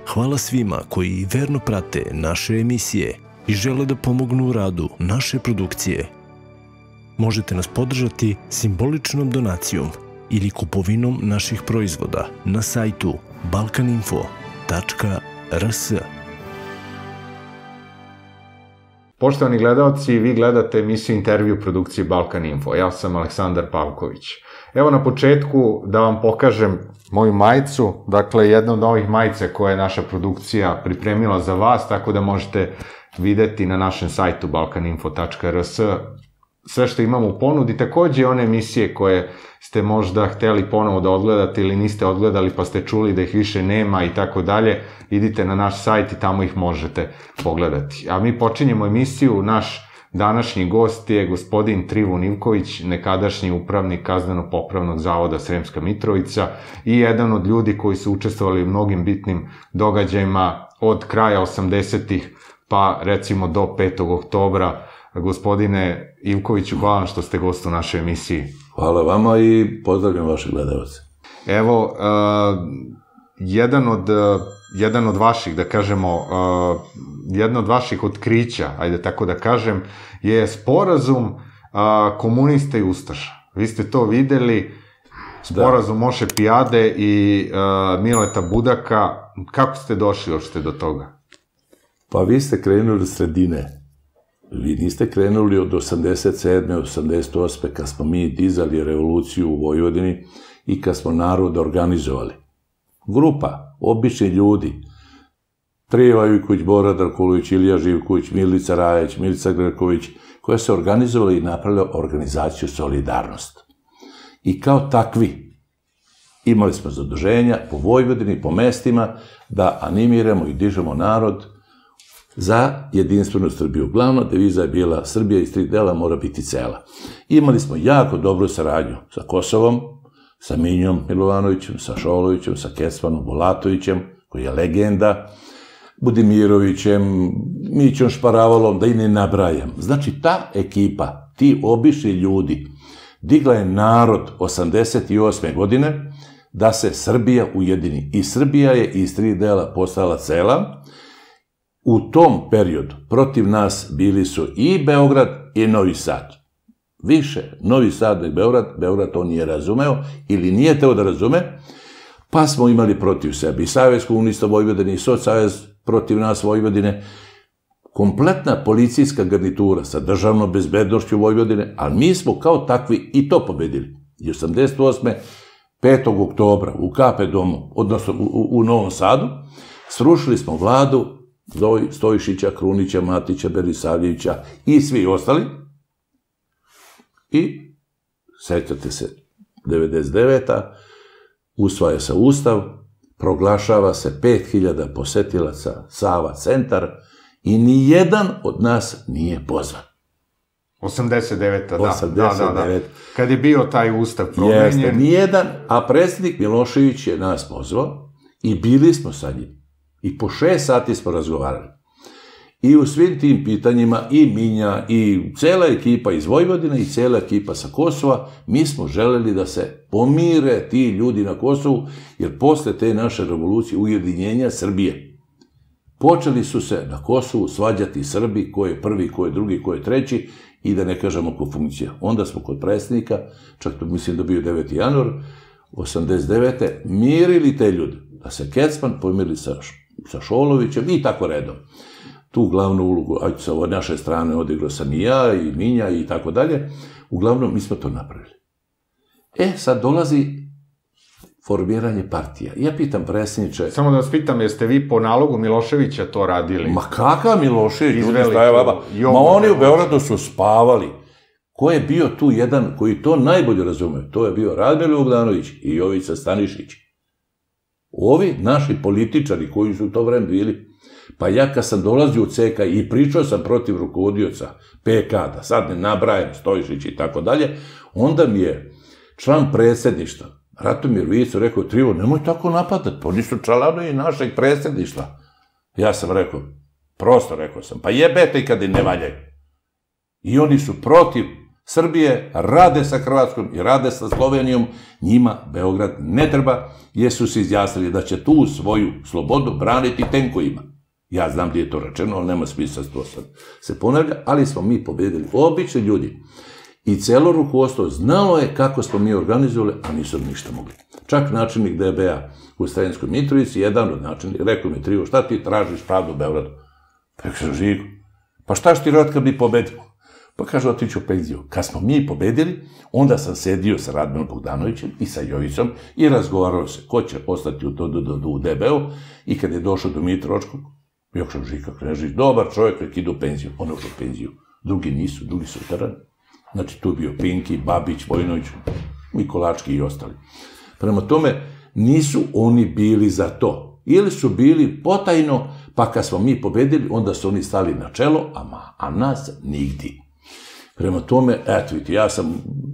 Hvala svima koji verno prate naše emisije i žele da pomognu u radu naše produkcije. Možete nas podržati simboličnom donacijom ili kupovinom naših proizvoda na sajtu balkaninfo.rs. Poštovani gledalci, vi gledate emisiju Intervju produkcije Balkan Info. Ja sam Aleksandar Pavković. Evo na početku da vam pokažem moju majicu, dakle jedna od ovih majice koje je naša produkcija pripremila za vas, tako da možete videti na našem sajtu balkaninfo.rs sve što imamo u ponudi, takođe i one emisije koje ste možda hteli ponovo da odgledate ili niste odgledali pa ste čuli da ih više nema i tako dalje, idite na naš sajt i tamo ih možete pogledati. A mi počinjemo emisiju, naš današnji gost je gospodin Trivun Ivković, nekadašnji upravnik Kazneno-popravnog zavoda Sremska Mitrovica i jedan od ljudi koji su učestvovali u mnogim bitnim događajima od kraja 80-ih pa recimo do 5. oktobra. Gospodine Ivkoviću, hvala vam što ste gost u našoj emisiji. Hvala vama i pozdravljam vaše gledalce. Evo, jedan od vaših, da kažemo, jedno od vaših otkrića, ajde tako da kažem, je sporazum komunista i ustaša. Vi ste to videli, sporazum Moše Pijade i Mileta Budaka. Kako ste došli uopšte do toga? Pa vi ste krenuli od sredine. Vi niste krenuli od 87. 88. kad smo mi dizali revoluciju u Vojvodini i kad smo narod organizovali. Grupa, obični ljudi, Triva Ivković, Bora Darkulović, Ilija Živković, Milica Rajić, Milica Grković, koja se organizovala i napravila organizaciju Solidarnost. I kao takvi imali smo zaduženja po Vojvodini, po mestima, da animiramo i dižemo narod za jedinstvenu Srbiju. Glavna deviza je bila Srbija iz 3 dela mora biti cela. Imali smo jako dobru saradnju sa Kosovom, sa Minjom Milovanovićem, sa Šolovićem, sa Kecmanom Bulatovićem, koji je legenda, Budimirovićem, Mićom Šparavalom, da i ne nabrajam. Znači, ta ekipa, ti obični ljudi, digla je narod 88. godine da se Srbija ujedini. I Srbija je iz 3 dela postala cela. U tom periodu protiv nas bili su i Beograd i Novi Sad. Više Novi Sad nego Beograd to nije razumeo ili nije teo da razume, pa smo imali protiv sebe i Savez komunista Vojvodine i Sodsavez protiv nas Vojvodine, kompletna policijska garnitura sa državnom bezbednošću Vojvodine, ali mi smo kao takvi i to pobedili. I 88. 5. oktobra u KP domu, odnosno u Novom Sadu, srušili smo vladu Stojišića, Krunića, Matića, Berisavljevića i svi ostali. I, sećate se, 99. usvaja se Ustav, proglašava se 5000 posetilaca Sava centar i nijedan od nas nije pozvan. 89. Da. Kad je bio taj Ustav promenjen. Jeste, nijedan, a predsjednik Milošević je nas pozvao i bili smo sa njim. I po 6 sati smo razgovarali. I u svim tim pitanjima, i Minja, i cela ekipa iz Vojvodine, i cela ekipa sa Kosova, mi smo želeli da se pomire ti ljudi na Kosovu, jer posle te naše revolucije ujedinjenja Srbije, počeli su se na Kosovu svađati Srbi, ko je prvi, ko je drugi, ko je treći, i da ne kažemo ko funkcija. Onda smo kod predsjednika, čak to mislim da bio 9. januar, 89. mirili te ljude, da se Kecman pomiri sa Šolovićem i tako redom. Tu glavnu ulogu, a sa ove naše strane odigrao sam i ja, i Minja, i tako dalje. Uglavnom, mi smo to napravili. Sad dolazi formiranje partija. Ja pitam predsjedniče... Samo da vas pitam, jeste vi po nalogu Miloševića to radili? Ma kakav Milošević? Ma oni u Beogradu su spavali. Ko je bio tu jedan koji to najbolje razume? To je bio Radmilo Bogdanović i Jovica Stanišić. Ovi naši političari koji su u to vreme bili, pa ja kad sam dolazio u CK i pričao sam protiv rukovodioca PK, da sad ne nabrajam Stojišić i tako dalje, onda mi je član predsjedništva Ratomir Vico rekao, Trivo, nemoj tako napadati, pa oni su članovi našeg predsjedništva. Ja sam rekao, prosto rekao sam, pa jebete i kad i ne valjaju. I oni su protiv Srbije rade sa Hrvatskom i rade sa Slovenijom, njima Beograd ne treba, jer su se izjasnili da će tu svoju slobodu braniti tenkovima. Ja znam gdje je to rečeno, ali nema smisla to sad se ponavlja, ali smo mi pobedili. Obični ljudi i celo rukovodstvo znalo je kako smo mi organizovali, a nisu ništa mogli. Čak načelnik DB-a u Sremskoj Mitrovici, jedan od načelnika, rekao mi Trivo, šta ti tražiš pravdu u Beogradu? Pa kažem, Žigo, pa šta ću ti rad kad mi pobedimo? Pa kaže, otiću u penziju. Kad smo mi pobedili, onda sam sedio sa Radminom Bogdanovićem i sa Jovicom i razgovarao se ko će ostati u DB-u i kad je došao do Mitrovačkog, Jokšan Žika Knežić, dobar čovjek, nek ide u penziju. On je ušao u penziju. Drugi nisu, drugi su terani. Znači, tu je bio Pinki, Babić, Vojnović, Mikolački i ostali. Prema tome, nisu oni bili za to. Ili su bili potajno, pa kad smo mi pobedili, onda su oni stali na čelo, a nas nigdi. Prema tome, eto vidite, ja sam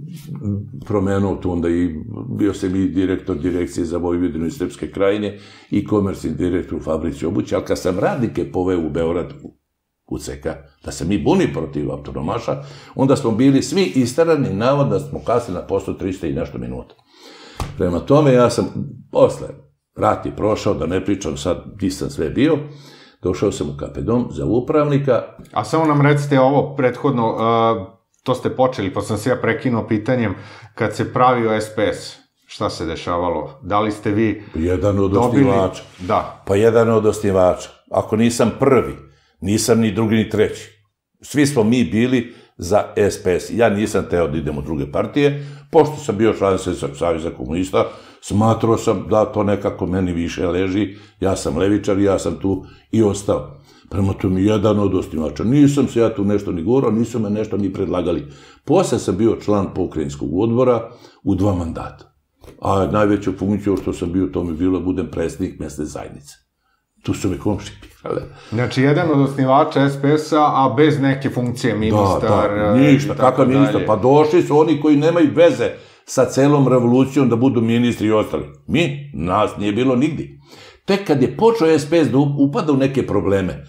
promenuo tu onda i bio sam i direktor direkcije za Vojvodinu i Srpske krajine i komercni direktor u fabrici obuće, ali kad sam radnike poveo u Beograd u CK, da se mi buni protiv autonomaša, onda smo bili svi istarani, navod da smo kasnili na poslu 300 i nešto minuta. Prema tome, ja sam posle rati prošao, da ne pričam sad gdje sam sve bio, došao sam u KP Dom za upravnika. A samo nam recite ovo prethodno, to ste počeli, pa sam se ja prekinuo pitanjem, kad se pravio SPS, šta se dešavalo? Da li ste vi jedan od osnivača. Da. Pa jedan od osnivača. Ako nisam prvi, nisam ni drugi ni treći. Svi smo mi bili za SPS. Ja nisam teo da idem u druge partije, pošto sam bio član Saveza komunista, smatrao sam da to nekako meni više leži, ja sam levičar i ja sam tu i ostao. Prema tome, jedan od osnivača. Nisam se ja tu nešto ni govorio, nisu me nešto ni predlagali. Posle sam bio član pokrajinskog odbora u 2 mandata. A najveću funkciju što sam bio, to mi bilo da budem predsjednik mesne zajednice. Tu su me komšije pirale. Znači, jedan od osnivača SPS-a, a bez neke funkcije, ministar... Da, ništa, kakav ministar? Pa došli su oni koji nemaju veze sa celom revolucijom da budu ministri i ostali. Nas nije bilo nigdje. Tek kad je počeo SPS da upada u neke probleme,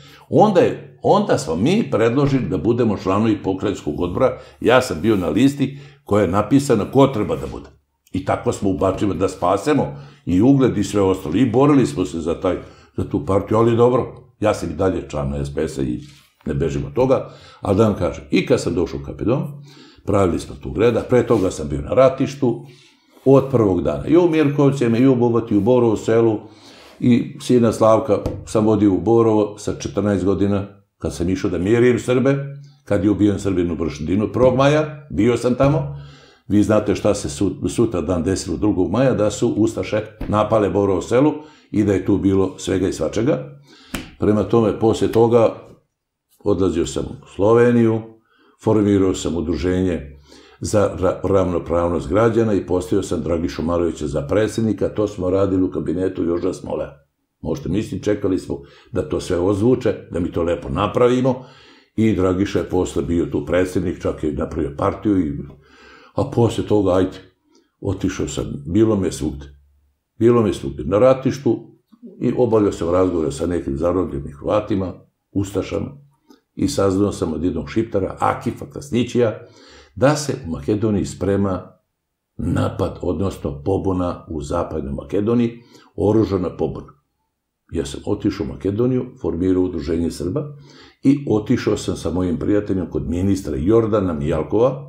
onda smo mi predložili da budemo članovi pokrajinskog odbora. Ja sam bio na listi koja je napisana ko treba da bude. I tako smo ubačili da spasemo i ugled i sve ostalo. I borili smo se za tu partiju, ali dobro, ja sam i dalje član SPS-a i ne bežim od toga, ali da vam kažem, i kad sam došao u KP Dom, pravili smo tu greda, pre toga sam bio na ratištu, od prvog dana, i u Mirkovcima, i u Bobati, i u Borovu selu, i sina Slavka sam vodio u Borovo sa 14 godina, kad sam išao da mirim Srbe, kad je ubijen Srbin u Bršadinu, 1. maja, bio sam tamo, vi znate šta se sutra dan desilo 2. maja, da su Ustaše napale Borovo selu i da je tu bilo svega i svačega. Prema tome, poslije toga odlazio sam u Sloveniju, formirao sam udruženje za ravnopravnost građana i postavio sam Dragišu Marovića za predsjednika. To smo radili u kabinetu Joža Smolea. Možete misliti, čekali smo da to sve ozvuče, da mi to lepo napravimo i Dragiša je posle bio tu predsjednik, čak je napravio partiju, a poslije toga, ajde, otišao sam, bilo me svugdje na ratištu i obavljao sam razgovore sa nekim zarobljenim Hrvatima, Ustašama i saznao sam od jednog Šiptara, Akifa Kasnićija, da se u Makedoniji sprema napad, odnosno pobuna u zapadnoj Makedoniji, oružana pobuna. Ja sam otišao u Makedoniju, formirao udruženje Srba i otišao sam sa mojim prijateljom kod ministra Jordana Mijalkova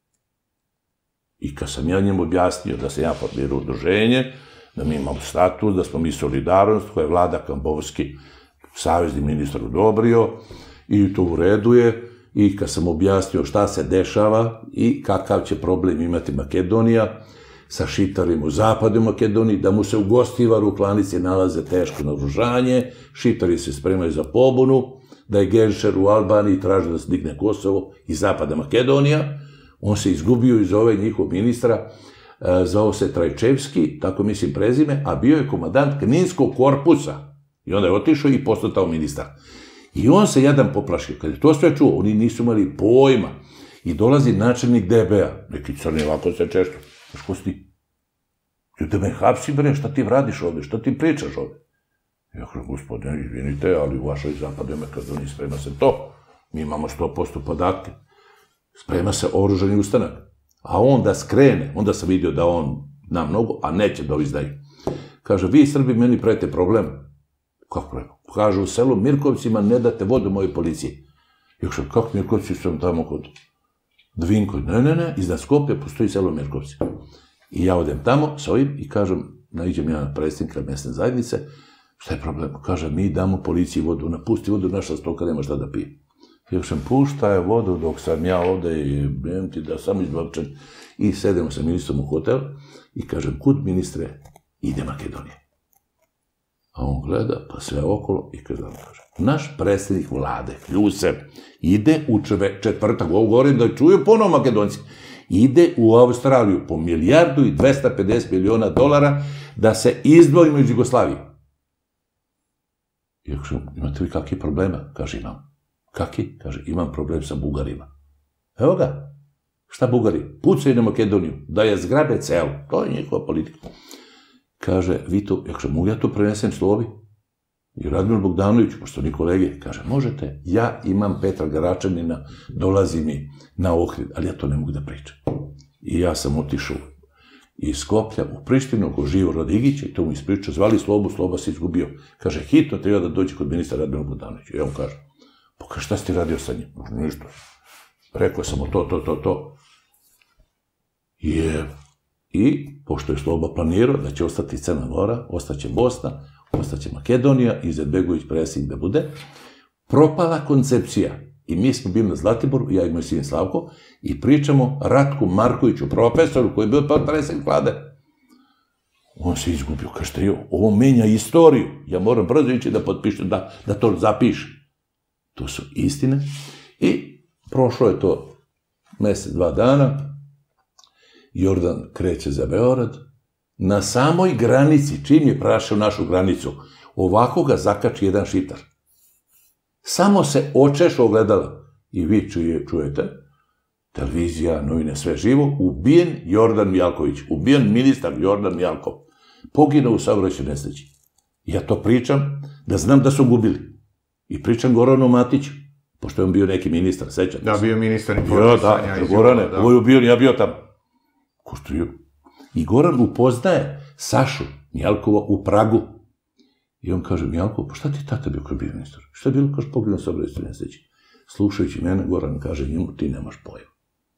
i kad sam ja njemu objasnio da sam ja formirao udruženje, da mi imamo status, da smo mi solidarnost, koja je Vlada Kambovski, savezni ministar, odobrio i to ureduje. I kad sam objasnio šta se dešava i kakav će problem imati Makedonija sa Šiptarima u zapadnoj Makedoniji, da mu se u Gostivaru u Klanici nalaze teško naoružanje, Šiptari se spremaju za pobunu, da je Genšer u Albaniji traži da se digne Kosovo i zapadna Makedonija, on se izgubio iz ove njihov ministra, zvao se Trajčevski, tako mislim prezime, a bio je komandant Kninskog korpusa i onda je otišao i postao ministar. I on se jedan poplašio. Kad je to sve čuo, oni nisu imali pojma. I dolazi načelnik DB-a. Neki crni ovako se često. Što si ti? Da me hapsi, bre, šta ti radiš ovde? Šta ti pričaš ovde? Ja kažem, gospodine, izvinite, ali u vašoj zapadnoj Makedoniji sprema se to. Mi imamo 100% podatke. sprema se oružani ustanak. A on da skrene, onda sam vidio da on zna mnogo, a neće da ovi znaju. Kaže, vi Srbi meni pravite problem. Kako problem? Kaže, u selu Mirkovcima ne date vodu mojoj policiji. Ja kažem, kako Mirkovci su tamo kod Dvinkovi? Ne, iznad Skoplja postoji selo Mirkovci. I ja odem tamo sa ovim i kažem, naiđem ja na predsjednika mesne zajednice, šta je problem? Kaže, mi damo policiji vodu, napusti vodu, naša stoka nema šta da pije. Ja kažem, puštaj vodu dok sam ja ovde i vem ti da sam izbavčen. I sedemo sa ministrom u hotel i kažem, kud ministre, ide Makedonija. A on gleda, pa sve okolo i kaže, naš predsjednik vlade, Ljusev, ide u četvrtak, ovo govorim da čuju ponovo Makedonci, ide u Australiju po $1.250.000.000 da se izdvojimo iz Jugoslavije. Ja kažem, imate vi kakvi problema? Kaže, imam. Kakvi? Kaže, imam problem sa Bugarima. Evo ga. Šta Bugari? Pucaju na Makedoniju, da je zgrabe celu. To je njihova politika. Kaže, vi to, ja kažem, mogu ja to prenesem Slobi? I Radmil Bogdanović, pošto ni kolege, kaže, možete, ja imam Petra Garačanina, dolazi mi na Ohrid, ali ja to ne mogu da pričam. I ja sam otišao iz Skoplja u Prištinu, oko Živo Rodigića, i to mu ispričao, zvali Slobu, Sloba se izgubio. Kaže, hitno treba da dođe kod ministra Radmila Bogdanovića. I on kaže, pa kaže, šta si ti radio sa njim? Ništa. Rekao sam mu to. I, pošto je Sloba planirao da će ostati Crna Gora, ostaće Bosna, ostaće Makedonija, Izetbegović predsjednik da bude, propala koncepcija. I mi smo bili na Zlatiboru, ja i moj sin Slavko, i pričamo Ratku Markoviću, profesoru koji je bio predsjednik vlade. On se izgubio, kaže, ovo menja istoriju, ja moram brzo ići da potpišem, da to zapišem. To su istine. I prošlo je to mesec, 2 dana, Jordan kreće za Beograd, na samoj granici, čim je prašao našu granicu, ovako ga zakači jedan Šiptar. Samo se očeš ogledala. I vi čujete, televizija, novine, sve živo, ubijen Jordan Mijalković, ubijen ministar Jordan Mijalkov, poginuo u saobraćajnoj nesreći. Ja to pričam da znam da su gubili. I pričam Goranu Matiću, pošto je on bio neki ministar, sećate se? Da, bio ministar informisanja. Da, Gorane, ovo je ubio, ja bio tamo. I Goran upoznaje Sašu Mijalkova u Pragu. I on kaže, Mijalkov, pa šta ti tata bio koji bio ministar? Šta je bilo, kaže, poginuo saobraćajnoj nesreći? Slušajući mene, Goran kaže njemu, ti nemaš pojma.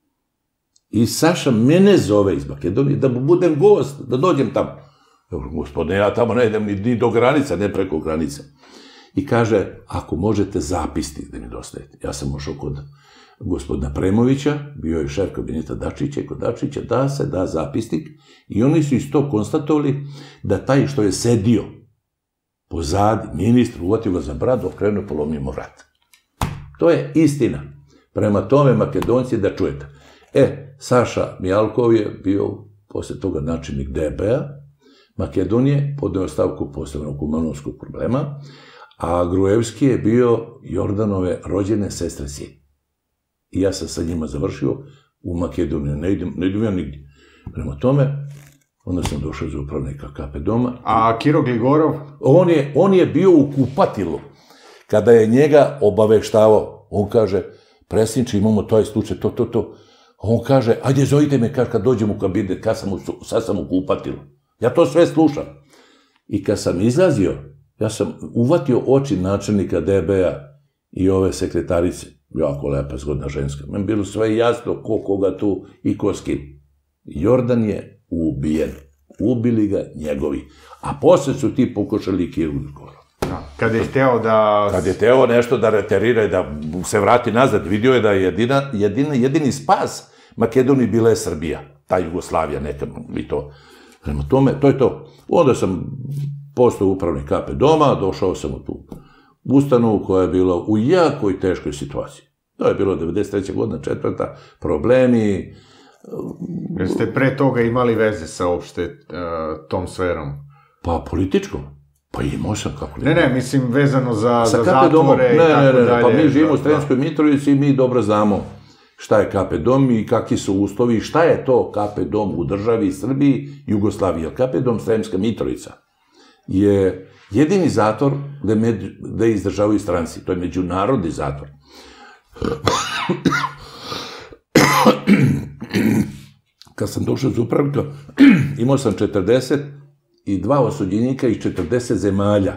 I Saša mene zove iz Makedonije da budem gost, da dođem tamo. Gospodine, ja tamo ne idem ni do granica, ne preko granica. I kaže, ako možete zapisnik da mi dostavite. Ja sam ušao kod gospodina Premovića, bio je šef kabineta Dačića i kod Dačića da se da zapisnik i oni su iz to konstatovali da taj što je sedio pozadi, ministru, uvatio ga za bradu, okrenuo, polomio mu vrat. To je istina. Prema tome, Makedonci, da čujete. Saša Mijalkov je bio posle toga načelnik DB-a Makedonije, podneo stavku posebno kumanovskog problema, a Gruevski je bio Jordanove rođene sestre sin. I ja sam sa njima završio u Makedoniju, ne idem ja nigdje. Prema tome, onda sam došao za upravnika KP doma. A Kiro Gligorov? On je bio u kupatilu. Kada je njega obaveštavao, on kaže, predsjedniče, imamo taj slučaj, to. On kaže, ajde, zovite me, kad dođem u kabinet, sad sam u kupatilu. Ja to sve slušam. I kad sam izlazio, ja sam uvatio oči načelnika DB-a i ove sekretarice, jako lepa, zgodna ženska. Meni bilo sve jasno ko koga tu i ko s kim. Jordan je ubijen. Ubili ga njegovi. A posle su ti pokušali Kiru Gligorov. Kad je hteo da... Kad je hteo nešto da reterira i da se vrati nazad, vidio je da je jedini spas Makedoniji bila je Srbija. Ta Jugoslavija nekad i to. Prema tome, to je to. Onda sam postao upravnik KP doma, došao sam u tu ustanovu koja je bila u jakoj teškoj situaciji. To je bilo 93. godina, 4. problemi. Jeste pre toga imali veze sa uopšte tom sferom? Pa političkom. Pa imao sam kako li. Ne, mislim vezano za zatvore i tako dalje. Pa mi živimo u Sremskoj Mitrovici i mi dobro znamo šta je KP dom i kakvi su uslovi i šta je to KP dom u državi Srbiji, Jugoslaviji. Jer KP dom Sremska Mitrovica je jedini zatvor gde izdržavaju stranci. To je međunarodni zatvor. Kad sam došao za upravnika, imao sam 42 osuđenika iz 40 zemalja.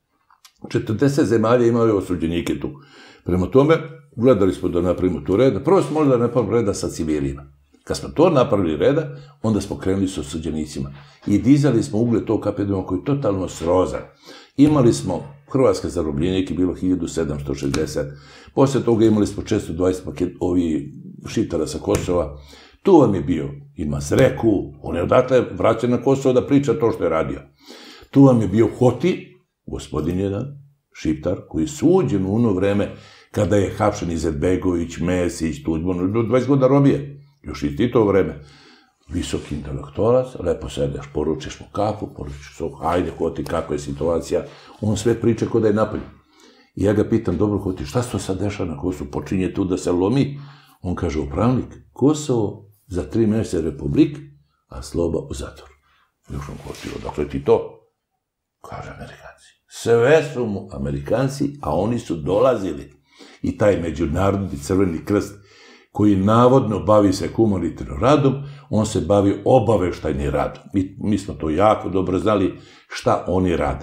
40 zemalja imaju osuđenike tu. Prema tome, gledali smo da napravimo tu reda. Prvo smo možda napravili reda sa civilima. Kad smo to napravili reda, onda smo krenuli sa osuđenicima. I dizali smo ugled tog KP2 koji je totalno srozan. Imali smo hrvatske zarobljenike, bilo 1760. Posle toga imali smo 420 ovi šiptara sa Kosova. Tu vam je bio i Mazreku, on je odatle vraćan na Kosovo da priča to što je radio. Tu vam je bio Hoti, gospodin jedan, šiptar, koji je suđen u ono vreme kada je hapšen Izetbegović, Mesić, Tuđman, on je bio 20 godina robije. Još i ti to vreme. Visoki intelektualac, lepo sedeš, poručiš mu kafu, poručiš sok, ajde Hoti, kako je situacija. On sve priča kod da je napolju. I ja ga pitam, dobro Hoti, šta se to sad dešava na Kosovu? Počinje tu da se lomi. On kaže, upravnik, Kosovo za 3 mjeseca republik, a Sloba u zatvor. Još on Hoti, odakle ti to? Kaže, Amerikanci. Sve su mu Amerikanci, a oni su dolazili. I taj međunarodni crveni krst, koji navodno bavi se humanitarnim radom, on se bavi obaveštajnim radom. Mi smo to jako dobro znali šta oni rade.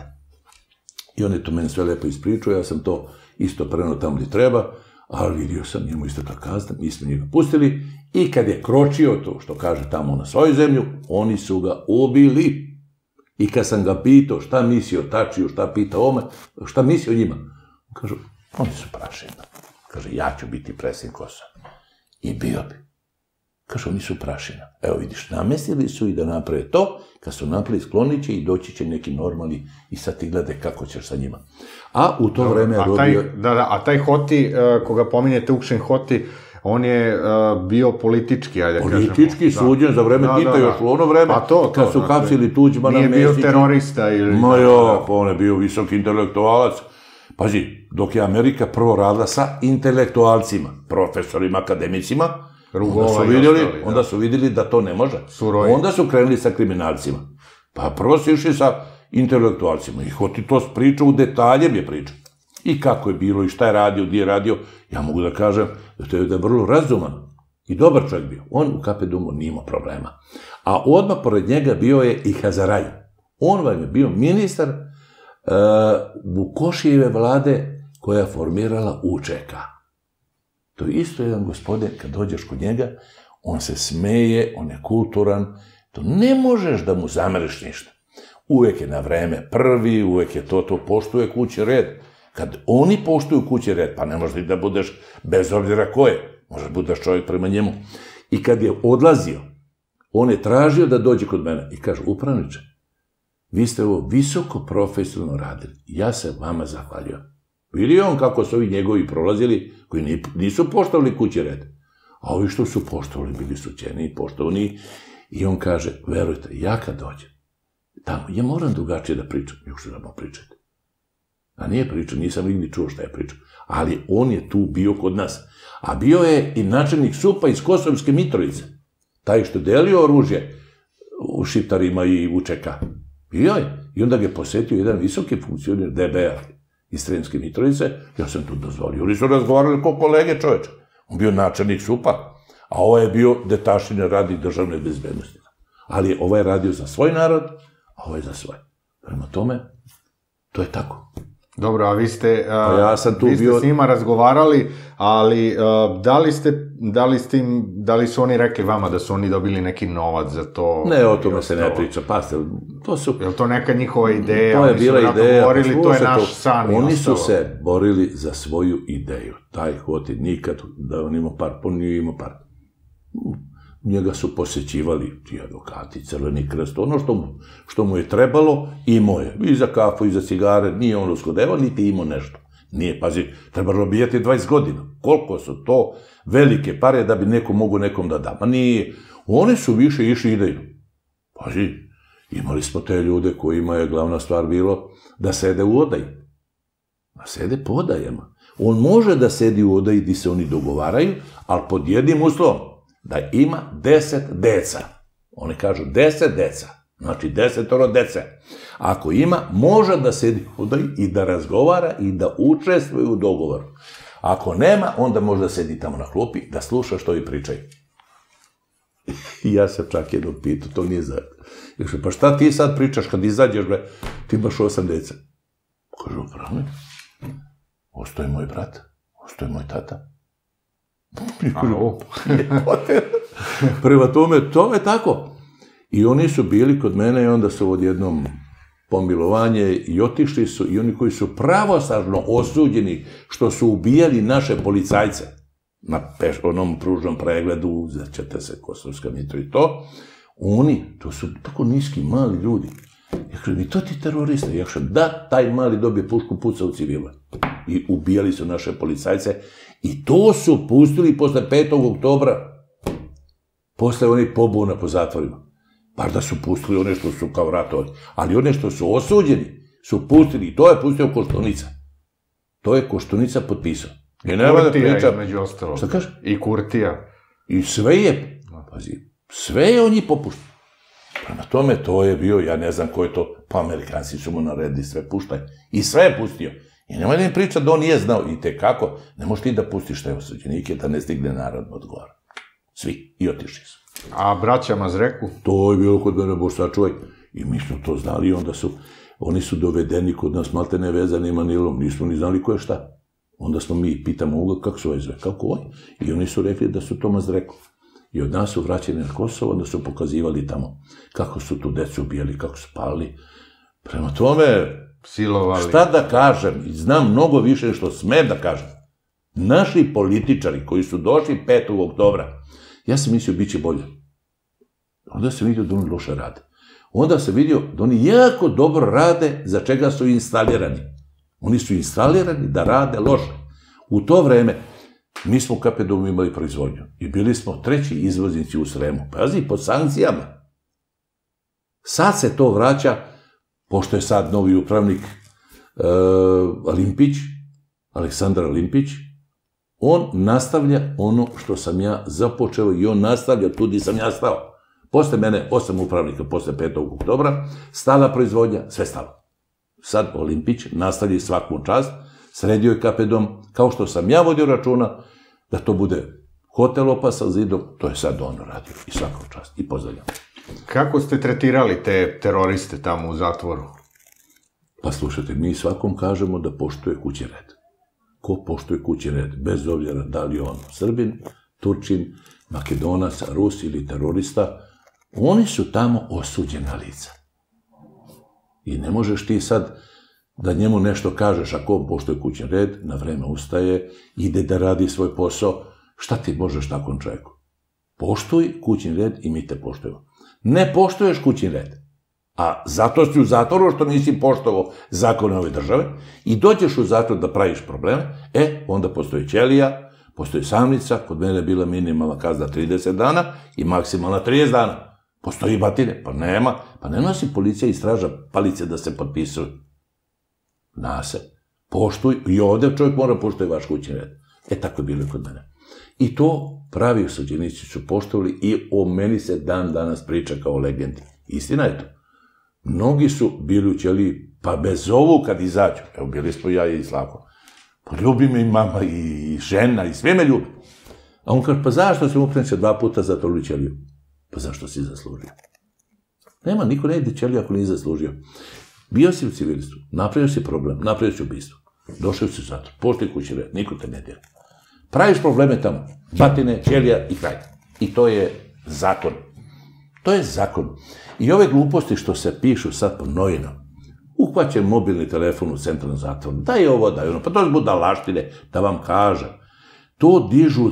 I on je to meni sve lepo ispričao, ja sam to isto prenao tamo gdje treba, ali vidio sam njemu isto tako kazna, mi smo njega pustili i kad je kročio to što kaže tamo na svoju zemlju, oni su ga ubili. I kad sam ga pitao šta misli o Tačiju, šta pita ome, šta misli o njima, on kaže, oni su prašina. Kaže, ja ću biti predsjednik Kosova. I bio bi. Kaže, oni su prašina. Evo vidiš, namestili su i da naprave to, kad su napravili sklonit će i doći će neki normalni i sad ti gledaj kako ćeš sa njima. A u to vreme je rodio... A taj Hoti, koga pominjete, Ukšen Hoti, on je bio politički, ajde kažemo. Politički suđen za vreme Tita, još u ono vreme, kad su hapsili Tuđmana, Mesića. Nije bio terorista ili... Ma jo, on je bio visoki intelektualac. Pazi, dok je Amerika prvo radila sa intelektualcima, profesorima, akademicima, onda su vidjeli da to ne može. Onda su krenuli sa kriminalcima. Pa prvo su išli sa intelektualcima. I Hoti to pričao, u detaljem je pričao. I kako je bilo, i šta je radio, gdje je radio. Ja mogu da kažem da je vrlo razuman i dobar čovjek bio. On u KP2 nije imao problema. A odmah pored njega bio je i Hazaraj. On vam je bio ministar Vukošijeve vlade koja je formirala UČK. To je isto jedan gospodin, kad dođeš kod njega, on se smeje, on je kulturan, to ne možeš da mu zameriš ništa. Uvijek je na vreme prvi, uvijek je to poštuje kući red. Kad oni poštuju kući red, pa ne možeš da budeš bez obzira ko je, možeš budeš čovjek prema njemu. I kad je odlazio, on je tražio da dođe kod mene i kaže, upravniče, vi ste ovo visoko profesionalno radili, ja se vama zahvaljujem. Vidio on kako su ovi njegovi prolazili, koji nisu poštovali kući red. A ovi što su poštovali, bili su ćeni i poštovani. I on kaže, verujte, ja kad dođem tamo, ja moram drugačije da pričam. Još ću da mu pričati. A nije pričao, nisam nigdje čuo šta je pričao. Ali on je tu bio kod nas. A bio je i načelnik SUP-a iz Kosovske Mitrovice. Taj što delio oružje u šiptarima i UČK. Bio je. I onda ga je posetio jedan visoki funkcioner DBA iz Sremske Mitrovice. Ja sam tu dozvolio. Oni su razgovarali kao kolege čoveče. On bio načelnik SUP-a. A ovo je bio detašine radi državne bezbednosti. Ali ovo je radio za svoj narod, a ovo je za svoj. Prema tome, to je tako. Dobro, a vi ste s njima razgovarali, ali da li su oni rekli vama da su oni dobili neki novac za to? Ne, o tome se ne priča, pasite, to su... Je li to neka njihova ideja? To je bila ideja, to je naš san. Oni su se borili za svoju ideju. Taj Hoti nikad, da on ima par, on nije imao par. Njega su posećivali ti advokati, Crveni krst, ono što mu je trebalo, imao je. I za kafu, i za cigare, nije on uskodevao, niti imao nešto. Nije, pazi, trebalo bijeti 20 godina. Koliko su to velike pare da bi neko mogu nekom da da. Ma nije. Oni su više išli idejno. Pazi, imali smo te ljude kojima je glavna stvar bilo da sede u odaji. A sede po odajama. On može da sedi u odaji gdje se oni dogovaraju, ali pod jednim uslovom. Da ima 10 deca. Oni kažu 10 deca. Znači 10 dece. Ako ima, može da sedi i da razgovara i da učestvuje u dogovoru. Ako nema, onda može da sedi tamo na klupi, da sluša što i pričaju. I ja sam čak jednom pitao, to nije zajedno. Kaže, pa šta ti sad pričaš kad izađeš, bre, ti imaš 8 deca. Kaže, upravo, ostoje moj brat, ostoje moj tata. Prema tome, to je tako. I oni su bili kod mene i onda su odjednom pomilovanje i otišli su i oni koji su pravosnažno osuđeni što su ubijali naše policajce na onom pružnom pregledu, zaćete se Kosovska Mitrovica i to, oni, to su tako niski, mali ljudi. Ja kažem, i to ti terorista? Ja kažem, da, taj mali dobije pušku, puca u civila. I ubijali su naše policajce i to su pustili posle 5. oktobra, posle onih pobuna po zatvorima. Baš da su pustili one što su kao ratovali. Ali one što su osuđeni su pustili. I to je pustio Koštunica. To je Koštunica potpisao. Kurtija između ostalog. Šta kaže? I Kurtija. I sve je, pazi, sve je on njih popuštio. Prema tome, to je bio, ja ne znam ko je to, pa Amerikanci su mu naredili sve puštaj. I sve je pustio. I nemoj da mi priča da on nije znao. I tekako, ne možeš ti da pustiš te osuđenike da ne stigne narod odgovara. Svi. I otišli su. A braća Mazreku? To je bilo kod mene, Bož sačuvaj. I mi smo to znali i onda su, oni su dovedeni kod nas maltene vezani manilom. Nismo ni znali ko je šta. Onda smo mi pitamo uga kako su zve, kako oni. I oni su rekli da su to Mazreku. I od nas su vraćeni na Kosovo, onda su pokazivali tamo kako su tu decu ubijali, kako su palili. Prema tome, silovali. Šta da kažem, znam mnogo više što smem da kažem. Naši političari koji su došli 5. oktobra, ja sam mislio bit će bolje. Onda sam vidio da oni loše rade. Onda sam vidio da oni jako dobro rade za čega su instalirani. Oni su instalirani da rade loše. U to vreme mi smo u KP-u imali proizvodnju i bili smo 3. izvoznici u Sremu. Pazi, pod sankcijama. Sad se to vraća, pošto je sad novi upravnik Limpić, Aleksandar Limpić, on nastavlja ono što sam ja započeo i on nastavlja tu gdje sam ja stao. Posle mene, 8 upravnika, posle 5. oktobra, stala proizvodnja, sve stalo. Sad Olimpić nastavlja svaku čast, sredio je KP-om, kao što sam ja vodio računa, da to bude hotel opasan zidom, to je sad on radio i svaku čast i pozdravljam. Kako ste tretirali te teroriste tamo u zatvoru? Pa slušajte, mi svakom kažemo da poštuje kući red. Ko poštuje kući red, bez obzira da li on Srbin, Turčin, Makedonac, Rus ili terorista, oni su tamo osuđena lica. I ne možeš ti sad da njemu nešto kažeš, ako on poštuje kućni red, na vreme ustaje, ide da radi svoj posao, šta ti možeš takvom čovjeku? Poštuj kućni red i mi te poštujemo. Ne poštuješ kućni red, a zato si u zatvoru što nisi poštovao zakone ove države i dođeš u zatvor da praviš probleme, onda postoji ćelija, postoji samnica, kod mene je bila minimalna kazna 30 dana i maksimalna 30 dana. Postoji batine, pa nema, pa ne nosi policija i straža palice da se potpisuju. Nase, poštuj, i ovde čovjek mora poštuje vaš kućni red. Tako je bilo kod mene. I to pravi osuđenici su poštovali i o meni se dan danas priča kao legendi. Istina je to. Mnogi su bili u ćeliji, pa bez ovu kad izađu, evo bili smo ja i Slavko, pa ljubi me i mama i žena i sve me ljubi. A on kaže, pa zašto si uprenče 2 puta zatvorili ćeliju? Pa zašto si zaslužio? Nema, niko ne ide ćeliju ako nije zaslužio. Bio si u civilistvu, napravio si problem, napravio si ubistvo. Došao si u zatvor, poštuj kućni red, niko te ne dira. Praviš probleme tamo, batine, ćelija i kraj. I to je zakon. To je zakon. I ove gluposti što se pišu sad po novinama, uhvaćen mobilni telefon u centralnom zatvoru, daj ovo, daj ono, pa to je budalaštine, da vam kažem. To dižu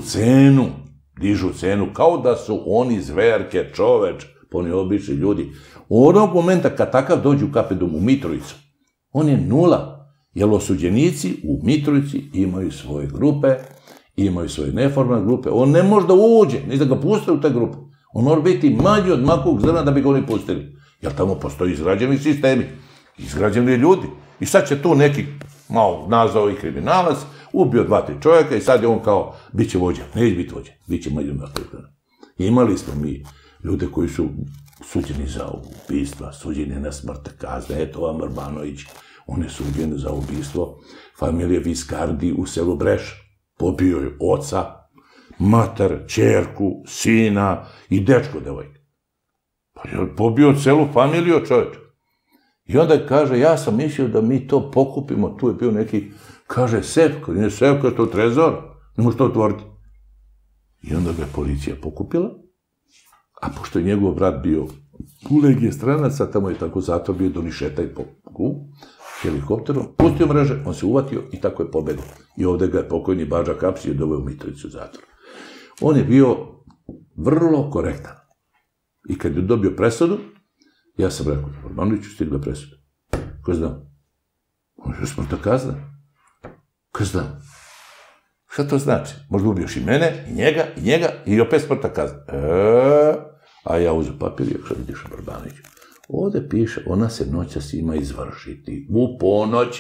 cenu, kao da su oni zverke, čoveč, oni obični ljudi. U onog momenta kad takav dođu u KP-u Mitrovicu, on je nula, jer osuđenici u Mitrovici imaju svoje grupe, imaju svoje neformalne grupe, on ne može da uđe, ni da ga puste u te grupe. On mora biti manji od makovog zrna da bi ga oni pustili. Jer tamo postoji izgrađeni sistemi, izgrađeni ljudi. I sad će tu neki malo nazvao i kriminalac, ubio 2-3 čovjeka i sad je on kao, bit će vođa. Neće biti vođa, bit će manji od makovog zrna. Imali smo mi ljude koji su suđeni za ubistva, suđeni na smrtne kazne, eto vam Arbanović, on je suđen za ubistvo familije Viskardi u selu Breš. Pobio je oca, mater, ćerku, sina i dečko devojka. Pa je pobio celu familiju, čovječ. I onda kaže, ja sam mislio da mi to pokupimo, tu je bio neki, kaže, sef, kad nije sef, kad je to trezor, ne može to otvoriti. I onda ga je policija pokupila, a pošto je njegov brat bio u legije stranaca, tamo je tako zatvor bio, doni šetaj po krugu, helikopterom, pustio mreže, on se uvatio i tako je pobedio. I ovde ga je pokojni Bađa Kapsi i doveo u Mitrovicu zatvor. On je bio vrlo korektan. I kad je dobio presudu, ja sam rekao, Orbanoviću, stigla presuda. Ko znam? On je smrtna kazna. Ko znam? Šta to znači? Možda ubiješ i mene, i njega, i opet smrtna kazna. A ja uzem papir i ako vidiš Orbanoviću. Ovde piše, ona se noćas ima izvršiti. U ponoć.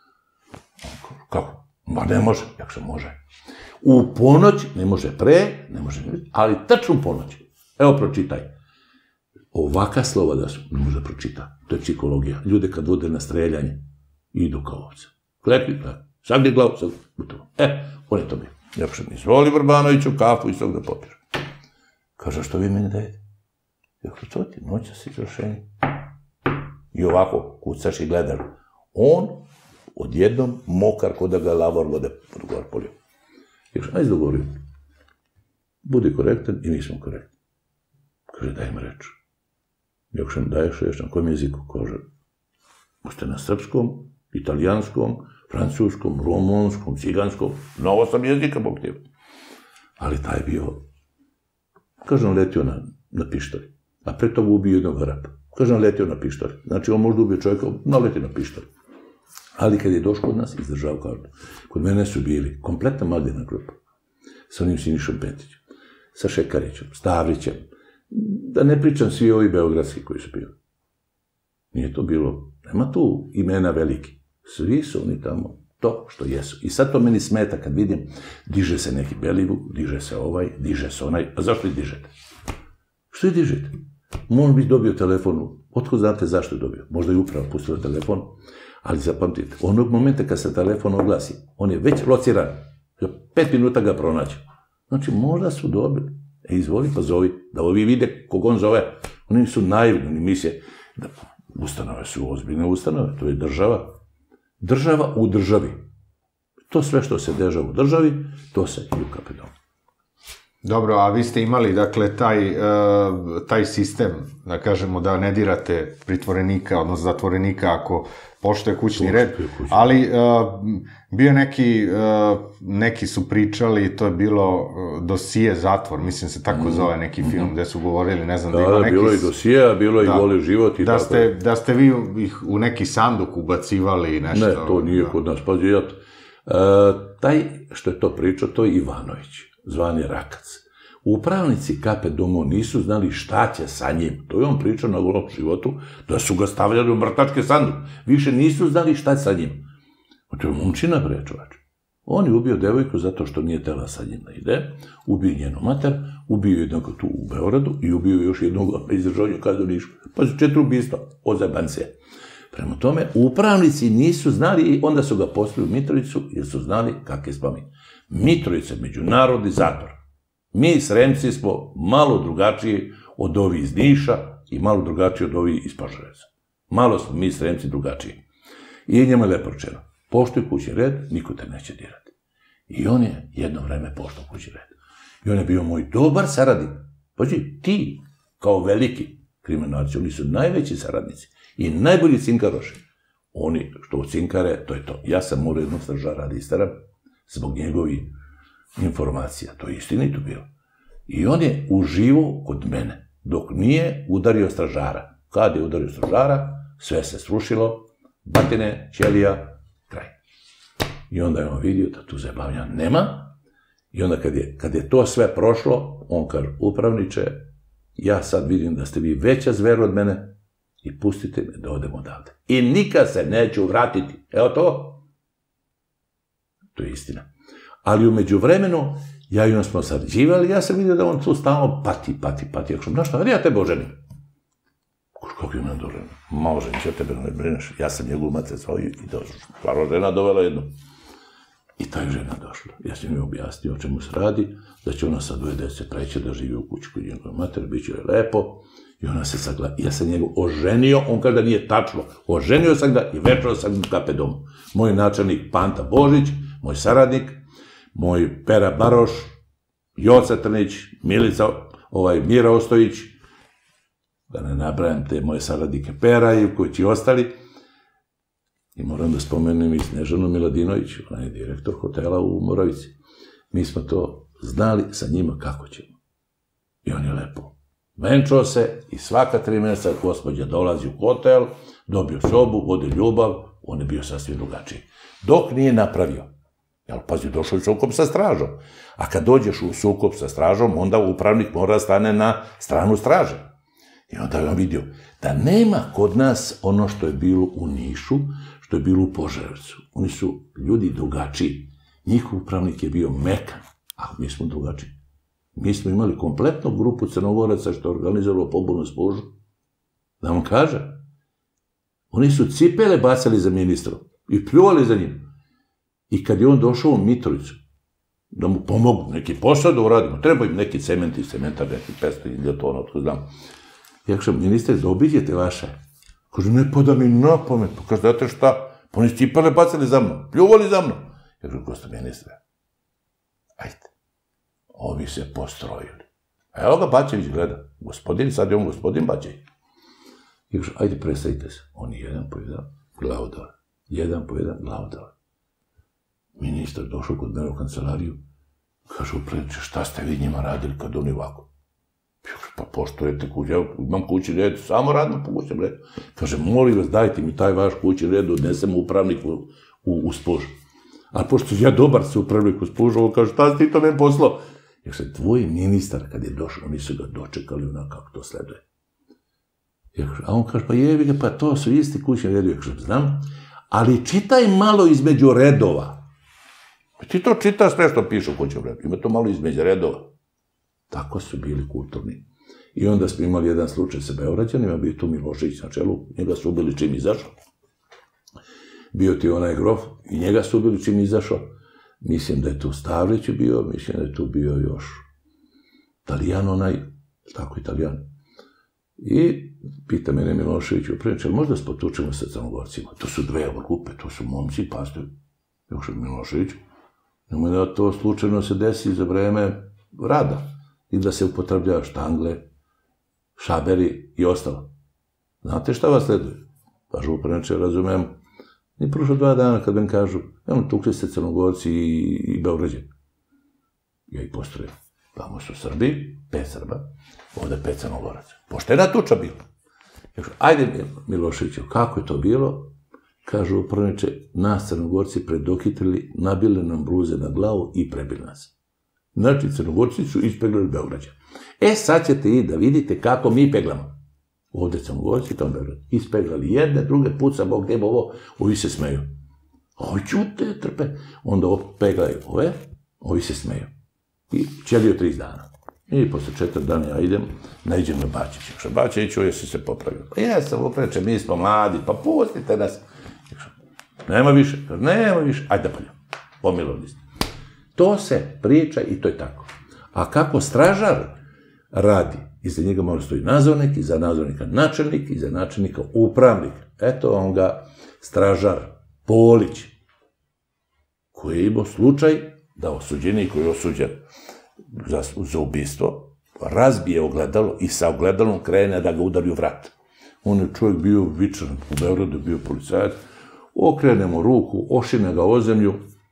Kako? Ma ne može. Jak se može? U ponoć, ne može pre, ne može, ali tačno u ponoć. Evo, pročitaj. Ovaka slova da su, ne može pročita. To je psihologija. Ljude kad vode na streljanje, idu kao ovce. Klepi, sagli glavu, sad gotovo. On je to bio. Ja sam izvoli Vrbanoviću kafu i sad da popiješ. Kaže, što vi meni dajete? Ja kažem, to ti, noćas izvršenje. I ovako, kucaš i gledaš. On, odjednom, mokar kod da ga lavor vode polio. Ja kažem, ajde dogovorim. Budi korektan i mi smo korektni. Kaže, daj im reč. Ja kažem, daješ reč na kojem jeziku? Kaže, možete na srpskom, italijanskom, francuskom, rumunskom, ciganskom, mnogo sam jezika, Bog tebe. Ali taj je bio, kaže, on letio na pištolj, a pre toga ubio jednog Arapa. Kaže, on letio na pištolj. Znači, on možda ubio čovjeka, naleti na pištolj. Ali kad je došao kod nas, izdržao kartu. Kod mene su bili kompletna Magdina grupa. Sa onim Sinišom Petićem, sa Šekarićem, Stavrićem. Da ne pričam svi ovi beogradski koji su bili. Nije to bilo, nema tu imena veliki. Svi su oni tamo to što jesu. I sad to meni smeta kad vidim, diže se neki Belivuk, diže se ovaj, diže se onaj. A zašto ih dižete? Što ih dižete? Možda bi dobio telefonu. Otko znate zašto je dobio? Možda je upravo pustila telefon. Ali zapamtite, onog momenta kad se telefon oglasi, on je već lociran. Za 5 minuta ga pronađe. Znači, možda su dobili. Izvoli pa zovi, da ovi vide kog on zove. Oni su naivni, oni misle da ustanove su ozbiljne ustanove, to je država. Država u državi. To sve što se dešava u državi, to se i u KP-u. Dobro, a vi ste imali, dakle, taj sistem, da kažemo, da ne dirate pritvorenika, odnosno zatvorenika, ako poštuje kućni red, ali bio neki su pričali, to je bilo dosije zatvor, mislim se tako zove neki film, gde su govorili, ne znam da ima neki... Da, bilo je dosije, a bilo je i Goli život i tako. Da ste vi ih u neki sanduk ubacivali i nešto... Ne, to nije kod nas, pazi, taj što je to pričao, to je Ivanović, zvani Rakac. Upravnici KP Domo nisu znali šta će sa njim. To je on pričao na Golom životu, da su ga stavljali u mrtačke sandu. Više nisu znali šta će sa njim. To je momčina bre, čovač. On je ubio devojku zato što nije tela sa njim da ide, ubio njenu mater, ubio jednog tu u Beogradu i ubio još jednog na izdržavanju kaznu Nišu. Pa su 4 ubistva, ozajbancije. Prema tome, upravnici nisu znali i onda su ga poslali u Mitrovicu jer su znali kakve smo mi. Mitrovica je međunarodni zatvor. Mi Sremci smo malo drugačiji od ovih iz Niša i malo drugačiji od ovih iz Požarevca. Malo smo mi Sremci drugačiji. I njemu je lepo rečeno, poštuj kućni red, niko te neće dirati. I on je jedno vreme poštao kućni red. I on je bio moj dobar saradnik. Pazi, ti, kao veliki kriminalci, oni su najveći saradnici i najbolji cinkaroši. Oni što cinkare, to je to. Ja sam morao jednog stražara da istaram zbog njegovih informacija. To je istinito bilo. I on je uživao kod mene, dok nije udario stražara. Kad je udario stražara, sve se srušilo, batine, ćelija, kraj. I onda je on vidio da tu zabavlja nema. I onda kad je to sve prošlo, on kaže, upravniče, ja sad vidim da ste vi veća zver od mene i pustite me da odem odavde. I nikad se neću vratiti. Evo to. To je istina. Ali umeđu vremenu, ja i on smo sarađivali, ja sam vidio da on tu stalno pati. Ja kažem, znaš šta, ja tebe oženim. Kako je mene doženim? Ma oženim će tebe, ne brineš. Ja sam njegov mater svoj i stvarno žena dovela jednu. I ta je žena došla. Ja sam joj objasnio o čemu se radi, da će ona sa 2 dece preći da živi u kući kod njegove matere, bit će joj lepo. I ona se sagla, ja sam njega oženio, on kaže da nije tačno, oženio sam ga i večerao sam ga u KP domu. Moj načelnik Panta Božić, moj saradnik, moj Pera Baroš, Joca Trnić, Milica, Mira Ostojić, da ne nabrajam te moje saradnike Pera i koji će ostali. I moram da spomenem i Snežanu Miladinović, ona je direktor hotela u Moravici. Mi smo to znali sa njima kako ćemo. I on je lepo venčao se i svaka 3 mjeseca gospođa dolazi u hotel, dobio sobu, vodi ljubav, on je bio sasvim drugačiji. Dok nije napravio. Jel, pazi, došao je sukob sa stražom. A kad dođeš u sukob sa stražom, onda upravnik mora stane na stranu straže. I onda je on vidio da nema kod nas ono što je bilo u Nišu, što je bilo u Požarevcu. Oni su ljudi drugačiji. Njihov upravnik je bio mekan, a mi smo drugačiji. Mi smo imali kompletnu grupu Crnogoraca što je organizovalo pobunu Spužu. Da vam kažem, oni su cipele bacali za ministrom i pljuvali za njim. I kad je on došao u Mitrovicu, da mu pomogu neki posao da uradimo, treba im neki cement i cementar, neki 500 tona, otko znam. Ja kažem, ministre, da obiđete vaše. Kaže, ne pada mi na pamet. Kaže, znate šta? Pa oni cipele bacali za mnom, pljuvali za mnom. Ja kažem, gosto ministre, ajde. Ovi se postrojili. Evo ga Bačević gleda. Gospodin, sad je on gospodin Bačević. I kaže, ajde, predstavite se. Oni jedan po jedan, glavu dole. Jedan po jedan, glavu dole. Ministar došao kod mene u kancelariju. Kaže, uprediče, šta ste vi njima radili kad oni ovako? Pa poštujete kuću, ja imam kući red, samo radimo po kućem redu. Kaže, molim vas, dajte mi taj vaš kući red, odnesem upravniku u Spužu. A pošto ja dobar se upravnik u Spužu, on kaže, šta si ti to meni poslao? Jer se tvoj ministar, kad je došao, oni su ga dočekali onako kako to sleduje. A on kaže, pa jevi ga, pa to su isti kućni redu. Ja kažem, znam, ali čitaj malo između redova. Ti to čitaš sve što piše u kućnom redu, ima to malo između redova. Tako su bili kulturni. I onda smo imali jedan slučaj sa Beograđanima, bio tu Milošević na čelu, njega su ubili čim izašao. Bio ti onaj grof i njega su ubili čim izašao. Mislim da je tu Stavrić bio, mislim da je tu bio još Talijan onaj, tako Italijan. I pita mene Milošević u priliče, možda se potučemo sa Crnogorcima? To su 2 grupe, to su momci, pastovi. Još od Milošević. Nemoj da to slučajno se desi za vreme rada i da se upotrebljava štangle, šaberi i ostalo. Znate šta vas sleduje? Pa županeče, razumem, ni prošlo 2 dana kad vam kažu, evo, tukli ste Crnogorci i Beograđani. Ja ih postrojim. Tamo su Srbi, 5 Srba, ovde 5 Crnogoraca. Poštena tuča bila. Ja kažu, ajde Miloševiću, kako je to bilo? Kažu upravniče, nas Crnogorci predohitrili, nabili nam bluze na glavu i prebili nas. Znači, Crnogorci su ispeglali Beograđa. Sad ćete i da vidite kako mi peglamo. Ovde Crnogorci, tamo Beograd. Ispeglali jedne, druge, puca, Bog nebo ovo, ovi se smeju. Ovi ćute, trpe. Onda peglaju ove, ovi se smeju. I ćelio 30 dana. I posle 4 dana ja idem, naiđem na Bačevića. Bačeviću, jesi se popravio? Pa jesam, upreče, mi smo mladi, pa pustite nas. Nema više, ajde da paljamo. Pomilovni ste. To se priča i to je tako. A kako stražar radi, iza njega mora stoji nadzornik, iza nadzornika načelnik, iza načelnika upravnik. Eto on ga stražar Polić, koji je imao slučaj da osuđenik koji je osuđen za ubistvo razbije ogledalo i sa ogledalom krene da ga udari u vrat. On je čovjek bio vičan u Beogradu, bio policajac, okrenemo ruku, ošine ga o zemlju,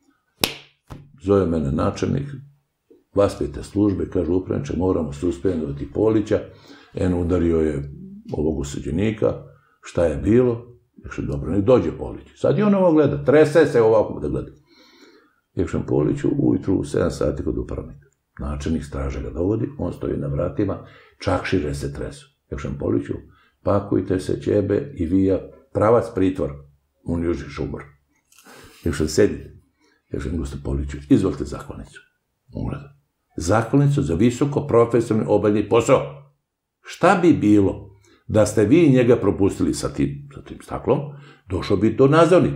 zove mene načelnik, vaspite službe, kaže upravniče, moramo suspendovati Polića, udario je ovog osuđenika, šta je bilo? Kaže, dobro, nek dođe Polić. Sad i on ovo gleda, trese se ovako da gleda. Kaže, Poliću ujutru u 7 sati kod upravnika. Načelnik straže ga dovodi, on stoji na vratima, čakšire se tresu. Kaže, Poliću, pakujte se, ćebe i vija, pravac pritvor, on juži šumor. Kaže, sedite. Kaže, gosto Poliću, izvolite zahvalnicu. On gleda. Zahvalnicu za visoko profesionalni obavljeni posao. Šta bi bilo da ste vi njega propustili sa tim staklom, došao bi do nadzornika.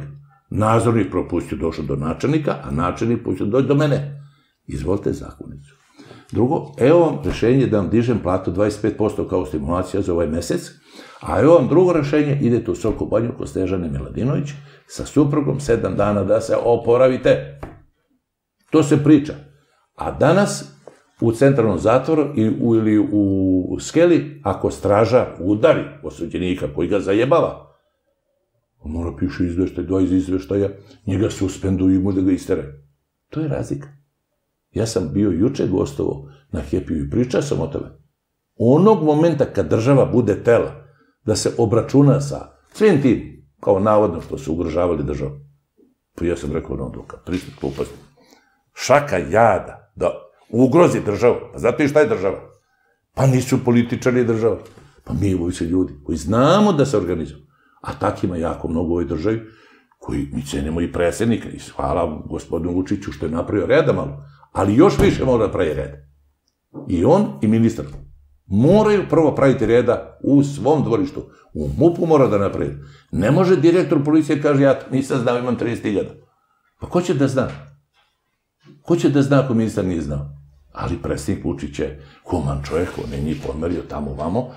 Nadzornik propustio došao do načelnika, a načelnik pustio doći do mene. Izvolite zakonicu. Drugo, evo vam rešenje da vam dižem platu 25% kao stimulacija za ovaj mesec, a evo vam drugo rešenje, idete u Soko Banju kod Snežane Miladinović sa suprugom 7 dana da se oporavite. To se priča. A danas u centralnom zatvoru ili u skeli, ako straža udari osuđenika koji ga zajebava, on mora piše izveštaj, 2 izveštaja, njega suspenduju i mu da ga istere. To je razlika. Ja sam bio juče gostovao na Happy-u i pričao sam o tome. Onog momenta kad država bude tela da se obračuna sa svim tim, kao navodno što su ugrožavali državu, pa ja sam rekao odluka, pristup gluposti. Šaka jada da ugrozi državu. Pa znate li šta je država? Pa nisu političari država. Pa mi ovi se ljudi koji znamo da se organizuju. A tak ima jako mnogo u ovoj državi koji mi cenimo i predsjednika i hvala gospodinu Vučiću što je napravio reda malo. Ali još više mora da pravi red. I on i ministar moraju prvo praviti reda u svom dvorištu. U MUP-u mora da napravi. Ne može direktor policije kaže ja nisam znao, imam 30.000. Pa ko će da zna? Ko će da zna ako ministar nije znao? Ali predsjednik Vučić je human čovjek, on je njih pomerio tamo vamo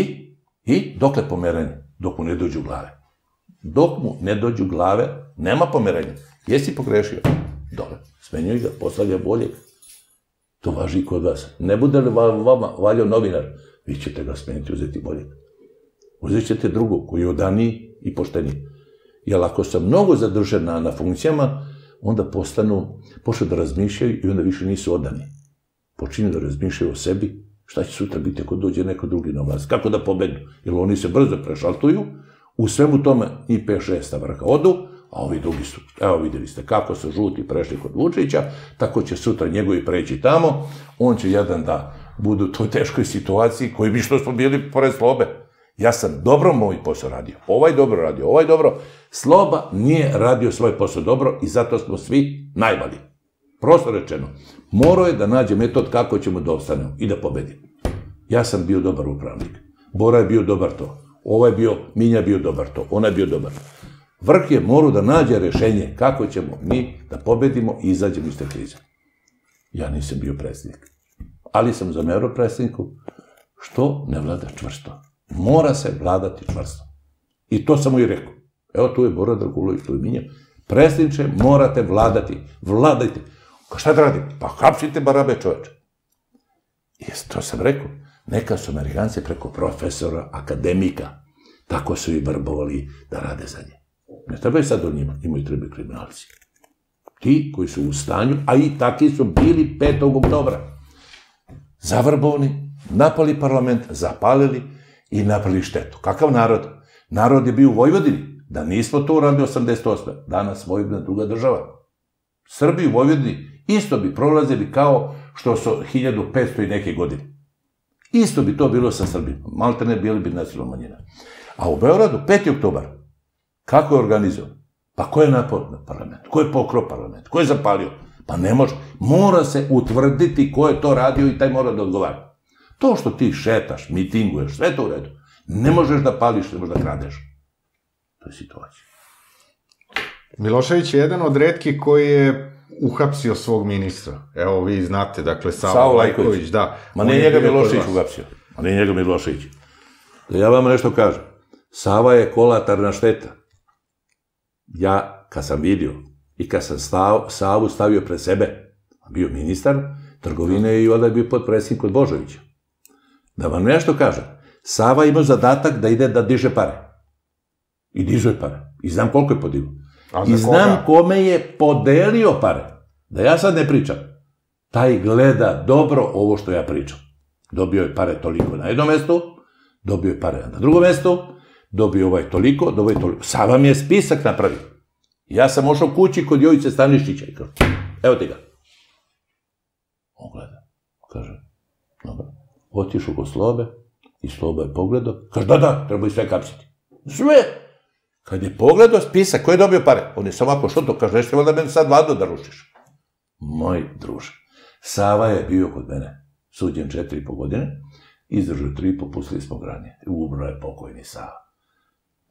i dokle pomeranje? Dok mu ne dođu glave. Dok mu ne dođu glave, nema pomerenja. Jesi pogrešio? Dole. Smenjuj ga, postavlja boljeg. To važi i kod vas. Ne bude li vama valjao novinar, vi ćete ga smeniti, uzeti boljeg. Uzet ćete drugog, koji je odaniji i pošteniji. Jer ako sam mnogo zadržan na funkcijama, onda počnu da razmišljaju i onda više nisu odani. Počinju da razmišljaju o sebi, šta će sutra biti ako dođe neko drugi na vlast, kako da pobegnu, jer oni se brzo prešaltuju, u svemu tome i 5-6 vrha odu, a ovi drugi su, evo vidjeli ste kako su žuti prešli kod Vučića, tako će sutra njegovi preći tamo, on će jedan da budu u toj teškoj situaciji, koji bi što smo bili pored Slobe. Ja sam dobro moj posao radio, ovaj dobro. Sloba nije radio svoj posao dobro i zato smo svi najbolji. Prosto rečeno, morao je da nađe metod kako ćemo da opstanemo i da pobedimo. Ja sam bio dobar upravnik, Bora je bio dobar to, Minja je bio dobar to, ona je bio dobar. Vrh je morao da nađe rešenje kako ćemo mi da pobedimo i izađemo iz te krize. Ja nisam bio predsjednik, ali sam zamerao predsjedniku što ne vlada čvrsto. Mora se vladati čvrsto. I to sam mu i rekao. Evo tu je Bora Dragulović, tu je Minja. Predsjedniče, morate vladati. Vladajte. Šta da radim? Pa hapsite barabe čoveče. I to sam rekao. Neka su Amerikanci preko profesora, akademika, tako su i vrbovali da rade za nje. Ne trebaju sad o njima, imaju trebaju kriminalci. Ti koji su u stanju, a i taki su bili 5. oktobra. Zavrbovani, napali parlament, zapalili i napravili štetu. Kakav narod? Narod je bio u Vojvodini. Da nismo to uradili 88. Danas Vojvodina druga država. Srbi u Vojvodini isto bi prolazili kao što su 1500 i neke godine. Isto bi to bilo sa Srbima. Malte ne bili bi nacionalna manjina. A u Beogradu 5. oktobar. Kako je organizovan? Pa ko je napao na parlament? Ko je pokrao parlament? Ko je zapalio? Pa ne može. Mora se utvrditi ko je to radio i taj mora da odgovara. To što ti šetaš, mitinguješ, sve to u redu. Ne možeš da pališ, ne možeš da kradeš. To je situacija. Milošević je jedan od retkih koji je uhapsio svog ministra. Evo, vi znate, dakle, Savo Lajković, da. Ma ne njega Milošević uhapsio. Ma ne njega Milošević. Da ja vam nešto kažem. Sava je kolateralna šteta. Ja, kad sam vidio i kad sam Savu stavio pred sebe, bio ministar trgovine i onda je bio potpredsjednik kod Božovića. Da vam nešto kažem. Sava ima zadatak da ide da diže pare. I dižu je pare. I znam koliko je podigao. I znam kome je podelio pare. Da ja sad ne pričam. Taj gleda dobro ovo što ja pričam. Dobio je pare toliko na jednom mestu, dobio je pare na drugom mestu, dobio ovaj toliko, dobio je toliko. Sava mi je spisak napravio. Ja sam ošao kući kod Jovice Stanišića i kao, evo ti ga. On gleda. Kaže, dobro. Otišu kod Slobe i Sloba je pogledao. Kaže, da, treba i sve kapsiti. Sve! Kad je pogledao spisak, ko je dobio pare? On je samo ovako što to, kaže, nešto je da meni sad vladu da rušiš. Moj druže, Sava je bio kod mene, suđen 4,5 godine, izdržao 3,5, pustili smo granje. Umro je pokojni Sava.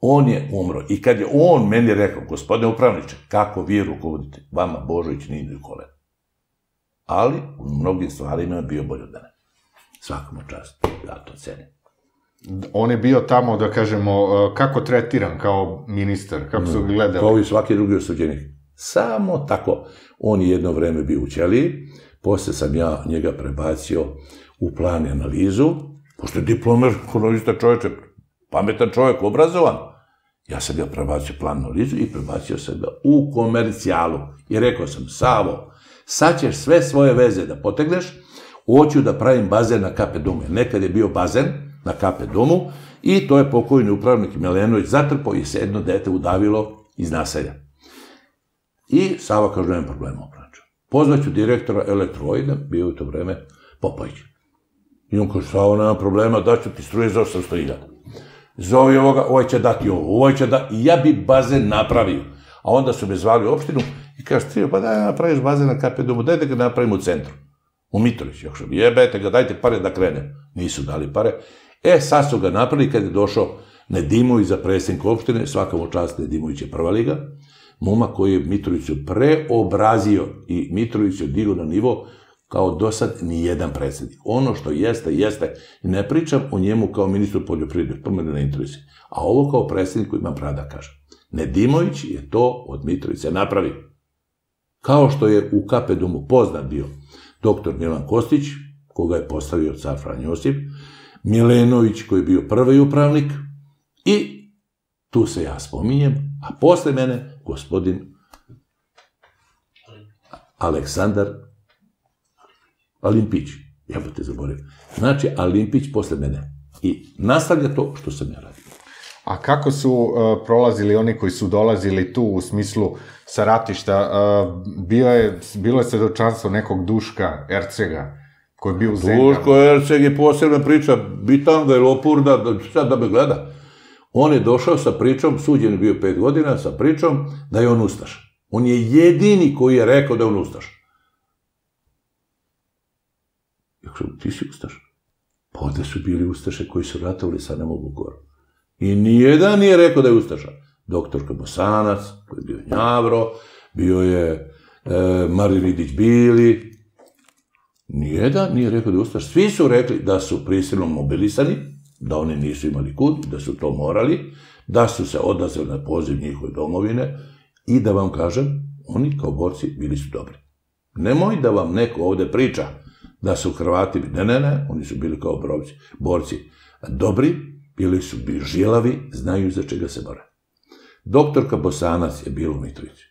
On je umro. I kad je on meni rekao, gospodine upravniče, kako vi rukovodite, vama Božović nije idu kolena. Ali u mnogim stvarima je bio bolje od mene. Svakom čast, ja to cenim. On je bio tamo, da kažemo, kako tretiran kao ministar, kako su ga gledali? Kao i svaki drugi osuđenik. Samo tako. On je jedno vreme bio u ćeliji, posle sam ja njega prebacio u plan i analizu, pošto je diplomer, ekonomista čoveče, pametan čovjek, obrazovan. Ja sam ga prebacio u plan i analizu i prebacio sam ga u komercijalu. I rekao sam, Savo, sad ćeš sve svoje veze da potegneš, hoću da pravim bazen na KP domu. Nekad je bio bazen na KP domu i to je pokojni upravnik Milenović zatrpao i se jedno dete udavilo iz naselja. I Sava kaže, nema problema upravniča. Pozvaću direktora Elektroida, bio u to vreme Popović. I on kaže, Sava, nema problema, daću ti struje za 800.000. Zovi ovoga, ovaj će dati ovo, ovaj će dati, i ja bi bazen napravio. A onda su me zvali u opštinu i kaže, Strio, pa daj napraviš bazen na KP domu, daj da ga napravimo u centru. U Mitrovici. Ja kažem, jebete ga, dajte pare da krenem. Nisu dali pare. Sad su ga napravili kad je došao Nedimović za predsjednik opštine, svaka mu čast, Nedimović je prva liga, momak koji je Mitroviću preobrazio i Mitroviću digao na nivo kao do sad nijedan predsjednik. Ono što jeste, jeste. Ne pričam o njemu kao ministru poljoprivrede, to mene ne interesuje. A ovo kao predsjednik koji imam pravo da kažem. Nedimović je to od Mitrovice napravio. Kao što je u KP domu poznat bio doktor Milan Kostić, koga je postavio car Franjo Josip, Milenović koji je bio prvi upravnik i tu se ja spominjem, a posle mene gospodin Aleksandar Alimpić. Ja bih te zaboravio. Znači, Alimpić posle mene. I nastavlja to što sam ja radio. A kako su prolazili oni koji su dolazili tu u smislu sa ratišta? Bilo je svedočanstvo nekog Duška Ercega, koji je bio u Zengama. Duško Erceg je posebna priča, bitanga i lopurda, sad da me gleda. On je došao sa pričom, suđen je bio 5 godina, sa pričom da je on ustaš. On je jedini koji je rekao da je on ustaš. Ja kažem, ti si ustaš? Pa ovde su bili ustaše koji su ratovali sa ne mogu goru. I nijedan nije rekao da je ustaša. Doktor Bosanac, koji je bio Njavro, bio je Marin Ridić Bili. Nijedan nije rekao da je ustaš. Svi su rekli da su prisilno mobilisani, da oni nisu imali kud, da su to morali, da su se odazvali na poziv njihove domovine i da vam kažem, oni kao borci bili su dobri. Nemoj da vam neko ovde priča da su Hrvati, ne, oni su bili kao borci dobri, bili su žilavi, znaju za čega se bore. Doktorka Bosanac je bila u Mitrovici.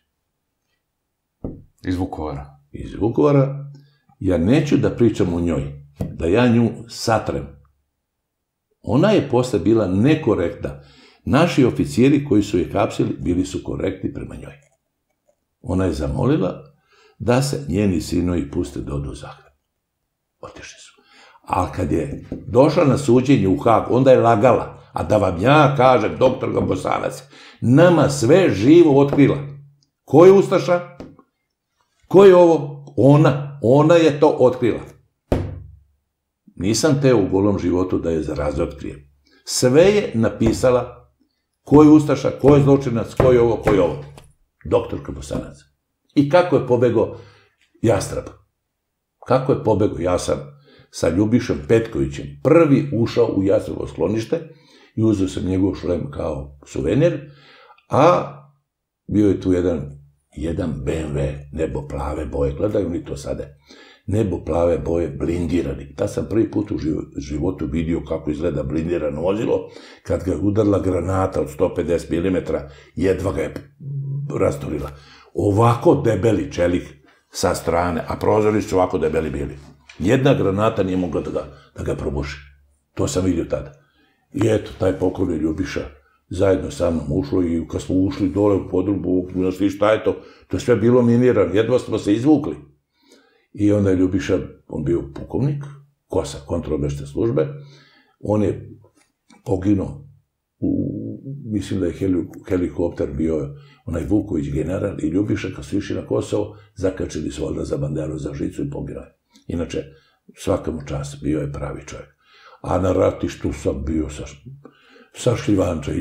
Iz Vukovara. Iz Vukovara. Ja neću da pričam o njoj, da ja nju satrem. Ona je posle bila nekorektna. Naši oficijeri koji su je hapsili bili su korektni prema njoj. Ona je zamolila da se njeni sinovi puste da odu u Zagreb. Otišli su. Ali kad je došla na suđenje u Hag, onda je lagala. A da vam ja kažem, doktorka Bosanac, nama sve živo otkrila. Ko je ustaša? Ko je ovo? Ona je to otkrila. Nisam teo u golom životu da je razotkrijem. Sve je napisala ko je ustaša, ko je zločinac, ko je ovo. Doktorka Bosanac. I kako je pobegao Jastrab? Kako je pobegao? Ja sam sa Ljubišom Petkovićem prvi ušao u Jastrabo sklonište i uzeo sam njegov šlem kao suvenir, a bio je tu jedan BMW, nebo plave boje, gledaju ni to sada, nebo plave boje, blindirani. Ta sam prvi put u životu vidio kako izgleda blindirano vozilo, kad ga je udarila granata od 150 mm, jedva ga je rastorila. Ovako debeli čelik sa strane, a prozori su ovako debeli bili. Jedna granata nije mogla da ga probuši. To sam vidio tada. I eto, taj pokojni Ljubiša zajedno sa mnom ušlo i kad smo ušli dole u podrubu, svi šta je to, to je sve bilo minirano, jedva smo se izvukli. I onda je Ljubiša, on bio pukovnik, kosa kontrolobešne službe, on je poginuo, mislim da je helikopter bio onaj Vuković general i Ljubiša kad su išli na Kosovo, zakačili su valjda za banderu, za žicu i poginao. Inače, svaka mu čast, bio je pravi čovjek. A na ratištu sam bio sa Šljivanča i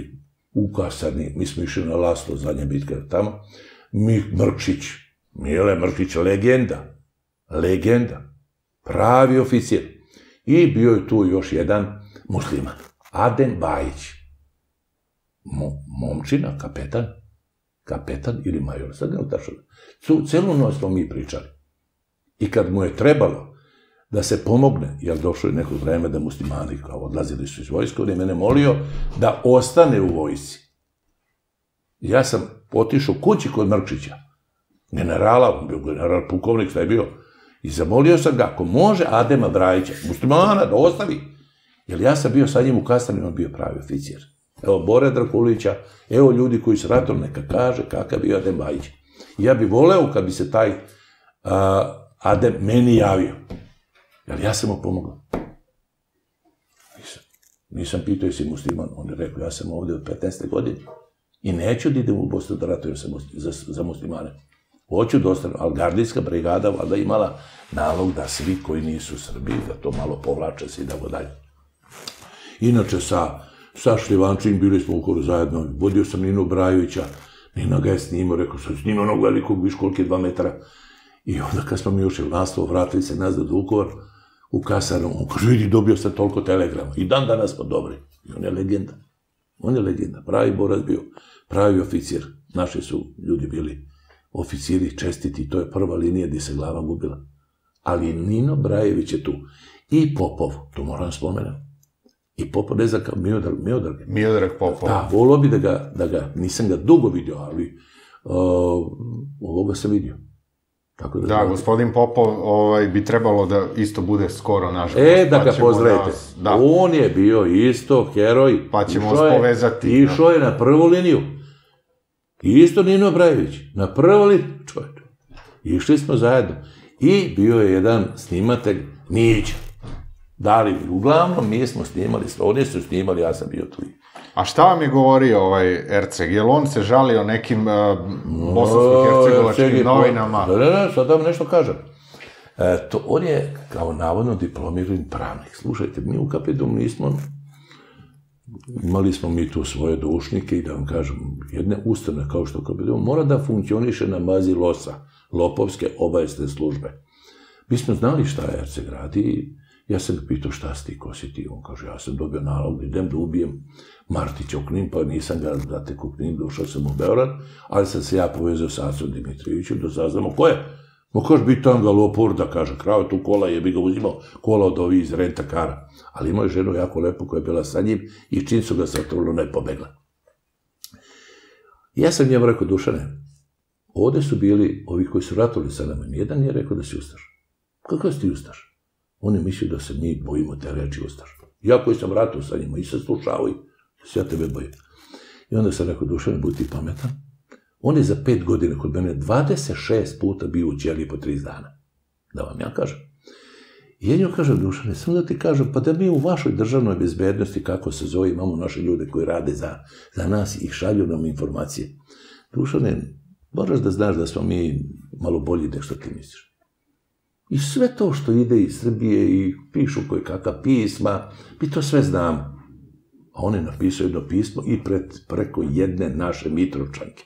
u kasarni, mi smo išli na Laslo, zadnja bitka tamo, Mrkšić, Mile Mrkšić, legenda, pravi oficir. I bio je tu još jedan musliman, Adem Bajić, momčina, kapetan ili major, sad ne utašao. Celu noć smo mi pričali. I kad mu je trebalo da se pomogne, jer došlo je neko vreme da muslimani kao odlazili su iz vojske, on je mene molio da ostane u vojsci. Ja sam otišao kući kod Mrkšića, generala, on bio general pukovnik, šta je bio, i zamolio sam ga, ako može Adema Brajića, muslimana, da ostavi, jer ja sam bio sa njim u kasarni, on bio pravi oficir. Evo Bore Drakulića, evo ljudi koji su ratom, neka kaže kakav bio Adem Bajić. Ja bih voleo kad bi se taj Adem meni javio, jer ja sam mu pomogao. Nisam pitao jesi musliman, on je rekao ja sam ovde od 15. godine i neću da idem u Bosnu da ratujem za muslimane. Hoću da ostanu, ali gardijska brigada valjda imala nalog da svi koji nisu Srbi, da to malo povlače se i da go dalje. Inače sa Šljivančin bili smo ukoro zajedno, vodio sam Ninu Brajovića, Nina ga je snimao, rekao sam snimao onog velikog viškolke 2 metara. I onda kad smo mi ušli u nastavu, vratili se nazad u Vukovar, u kasarnu, on kaže, vidi, dobio sam toliko telegrama. I dan danas smo dobri. I on je legenda. Pravi borac bio, pravi oficir. Naši su ljudi bili oficiri, čestiti, to je prva linija gdje se glava gubila. Ali Nino Brajević je tu. I Popov, to moram spomenuti. I Popov, ne znam kao Miodrag Popov. Da, volio bi da ga, nisam ga dugo vidio, ali ovoga sam vidio. Da, gospodin Popov bi trebalo da isto bude skoro naš gost. Da ga pozdravite. On je bio isto heroj. Pa ćemo vas povezati. Išao je na prvu liniju. Isto Nino Brajević. Na prvu liniju. Išli smo zajedno. I bio je jedan snimatelj Mijića. Uglavnom mi smo snimali, oni su snimali, ja sam bio tu. A šta vam je govorio Erceg? Je li on se žalio nekim bosansko-hercegovačkim novinama? Ne, sad da vam nešto kažem. On je kao navodno diplomirani pravnik. Slušajte, mi u KPD-u nismo, imali smo mi tu svoje doušnike i da vam kažem, jedne ustanove kao što KPD-u mora da funkcioniše na bazi LOS-a, Lopovske obavještajne službe. Mi smo znali šta Erceg radi i ja sam ga pitao šta si ti, ko si ti? On kaže, ja sam dobio nalog, idem da ubijem Martića u Knin, pa nisam ga zatek u Knin, došao sam u Beograd, ali sam se ja povezao sa Acom Dimitrijevićem da saznamo ko je. Kaže, bi tam ga lopor, da kaže, krao tu kola, je bi ga uzimao kola od ovih iz rentakara. Ali imao je ženu jako lepo koja je bila sa njim i čim su ga satrlo ne pobegla. Ja sam njemu rekao, Dušane, ovde su bili ovi koji su ratovali sa nama, nijedan nije rekao da si ustaš. Kako si ti ustaš? On je mislio da se mi bojimo te reči ustaš. Ja koji sam ratao sa njima i se slušao i se ja tebe bojim. I onda sam rekao, Dušane, budi ti pametan. On je za 5 godina kod mene 26 puta bio u ćeliji po 30 dana. Da vam ja kažem. I ja njoj kažem, Dušane, samo da ti kažem, pa da mi u vašoj državnoj bezbednosti, kako se zove, imamo naše ljude koji rade za nas i šalju nam informacije. Dušane, moraš da znaš da smo mi malo bolji nego što ti misliš. I sve to što ide iz Srbije i pišu koji kakva pisma, mi to sve znamo. A on je napisao jedno pismo i preko jedne naše Mitrovčanke.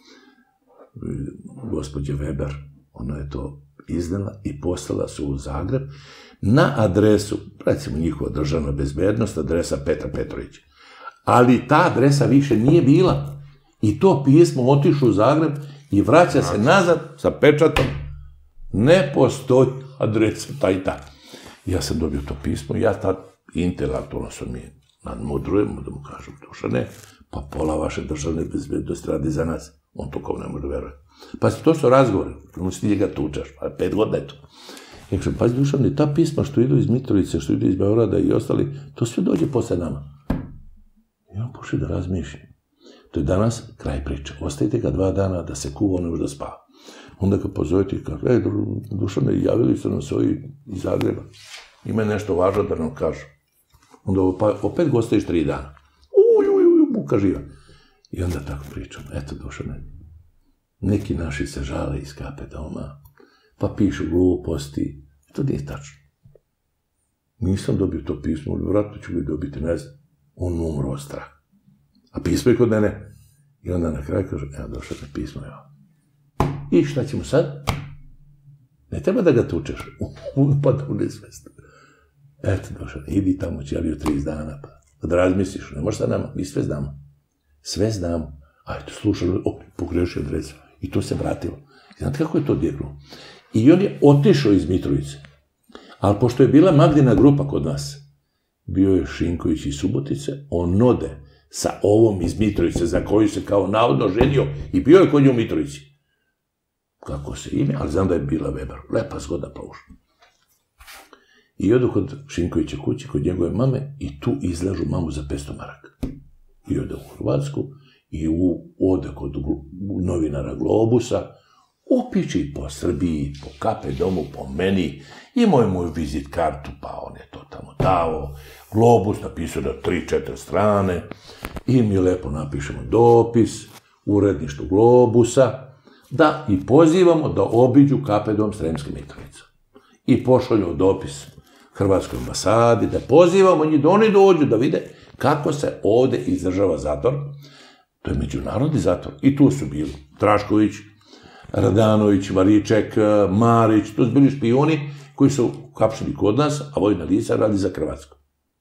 Gospođe Weber, ona je to iznala i poslala su u Zagreb na adresu, recimo njihova državna bezbednost, adresa Petra Petrovića. Ali ta adresa više nije bila. I to pismo otišlo u Zagreb i vraća se nazad sa pečatom. Ne postoji adresa ta i ta. Ja sam dobio to pismo i ja tad intelektualno sam mi nadmudrujem da mu kažem, Dušane, pa pola vaše državne bezbednosti radi za nas. On to kao ne može veruje. Pa to su razgovori, ono si ti ga tučaš, pa 5 godina je to. Ja kažem, pazi Dušane, ta pisma što idu iz Mitrovice, što idu iz Beograda i ostali, to sve dođe posle nama. I on pošli da razmišlja. To je danas kraj priče. Ostavite ga 2 dana da se kuva, ne može da spava. Onda ga pozovete i kaže, Dušane, javili su nam se ovi iz Zagreba. Ima nešto važno da nam kažu. Onda opet gostajiš 3 dana. Buka živa. I onda tako pričam, eto Dušane, neki naši se žale iz KPD-a, pa pišu gluposti. To nije tačno. Nisam dobio to pismo, ali vratno ću ga dobiti, ne znam. On umro od straha. A pismo je kod mene. I onda na kraju kaže, evo, došao mi pismo, evo. I šta ćemo sad? Ne treba da ga tučeš. Upada u nesvest. Eto, došao, idi tamo, ćelio 30 dana, pa da razmisliš, ne možeš sa nama, mi sve znamo. Sve znamo. Ajde, slušaj, pogrešio adresu. I to se vratilo. Znate kako je to odjeknulo? I on je otišao iz Mitrovice. Ali pošto je bila Magdina grupa kod nas, bio je Šinković iz Subotice, on ode sa ovom iz Mitrovice, za koju se kao navodno ženio i bio je kod nje u Mitrovici. Kako se ime, ali znam da je bila Weber. Lepa, zgodna pauša. I odu kod Šinkovića kući, kod njegove mame, i tu izlažu mamu za 500 maraka. I ode u Hrvatsku, i ode kod novinara Globusa, upiči po Srbiji, po Kape domu, po meni, imao je moju vizit kartu, pa on je to tamo dao, Globus napisao na 3-4 strane, i mi lepo napišemo dopis, uredništvu Globusa, da i pozivamo da obiđu Kape dom Sremske Mitrovice. I pošalju dopis Hrvatskoj ambasadi, da pozivamo njih da oni dođu da vide kako se ovde izdržava zatvor. To je međunarodni zatvor. I tu su bili Trašković, Radanović, Variček, Marić, to su bili špijuni koji su hapšeni kod nas, a vojna lica radi za Hrvatsku.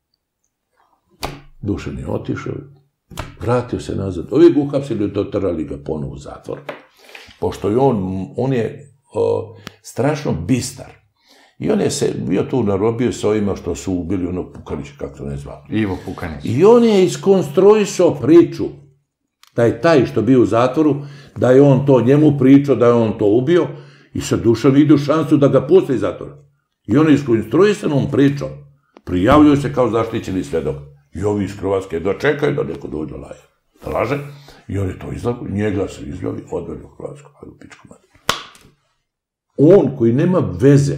Dušan je otišao, vratio se nazad. Ovi ga uhapsili, doterali ga ponovo u zatvor. Pošto je on je strašno bistar. I on je se bio tu narobio sa ovima što su ubili ono Pukanića, kako to ne zvao. Ivo Pukanić. I on je iskonstruisao priču, da je taj što bio u zatvoru, da je on to njemu pričao, da je on to ubio, i sad Dušan vidi šansu da ga pusti iz zatvora. I on je iskonstruisanom pričom, prijavljuje se kao zaštićeni svedok. I ovi iz Hrvatske da čekaju da neko dođe da laže, i on je to izlagao, njega se izjavi, odveli u Hrvatsku, ajde u pičku mati. On koji nema veze,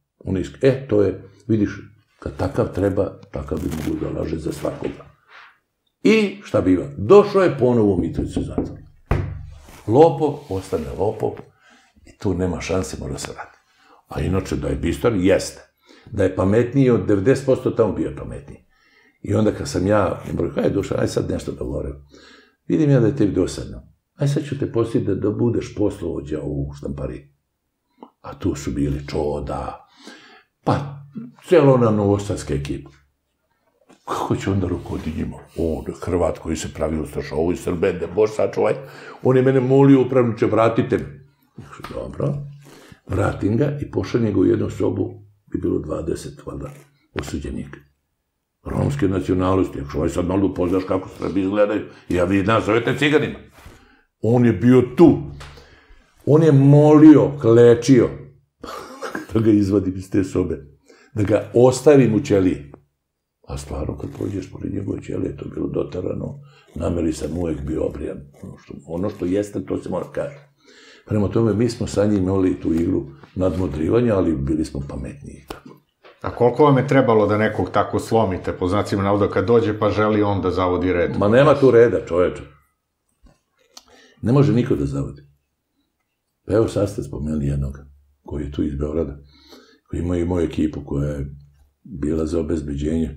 to je, vidiš, kad takav treba, takav bi mogu da laže za svakoga. I šta biva? Došao je ponovo u Mitrovicu zatvor. Lopov, ostane lopov, i tu nema šanse, mora se vrati. A inače, da je bistar, jeste. Da je pametniji od 90%, tamo bio pametniji. I onda kad sam ja, rekao, ajde Dušan, aj sad nešto da govorim. Vidim ja da je tebi dosadno. Aj sad ću te postaviti da budeš poslovođa u štampariji. A tu su bili Čoda, pa celo ona novosadska ekipa. Kako će onda rukovati njima? On, Hrvat koji se pravilo strašao, ovo iz Srbende, Bož sačuvaj, on je mene molio upravniče, vratite me. Dobro, vratim ga i pošaljem ga u jednu sobu, bi bilo 20, valjda, osuđenika. Romske nacionalnosti, ako ovaj sad malo upoznaš kako Srbi izgledaju, ja vi nas zovete ciganima. On je bio tu. On je molio, klečio, da ga izvadim iz te sobe, da ga ostavim u ćeliji. A stvarno, kad pođeš pored njegove ćelije, to je bilo dotarano, nameri sam uvek bio obrijan. Ono što jeste, to se mora kaži. Prema tome, mi smo sa njim imali tu igru nadmudrivanja, ali bili smo pametniji. A koliko vam je trebalo da nekog tako slomite, po znacima navoda, kad dođe pa želi on da zavodi red? Ma nema tu reda, čoveče. Ne može niko da zavodi. Pa evo sad ste spomenuli jednog, koji je tu iz Beograda, koji ima i moju ekipu koja je bila za obezbeđenje.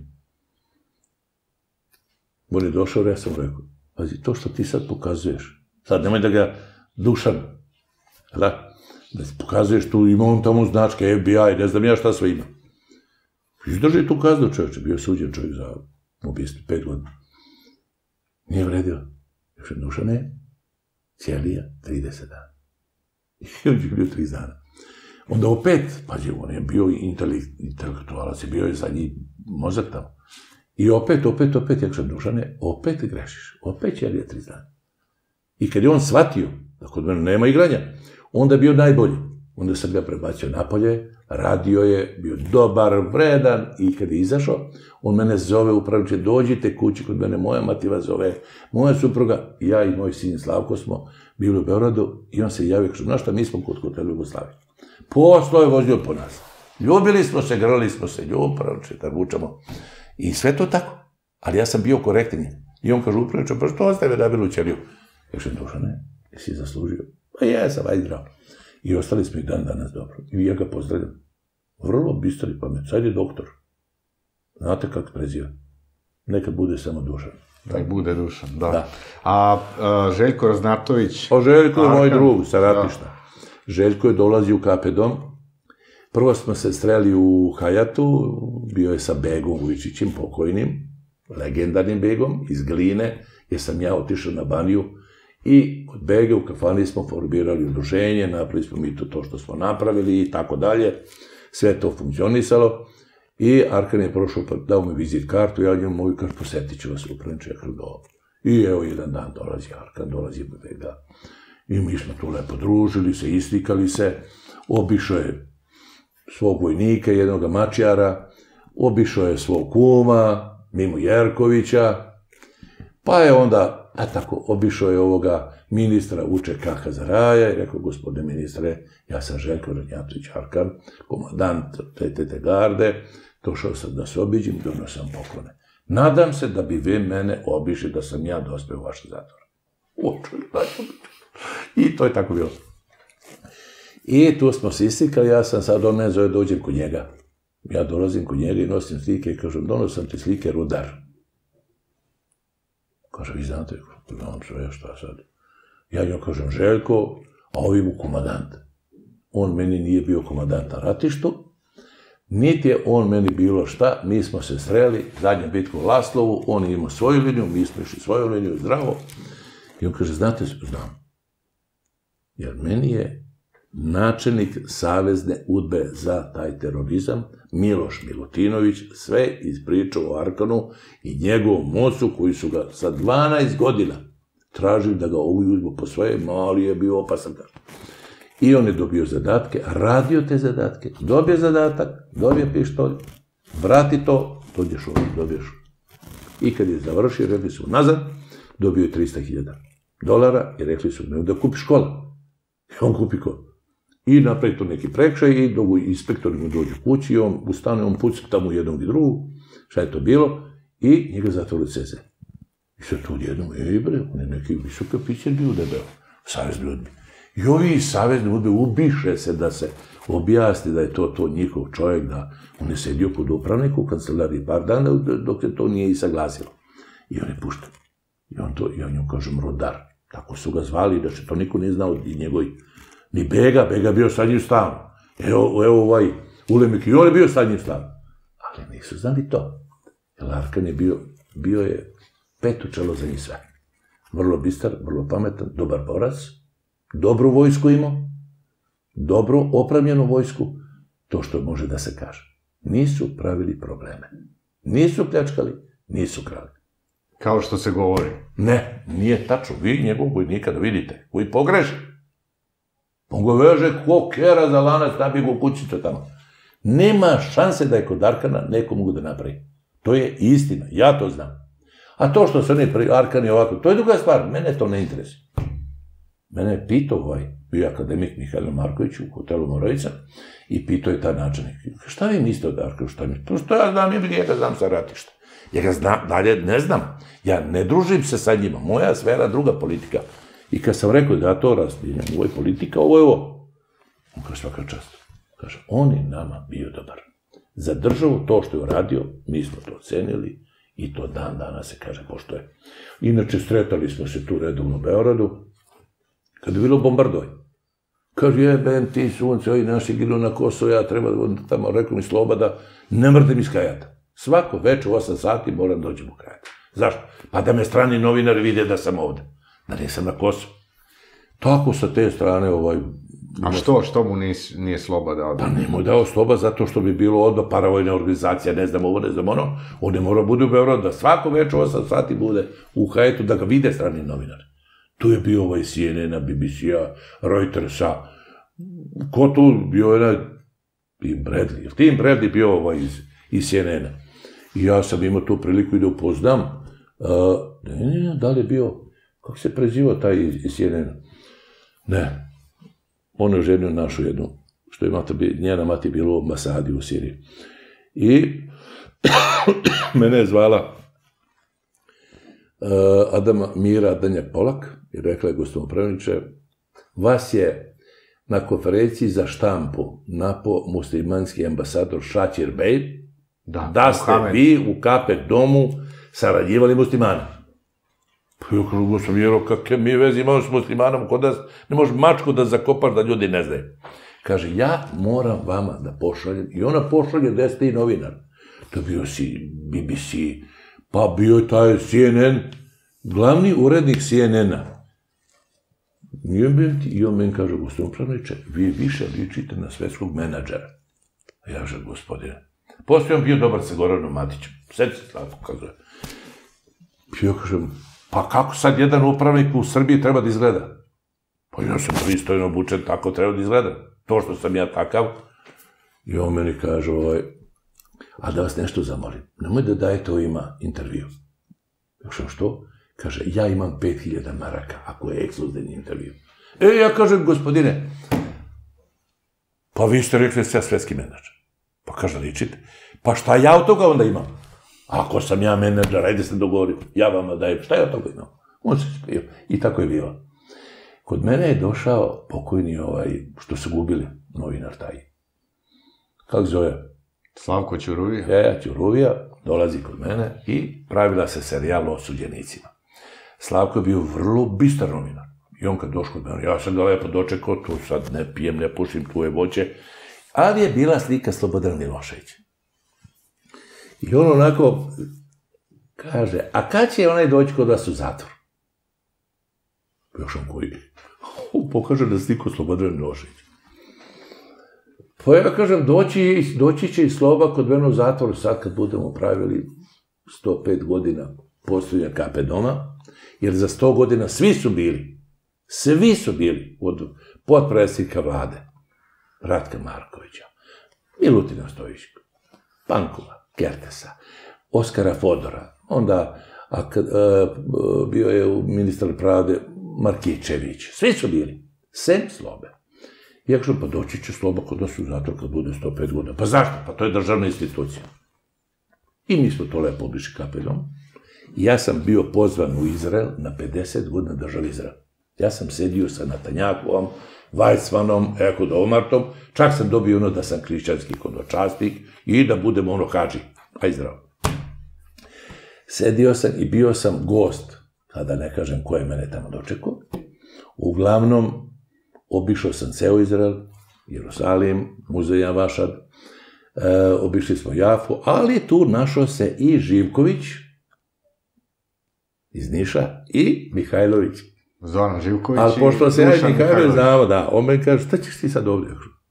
On je došao, ja sam rekao, pazi, to što ti sad pokazuješ, sad nemoj da ga Dušan, da pokazuješ tu, ima on tamo značke, FBI, ne znam ja šta sve ima. Izdrži tu kaznu, čovječe, bio suđen čovjek za ubijstvo, 5 godina. Nije vredilo. Dušane, cijelija, 30 dana. I on je bio 30 dana. Onda opet, pađe, on je bio intelektualac, je bio je za njih mozak tamo. I opet, ja kažem, Dušane, opet grešiš, opet ćelija 30 dana. I kad je on shvatio da kod mene nema igranja, onda je bio najbolji. Onda sam ga prebacio napolje, radio je, bio dobar, vredan, i kad je izašao, on mene zove, upravniče, dođite kući kod mene, moja mati vas zove, moja supruga, ja i moj sin Slavko smo bili u Beogradu, i on se javio, kažem, znaš šta, mi smo kod hotela Jugoslavije. Poslo je vozio po nas. Ljubili smo se, grali smo se, upravniče, da vučamo. I sve to tako. Ali ja sam bio korektan. I on kaže, upravniče, pa što ste me nabili u ćeliju? Ja kažem, Dušane, jesi zaslužio? Pa jesam, ajde zdravo. I ostali smo i dan danas dobro. I ja ga pozdravljam. Vrlo bistar i pamet. Sad je doktor. Znate kako preziva? Nekad bude samo Dušan. Da bude Dušan, da. A Željko Raznatović... Željko je moj drug sa ratišta. Željko je dolazi u KP dom. Prvo smo se sreli u Hajatu, bio je sa Begom Vujčićem, pokojnim, legendarnim Begom, iz Gline, jer sam ja otišao na Baniju i od Bege u kafani smo formirali udruženje, napravili smo mi to što smo napravili i tako dalje. Sve je to funkcionisalo i Arkan je prošao, dao mi vizit kartu, ja njemu moju kartu, posetit ću vas upravim čekali do ovo. I evo jedan dan dolazi Arkan, dolazi Bega. I mi smo tu lepo družili se, islikali se, obišao je svog vojnika, jednog mačjara, obišao je svog kuma, Mimu Jerkovića, pa je onda, tako, obišao je ovoga ministra UČK Hazaraja i rekao, gospodine ministre, ja sam Željko Raznatović Arkan, komandant te garde, došao sam da se obiđem, donio sam poklone. Nadam se da bi vi mene obišli da sam ja dospeo u vaš zatvor. I to je tako bilo. I tu smo se istikali, ja sam sad, on me zove, dođem kod njega. Ja dolazim kod njega i nosim slike i kažem, donosam ti slike Rudar. Kaže, vi znate, znam sve, šta sad? Ja njoj kažem, Željko, a ovi mu komandant. On meni nije bio komandant na ratištu, niti je on meni bilo šta, mi smo se sreli, zadnja bitka u Laslovu, on je imao svoju liniju, mi smo išli svoju liniju, zdravo. I on kaže, znate, znam. Jer meni je načelnik Savezne udbe za taj terorizam, Miloš Milutinović, sve ispričao o Arkanu i njegovom mocu koji su ga sa 12 godina tražili da ga ovu udbu posvoje, mali je bio opasan. I on je dobio zadatke, radio te zadatke, dobije zadatak, dobije pištolj, vrati to, dođeš ovdje, dobiješ. I kad je završio, rekli su nazad, dobio je $300.000 i rekli su da kupi škola. I on kupi ko? I napravi to neki prekšaj i inspektori mu dođu kući i on ustane, on puca tamo jednog i drugog, šta je to bilo, i njega zatvori CZ. I sad tu odjednom, on je neki visok oficir bio debel, savezni udbi. I ovi iz savezne udbe ubiše se da se objasni da je to njihov čovjek, da on je sedio kod upravnika u kancelariji par dana dok se to nije i saglasilo. I on je pušten. I on njom kažem Rudar. Tako su ga zvali, da će to niko nije znao i njegovi. Ni Bega bio sa njim stalno. Evo ovaj Ulemik i on je bio sa njim stalno. Ali nisu znali to. Jer Arkan je bio je pet u čelo za njih sve. Vrlo bistar, vrlo pametan, dobar borac, dobru vojsku imao, dobro opremljenu vojsku, to što može da se kaže. Nisu pravili probleme. Nisu pljačkali, nisu krali. Kao što se govori. Ne, nije tačno. Vi njegovog vojnika da vidite, koji pogreši. On go veže ko kera za lanac, nabi go kućice tamo. Nema šanse da je kod Arkana neko mogu da napravi. To je istina, ja to znam. A to što se oni Arkan je ovako, to je druga stvar, mene to ne interesuje. Mene je pitao bio akademik Mihajlo Marković u hotelu Moravica i pitao je taj načelnik, šta vi mislite od Arkana, šta mi? To što ja znam, ja ga znam sa ratišta. Ja ga znam, dalje ne znam. Ja ne družim se sa njima, moja sfera druga politika. I kad sam rekao da ja to razdijem, ovo je politika, ovo je ovo. On kaže svaka čast. Kaže, on je nama bio dobar. Za državu to što je uradio, mi smo to ocenili i to dan danas se kaže poštuje. Inače, sretali smo se tu redovno u Beogradu, kad je bilo bombardoj. Kaže, jebem ti sunce, ovi naši gilu na Kosovo, ja treba da tamo, rekao mi Sloboda, ne mrdim iz Kajata. Svako večer u 8 sati moram dođem u Kajata. Zašto? Pa da me strani novinari vide da sam ovde. Da nisam na Kosovu. Tako sa te strane A što mu nije Sloba dao? Pa nije mu dao Sloba zato što bi bilo odmah paravojna organizacija, ne znam ovo, ne znam ono. On ne mora bude u Beogradu, da svako večer 8 sati bude u Hajatu, da ga vide strani novinari. Tu je bio CNN-a, BBC-a, Reutersa. Ko tu bio je Tim Bradley. Tim Bradley bio iz CNN-a. I ja sam imao tu priliku i da upoznam. Da li je bio, kako se prezivao taj iz CNN-a? Ne. On je ženio našu jednu, što je njena mati bila u ambasadi u Siriji. I mene je zvala Mira Danjak Polak i rekla je, gospodin upravniče, vas je na konferenciji za štampu napao muslimanski ambasador Šačir Bej, da ste vi u KP domu sarađivali muslimana. Pa ja kažem, gospodin Miro, kakve mi veze imamo s muslimanom kod nas, ne možeš mačku da zakopaš da ljudi ne znaju. Kaže, ja moram vama da pošaljem, i ona pošalje 10 novinar. To bio si BBC, pa bio je taj CNN, glavni urednik CNN-a. I on meni kaže, gospodin Upravniče, vi više ličite na svetskog menadžera. A ja kažem, gospodine, poslije on bio dobar sa Goranom Matićem, sjeti se tako kazuje. I ja kažem, pa kako sad jedan upravnik u Srbiji treba da izgleda? Pa ja sam pristojno obučen, tako treba da izgleda. To što sam ja takav. I on meni kaže, a da vas nešto zamolim, nemoj da dajete ovima intervju. Ja kažem, što? Kaže, ja imam 5000 maraka, ako je ekskluzivni intervju. Ja kažem, gospodine, pa vi ste rekli da sam ja svetski menadžer. Pa kaže, ličite. Pa šta ja od toga onda imam? Ako sam ja menadžer, ajde se dogovorim, ja vama dajem, šta ja od toga imam? On se spio. I tako je bilo. Kod mene je došao pokojni što su gubili, novinar taj. Kako zove? Slavko Ćuruvija. Ćuruvija dolazi kod mene i pravila se serijal o osuđenicima. Slavko je bio vrlo bistar novinar. I on kad došao kod mene, ja sam ga lepo dočekao, tu sad ne pijem, ne pušim, tu je voće. Ali je bila slika Slobodana Miloševića. I on onako kaže, a kad će onaj doći kod vas u zatvor? Još on koji pokaže da sliku Slobodana Miloševića. Pa ja kažem, doći će i Sloba kod mene u zatvor sad kad budemo pravili 105 godina postojanja KP doma, jer za 100 godina svi su bili od potpredsjednika vlade, Ratka Markovića, Milutina Stojićka, Pankova, Kertesa, Oskara Fodora, onda bio je ministar pravde Markićević, svi su bili, sem Slobe. Ja kažem, pa doći će Sloba kod nas u zatvor kad bude 105 godina. Pa zašto? Pa to je državna institucija. I mi smo to lepo obišli kapelom. Ja sam bio pozvan u Izrael na 50 godina države Izrael. Ja sam sedio sa Natanjakovom, Weizmannom, kod Omartom, čak sam dobio da sam hrišćanski hodočasnik i da budem hadži. Aj zdravo. Sedio sam i bio sam gost, kada ne kažem ko je mene tamo dočekao. Uglavnom, obišao sam ceo Izrael, Jerusalim, muzej Avašad, obišli smo Jafu, ali tu našao se i Živković iz Niša i Mihajlović. Zoran Živković. Ali pošto se ja i Mihajlović znamo, da, on me kaže, šta ćeš ti sad ovdje?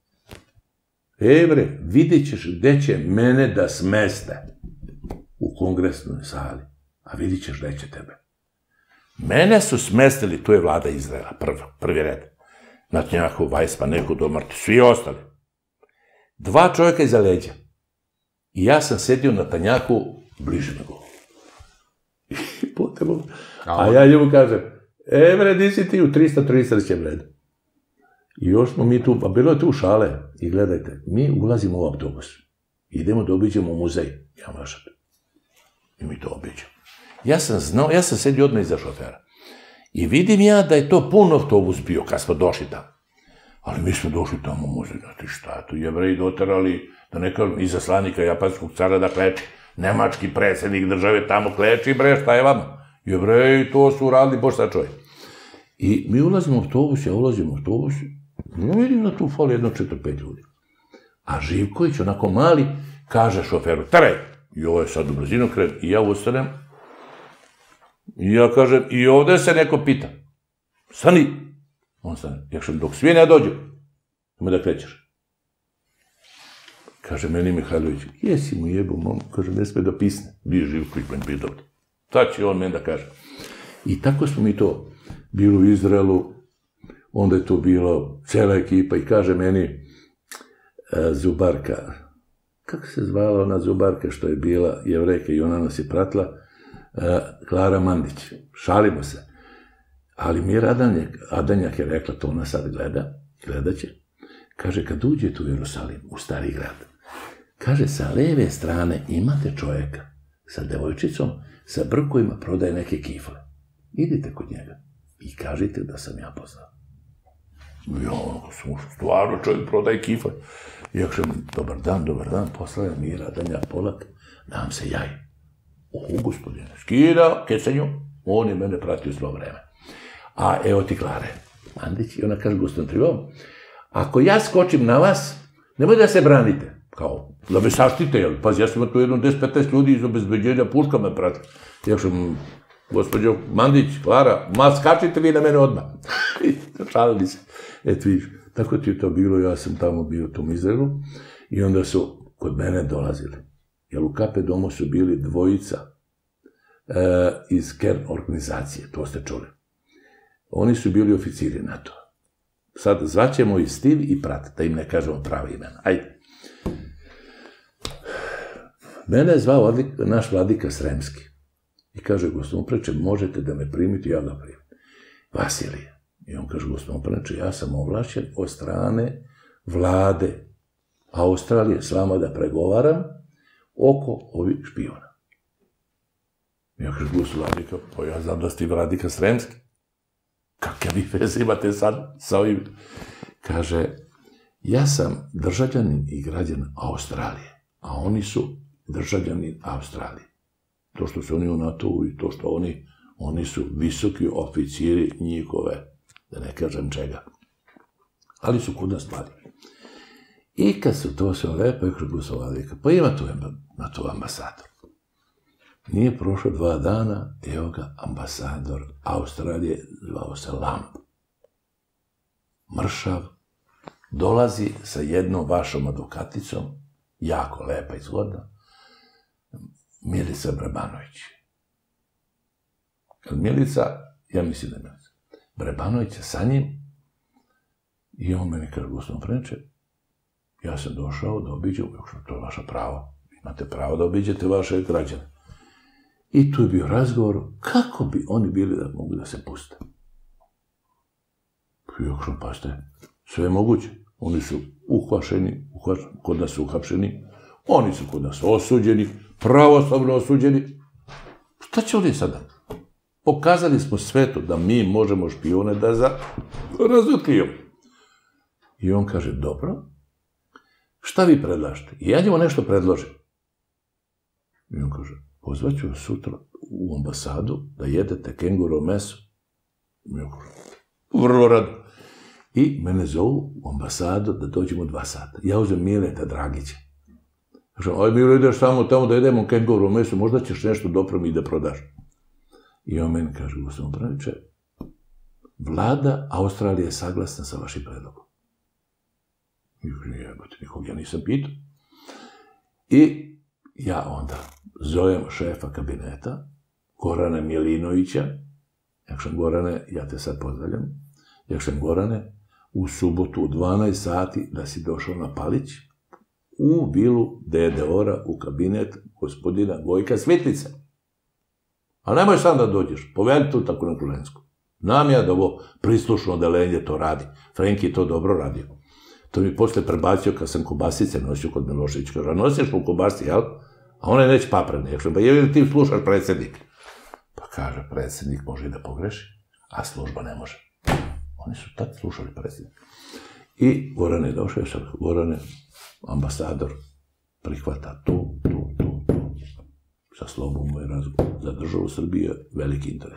Bre, vidit ćeš gde će mene da smeste u kongresnoj sali, a vidit ćeš gde će tebe. Mene su smestili, tu je vlada Izraela, prvi red. Natanjahov, Weizmann, neko Domarti, svi ostali. 2 čovjeka iza leđa. I ja sam sedio na Natanjahu bliže na govu. A ja njemu kažem, bre, di si ti u 333. redu? I još smo mi tu, pa bilo je tu šale. I gledajte, mi ulazimo u autobus. Idemo da obiđemo muzej. I mi to obiđemo. Ja sam sedio odmah iza šofera. I vidim ja da je to pun autobus bio kad smo došli tamo. Ali mi smo došli tamo u muzej, znate šta, tu Jevreji doterali, da ne kažem, izaslanika japanskog cara da kleči. Nemački predsjednik države tamo kleči, bre, šta je vama? Jevreji to su uradili, bož sad čovjek. I mi ulazimo u autobus, ja ulazim u autobus, i vidim da tu fali 4-5 ljudi. A Živković, onako mali, kaže šoferu, teraj! I ovo je sad u brzinu krenu, i ja ustanem, i ja kažem, i ovde se neko pita. Stani. On stane. Ja kažem, dok svi ne dođu, ima da krećeš. Kaže meni Mihajlović, jesi mu jebu, mom, kaže, ne sme da pisne. Bio Živković, meni bio dobro. Tad će on meni da kaže. I tako smo mi to bili u Izraelu, onda je to bilo cela ekipa i kaže meni Zubarka, kako se zvala ona Zubarka što je bila Jevrejka i ona nas je pratila, Klara Mandić, šalimo se. Ali mir Adanjak je rekla, to ona sad gledat će. Kaže, kad uđete u Jerusalim, u Stari grad, kaže, sa leve strane imate čovjeka sa devojčicom, sa brkovima prodaje neke kifle. Idite kod njega i kažite da sam ja poznao. Ja, stvarno čovjek prodaje kifle. Ja kažem, dobar dan, poslao Mir Adanjak Polak, nam se jaj. O, gospodine, skida kesenju, On je mene pratio svo vreme. A evo ti Klare Mandić, i ona kaže, gospodin Trivao, ako ja skočim na vas, nemoj da se branite. Kao, da me saštite, jel? Pazi, ja sam imao tu jedno 10-15 ljudi iz obezbeđenja, puška me prati. Ja sam, gospođo Mandić, Klara, skačite vi na mene odmah. Šalili se. Eto vidiš, tako ti je to bilo, ja sam tamo bio u tom Izraelu i onda su kod mene dolazili. Jer u KP domu su bili dvojica iz Kern organizacije, to ste čuli. Oni su bili oficiri NATO. Sad zvaćemo i Stiv i Prat, da im ne kažemo prava imena. Ajde. Mene je zvao naš vladika Sremski. I kaže, gospodin Preče, možete da me primite, ja ga primim. Vasilije. I on kaže, gospodin Preče, ja sam ovlašćen od strane vlade Australije s vama da pregovaram oko ovih špijona. Ja kaže, gospodin vladika, pa ja znam da ste vladika Sremski. Kakve vi veze imate sad sa ovim? Kaže, ja sam državljanin i građan Australije, a oni su državljanin Australije. To što su oni u NATO-u i to što oni su visoki oficiri njihove, da ne kažem čega. Ali su kod nas mladi. I kad su to sve lepo, pa ima tu na to ambasador. Nije prošlo 2 dana, evo ga ambasador Australije, zvao se Lamb. Mršav, dolazi sa jednom vašom advokaticom, jako lepa i zgodna, Milica Brebanović. Milica, ja mislim da je Milica. Brebanović je sa njim i on meni kaže, gospodin Preče, ja sam došao da obiđem, to je vaša pravo, imate pravo da obiđete vaše građane. I tu je bio razgovor kako bi oni bili da mogu da se puste. Pa ste, sve je moguće. Oni su uhvašeni, kod nas su uhapšeni, oni su kod nas osuđeni, pravoslavno osuđeni. Šta će oni sada? Pokazali smo svetu da mi možemo špijone da razotkrijemo. I on kaže, dobro, šta vi predlažete? I ja njemu nešto predložim. I on kaže, pozvaću vas sutra u ambasadu da jedete kenguru meso. I on kaže, vrlo rado. I mene zovu u ambasadu da dođemo u 2 sata. Ja uzem Mileta Dragića. Kažem, aj Milo, ideš samo tamo da jedemo kenguru meso, možda ćeš nešto dopremi i da prodaš. I on meni kaže, gospodin Preče, vlada Australije je saglasna sa vašim predlogom. I jebate, nikog ja nisam pitao. I ja onda zovem šefa kabineta, Gorana Milinovića. Ja kažem, Gorane, ja te sad pozdravljam. Ja kažem, Gorane, u subotu u 12 sati da si došao na Palić u vilu DDOR-a u kabinet gospodina Gojka Svitlice. A nemoj sam da dođeš, poveli tu tako na Kulensku. Znam ja da ovo prislušno odelenje to radi. Frenki to dobro radio. To mi posle prebacio kad sam kobasice nosio kod Miloševića. Kaže, a nosiš po kobasi, jel? A ona je neće paprene. Ja kažem, pa je li ti slušaš predsjednik? Pa kaže, predsjednik može i da pogreši, a služba ne može. Oni su tad slušali predsjednika. I Goran je došao, sad Gorane, ambasador, prihvata tu. Sa slobom moj razgovor. Za državu Srbije veliki interes.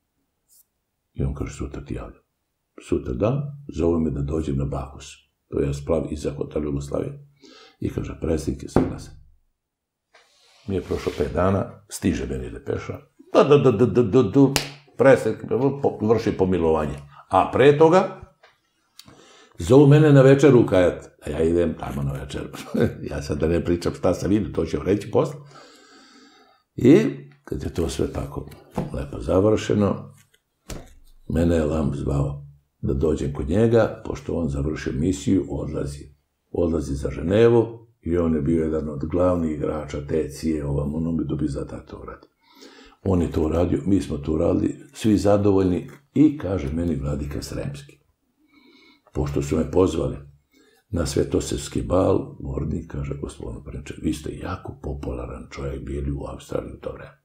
I on kaže, sutra ti javljam. Sutra dan, zove me da dođem na Bakus. To je splav iza hotela Jugoslavije. I kaže, predsjednik je saglasan. Mi je prošlo 5 dana, stiže meni depeša. Predsjednik vrši pomilovanje. A pre toga, zovu mene na večeru u Kajat. A ja idem tamo na večeru. Ja sad da ne pričam šta sam vidio, to ću reći posle. I kad je to sve tako lepo završeno, mene je Lamb zvao da dođem kod njega, pošto on završio misiju, odlazi za Ženevu i on je bio jedan od glavnih igrača te cije, ono bi dobi za to uradi. On je to uradio, mi smo to uradili, svi zadovoljni i kaže meni vladika Sremski. Pošto su me pozvali na Svetosavski bal, Vornik kaže, gospodin Preče, vi ste jako popularan čovjek bili u Australiji u to vreme.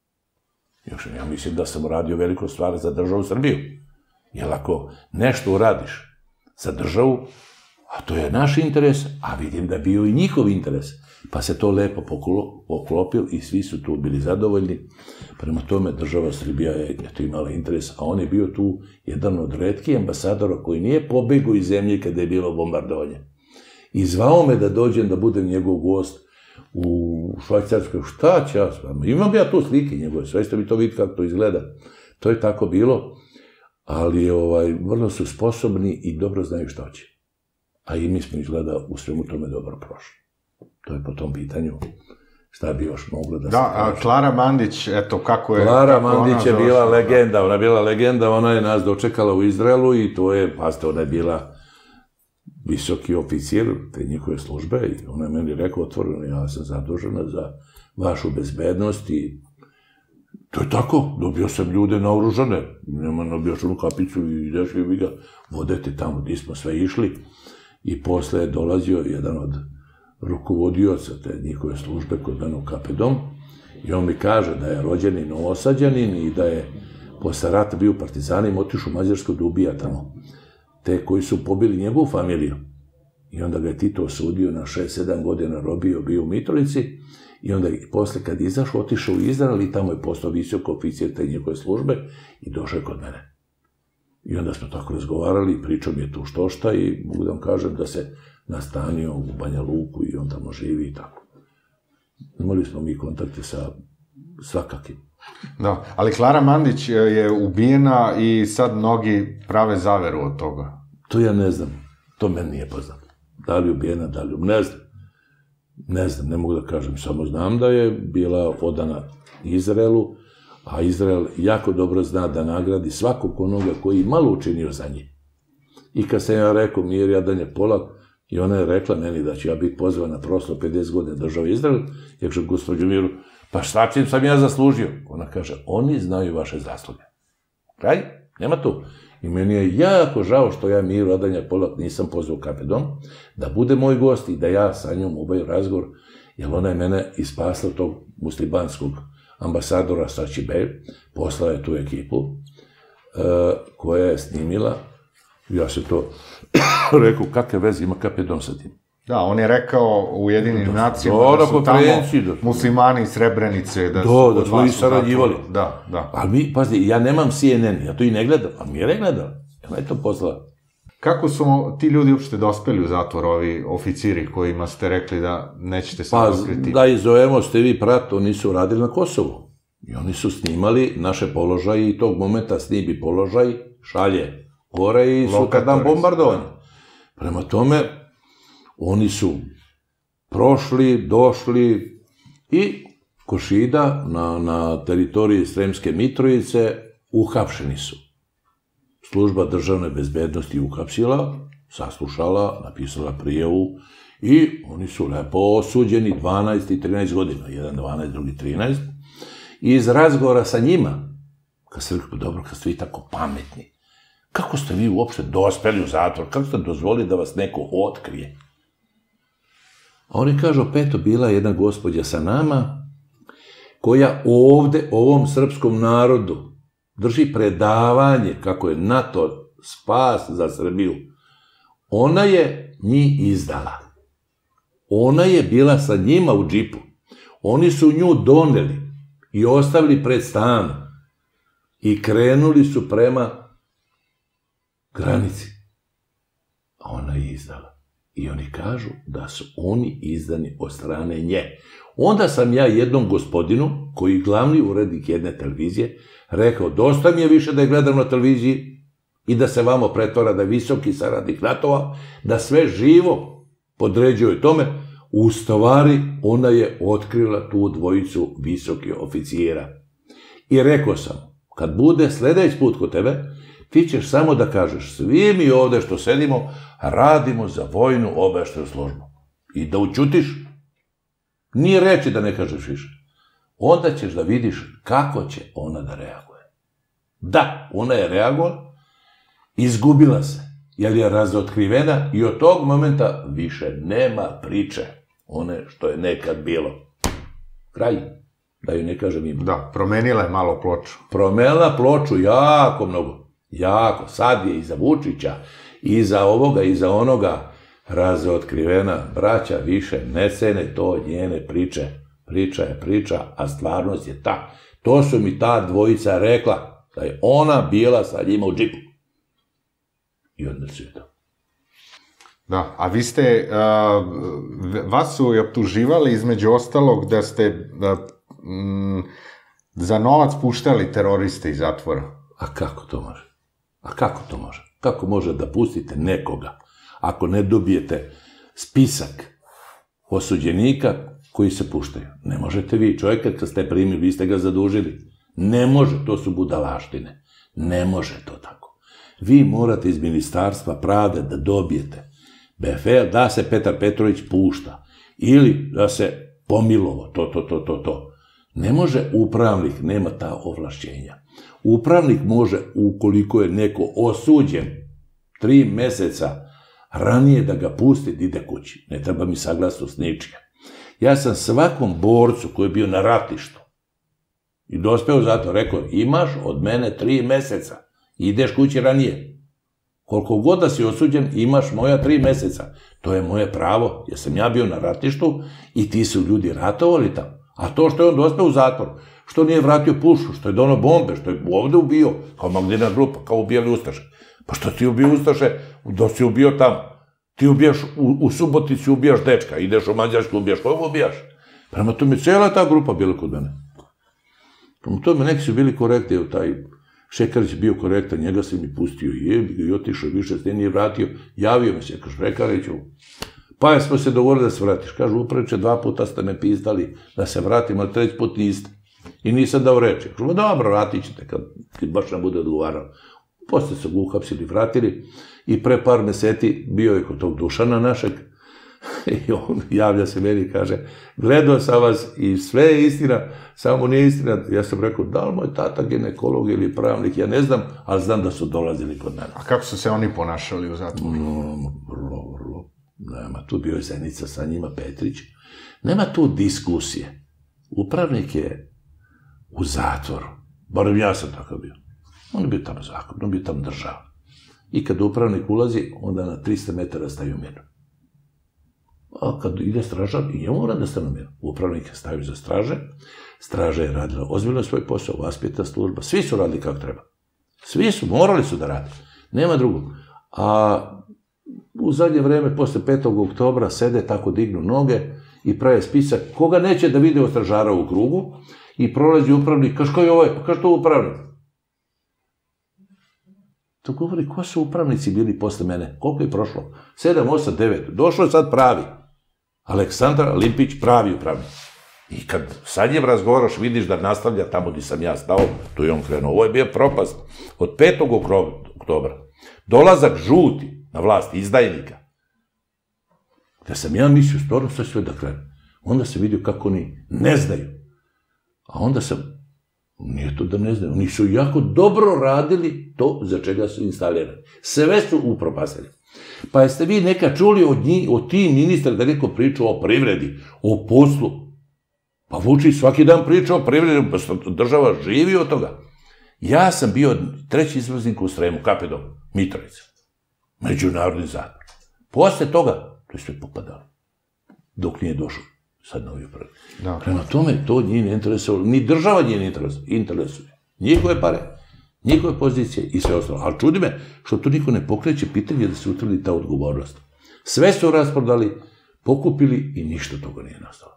Ja mislim da sam uradio veliko stvar za državu Srbiju. Jer ako nešto uradiš za državu, a to je naš interes, a vidim da je bio i njihov interes. Pa se to lepo poklopilo i svi su tu bili zadovoljni. Prema tome, država Srbija je to imala interes, a on je bio tu jedan od retkih ambasadora koji nije pobegao iz zemlje kada je bilo bombardovanje. I zvao me da dođem da budem njegov gost u Švajcarskoj. Šta će ja s vama? Imam ja tu slike njegove, sve ste mi to vidjeti kako to izgleda. To je tako bilo, ali vrlo su sposobni i dobro znaju šta će. A i mi smo izgleda u svemu tome dobro prošli. To je po tom pitanju šta bi još moglo da se kaže. Da, Klara Mandić, eto, kako je... Klara Mandić je bila legenda, ona je bila legenda, ona je nas dočekala u Izraelu i to je, pazite, ona je bila visoki oficir te njihove službe i ona je meni rekao otvoreno, ja sam zadužena za vašu bezbednost i to je tako, dobio sam ljude naoružane, nema naoružanu kapicu i ideš i vi ga vodete tamo gdje smo sve išli i posle je dolazio jedan od rukovodioca te njihove službe kod mene u Kapedom i on mi kaže da je rođeni Novosađanin i da je posle rata bio u partizanima, otišao u Mađarsku da ubija tamo te koji su pobili njegovu familiju. I onda ga je Tito osudio na 6-7 godina robio, bio u Mitrovici i onda posle kad izašao, otišao u Izrael i tamo je postao visok oficir te njegove službe i došao je kod mene. I onda smo tako razgovarali i pričao mi je tu što i mogu da vam kažem da se nastanio u Banja Luku i on tamo živi i tako. Imali smo mi kontakte sa svakakim. Da, ali Klara Mandić je ubijena i sad mnogi prave zaveru od toga. To ja ne znam, to meni nije poznato. Da li je ubijena, da li je... Ne znam, ne mogu da kažem, samo znam da je bila odana Izraelu, a Izrael jako dobro zna da nagradi svakog onoga koji malo učinio za njih. I kad sam ja rekao, Mir Jadanje Polak, i ona je rekla meni da ću ja biti pozvan na proslavu 50 godina države Izrael, ja kažem, gospođo Miru, pa šta čim sam ja zaslužio? Ona kaže, oni znaju vaše zasluge. Kraj, nema tu. I meni je jako žao što ja Miru Jadanja Polak nisam pozvao u Kapedom, da bude moj gost i da ja sa njom obavim razgovor, jer ona je mene ispasla tog muslimanskog ambasadora Sačibe, poslala je tu ekipu koja je snimila. Ja se to rekao, kakve veze ima Kapedon sa tim. Da, on je rekao u Jedinim nacijama da su tamo muslimani iz Srebrenice, da su i sarađivali. Da. Ali mi, pazite, ja nemam CNN, ja to i ne gledam, a mi je ne gledam. Ja je to poslala. Kako su ti ljudi uopšte dospeli u zatvor, ovi oficiri kojima ste rekli da nećete se otkriti? Da izovemo ste vi prat, oni su radili na Kosovu. I oni su snimali naše položaje i tog momenta snimi položaj, šalje gore i sutra dan bombardovanje. Prema tome, oni su prošli, došli i Košida na teritoriji Sremske Mitrovice uhapšeni su. Služba državne bezbednosti uhapsila, saslušala, napisala prijavu i oni su lepo osuđeni 12 i 13 godina, jedan 12, drugi 13. I iz razgovora sa njima, kad se rekao, dobro, kad ste vi tako pametni, kako ste vi uopšte dospeli u zatvor, kako ste dozvolili da vas neko otkrije? A oni kažu, peto, bila je jedna gospođa sa nama, koja ovde, ovom srpskom narodu, drži predavanje kako je NATO spas za Srbiju. Ona je njih izdala. Ona je bila sa njima u džipu. Oni su nju doneli i ostavili pred stanom i krenuli su prema granici. A ona je izdala. I oni kažu da su oni izdani od strane nje. Onda sam ja jednom gospodinu, koji je glavni urednik jedne televizije, rekao, dosta mi je više da je gledam na televiziji i da se vamo pretvara da je visoki saradnik NATO-a, da sve živo podređuje tome. U stvari, ona je otkrila tu dvojicu visokih oficijera. I rekao sam, kad bude sljedeći put kod tebe, ti ćeš samo da kažeš, svi mi ovde što sedimo, radimo za vojnu obaveštenu službu. I da učutiš, ni reči da ne kažeš više. Onda ćeš da vidiš kako će ona da reaguje. Da, ona je reagovala, izgubila se, jer je razotkrivena i od tog momenta više nema priče. One što je nekad bilo. Kraj. Da ju ne kažem ima. Da, promenila je malo ploču. Promenila ploču jako mnogo. Jako. Sad je i za Vučića, i za ovoga, i za onoga. Razotkrivena braća više ne cene to njene priče. Priča je priča, a stvarnost je ta. To su mi ta dvojica rekla, da je ona bila sa njima u džipu. I onda su je to. Da, a vi ste, vas su i optuživali između ostalog da ste za novac puštali teroriste iz zatvora. A kako to može? Kako može da pustite nekoga ako ne dobijete spisak osuđenika koji se puštaju? Ne možete vi, čovjeka kad ste primili, vi ste ga zadužili. Ne može, to su budalaštine. Ne može to tako. Vi morate iz Ministarstva pravde da dobijete BFL da se Petar Petrović pušta ili da se pomilovo, to. Ne može upravnik, nema ta ovlašćenja. Upravnik može, ukoliko je neko osuđen 3 meseca ranije da ga pusti da ide kući. Ne treba mi saglasnost ničija. Ja sam svakom borcu koji je bio na ratištu i dospeo zato, rekao, imaš od mene 3 meseca, ideš kući ranije. Koliko god da si osuđen, imaš moja 3 meseca. To je moje pravo, jer sam ja bio na ratištu i ti su ljudi ratovali tamo. A to što je on dospeo u zatvor, što nije vratio pušu, što je donao bombe, što je ovde ubio, kao Magdalena grupa, kao ubijali Ustaše. Pa što ti ubio Ustaše, da si ubio tamo? Ti ubijaš, u Subotici ubijaš dečka, ideš u Mađarsku, ubijaš, koga ubijaš? Prema tome, cijela ta grupa bila kod mene. Prema tome, neki su bili korekti, taj Šekarić bio korektan, njega se mi pustio i otišao, više se nije vratio, javio me se, kaže, Šekariću, pa smo se dogovorili da se vratiš. Kažu, upraviče, 2 puta ste me pizdali da se vratim, ali 3 put niste. I nisam dao reći. Kažu, dobro, vratit ćete, kad baš nam bude odgovarao. Posle su ga uhapsili, vratili i pre par meseci bio je kod tog Dušana našeg i on javlja se meni i kaže, gledao sam vas i sve je istina, samo nije istina. Ja sam rekao, da li moj tata ginekolog ili pravnik, ja ne znam, ali znam da su dolazili kod mene. A kako su se oni ponašali u zatvoru? Vrlo. Nema, tu bio je Zenica sa njima, Petrić. Nema tu diskusije. Upravnik je u zatvoru. Barem ja sam tako bio. On je bio tamo zakon, on je bio tamo država. I kad upravnik ulazi, onda na 300 metara staju mirno. A kad ide stražar, i njemu mora da stanu mirno. Upravnik je stavio za straže, straža je radila ozbiljno svoj posao, vaspitna služba, svi su radili kako treba. Svi su, morali su da rade. Nema drugog. A u zadnje vreme, posle 5. oktobra, sede tako, dignu noge i prave spisak koga neće da vide od stražara u krugu i prolazi upravnik, kaš ko je ovaj, kaš to upravnik? To govori, ko su upravnici bili posle mene? Koliko je prošlo? 7, 8, 9. Došlo je sad pravi. Aleksandar Limpić, pravi upravnik. I kad sad njem razgovaraš, vidiš da nastavlja tamo gdje sam ja stao, tu je on krenuo. Ovo je bio propast od 5. oktobra. Dolazak žuti na vlast, izdajnika. Da sam ja mislio, stvarno sve da krenu. Onda se vidio kako oni ne znaju. A onda sam, nije to da ne znaju, oni su jako dobro radili to za čega su instalirani. Sve su upropastili. Pa jeste vi nekad čuli od tih ministra da neko priča o privredi, o poslu? Pa Vučić svaki dan priča o privredi, država živi od toga. Ja sam bio 3. izvoznik u Sremu, Kapedom, Mitrovica. Međunarodni zatvor. Posle toga, to je sve popadalo. Dok nije došao sad novi upravnik. Prema tome, to nije ne interesovalo. Ni država nije ne interesuje. Njihove pare, njihove pozicije i sve ostalo. Ali čudi me što tu niko ne pokreće pitanje da se utvrdi ta odgovornost. Sve su rasprodali, pokupili i ništa toga nije nastalo.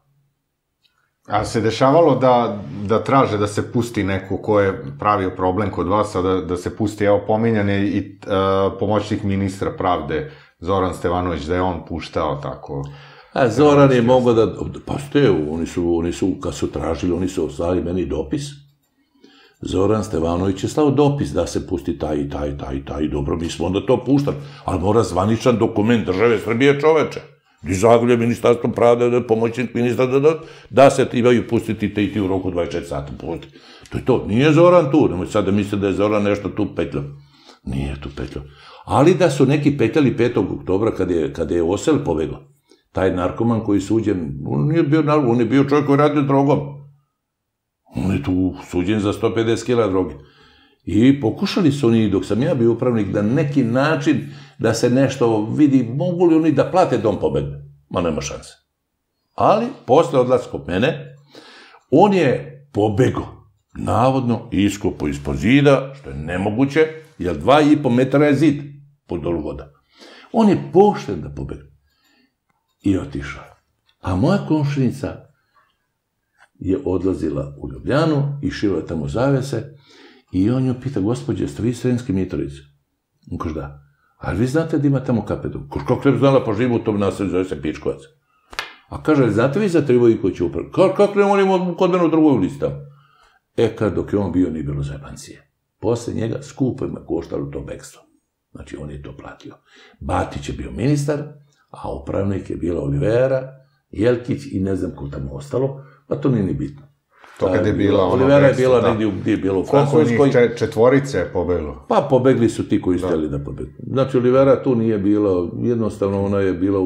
A se dešavalo da traže da se pusti neko ko je pravio problem kod vas, a da se pusti, evo pominjan je i pomoćnik ministra pravde Zoran Stevanović, da je on puštao tako? A Zoran je mogao da, pa ste, oni su, kad su tražili, oni su oslali meni dopis. Zoran Stevanović je slao dopis da se pusti taj, dobro, mi smo onda to puštali, ali mora zvaničan dokument države Srbije, čoveče. Zagovlje ministarstvo pravde, pomoćnik ministra, da se trebaju pustiti te i ti u roku 24 sata. To je to. Nije Zoran tu. Nemoj sad da mislite da je Zoran nešto tu petljao. Nije tu petljao. Ali da su neki petljali 5. oktobra kada je Osel pobegao. Taj narkoman koji je suđen, on nije bio narkoman, on je bio čovjek koji radio drogom. On je tu suđen za 150 kila droge. I pokušali su oni, dok sam ja bio upravnik, da neki način da se nešto vidi, mogu li oni da plate Dom pobede? Ma nema šanse. Ali, posle odlaska od mene, on je pobego, navodno iskopo ispod zida, što je nemoguće, jer 2,5 metara je zid pod dolu voda. On je pošten da pobegne. I otišao. A moja komšinica je odlazila u Ljubljanu, išila je tamo zavese, i on nju pita, gospođe, jeste vi Sremske Mitrovice? On kaže, da. A vi znate da ima tamo kapedom? Kako ne bi znala, pa živu u tom naselju, zove se Pičkovac. A kaže, znate vi za Trivojikovića upravu? Kako ne volimo kod mene u drugoj ulici tamo? Kad dok je on bio, nije bilo zajebancije. Posle njega skupo ima koštalo to bekstvo. Znači, on je to platio. Batić je bio ministar, a upravnik je bila Olivera, Jelkić i ne znam ko tamo ostalo, pa to nije ni bitno. To kad je bila ono Olivera je bila negdje gdje je bilo u Francuskoj. Koliko njih četvorice je pobeglo? Pa pobegli su ti koji htjeli da pobegli. Znači, Olivera tu nije bila, jednostavno ona je bila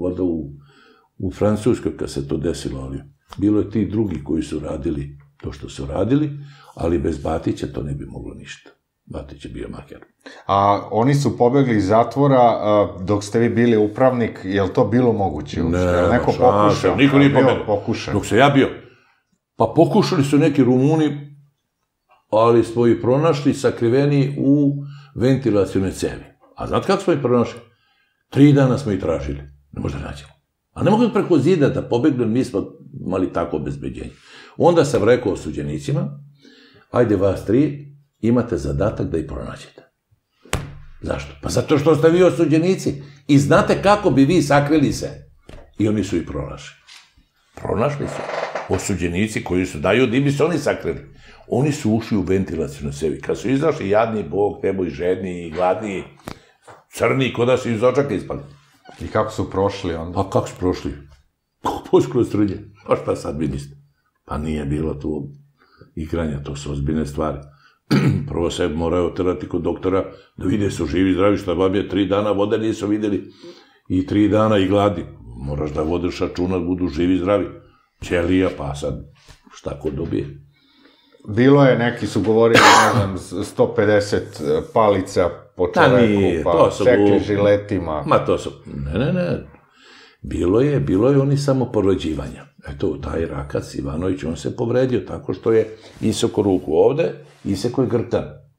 u Francuskoj kad se to desilo, ali bilo je ti drugi koji su radili to što su radili, ali bez Batića to ne bi moglo ništa. Batić je bio maker. A oni su pobegli iz zatvora dok ste vi bili upravnik, je li to bilo moguće? Ne, neko pokušao? Niko nije pobegao. Dok se ja bio. Pa pokušali su neki Rumuni, ali smo ih pronašli sakriveni u ventilacione cevi. A znate kako smo ih pronašli? 3 dana smo ih tražili. Ne možda nađemo. A ne mogu preko zida da pobegnu, mi smo imali tako obezbeđenje. Onda sam rekao osuđenicima, ajde vas 3, imate zadatak da ih pronađete. Zašto? Pa zato što ste vi osuđenici i znate kako bi vi sakrili se. I oni su ih pronašli. Pronašli su. Osuđenici koji su daju, di bi se oni sakrili. Oni su ušli u ventilacijnu cevi. Kad su izašli jadni, Bog, nebo i žedni, i gladni, crni, ko da su iz očaka ispali. I kako su prošli onda? Pa kako su prošli? Poći kroz trnje. Pa šta sad vi niste? Pa nije bilo tu igranja, to su ozbiljne stvari. Prvo se moraju oterati kod doktora da vide su živi, zdravi, šta babje, 3 dana vode nisu vidjeli i 3 dana i gladi. Moraš da vodiš računa da budu živi, zdravi. Ćelija, pa sad šta ko dobije. Bilo je, neki su govorili, ne znam, 150 palica po čoveku, pa sekli žiletima. Ma to su, ne. Bilo je oni samo povređivanja. Eto, taj Rakac Ivanović, on se povredio tako što je iseko ruku ovde, iseko je grtan.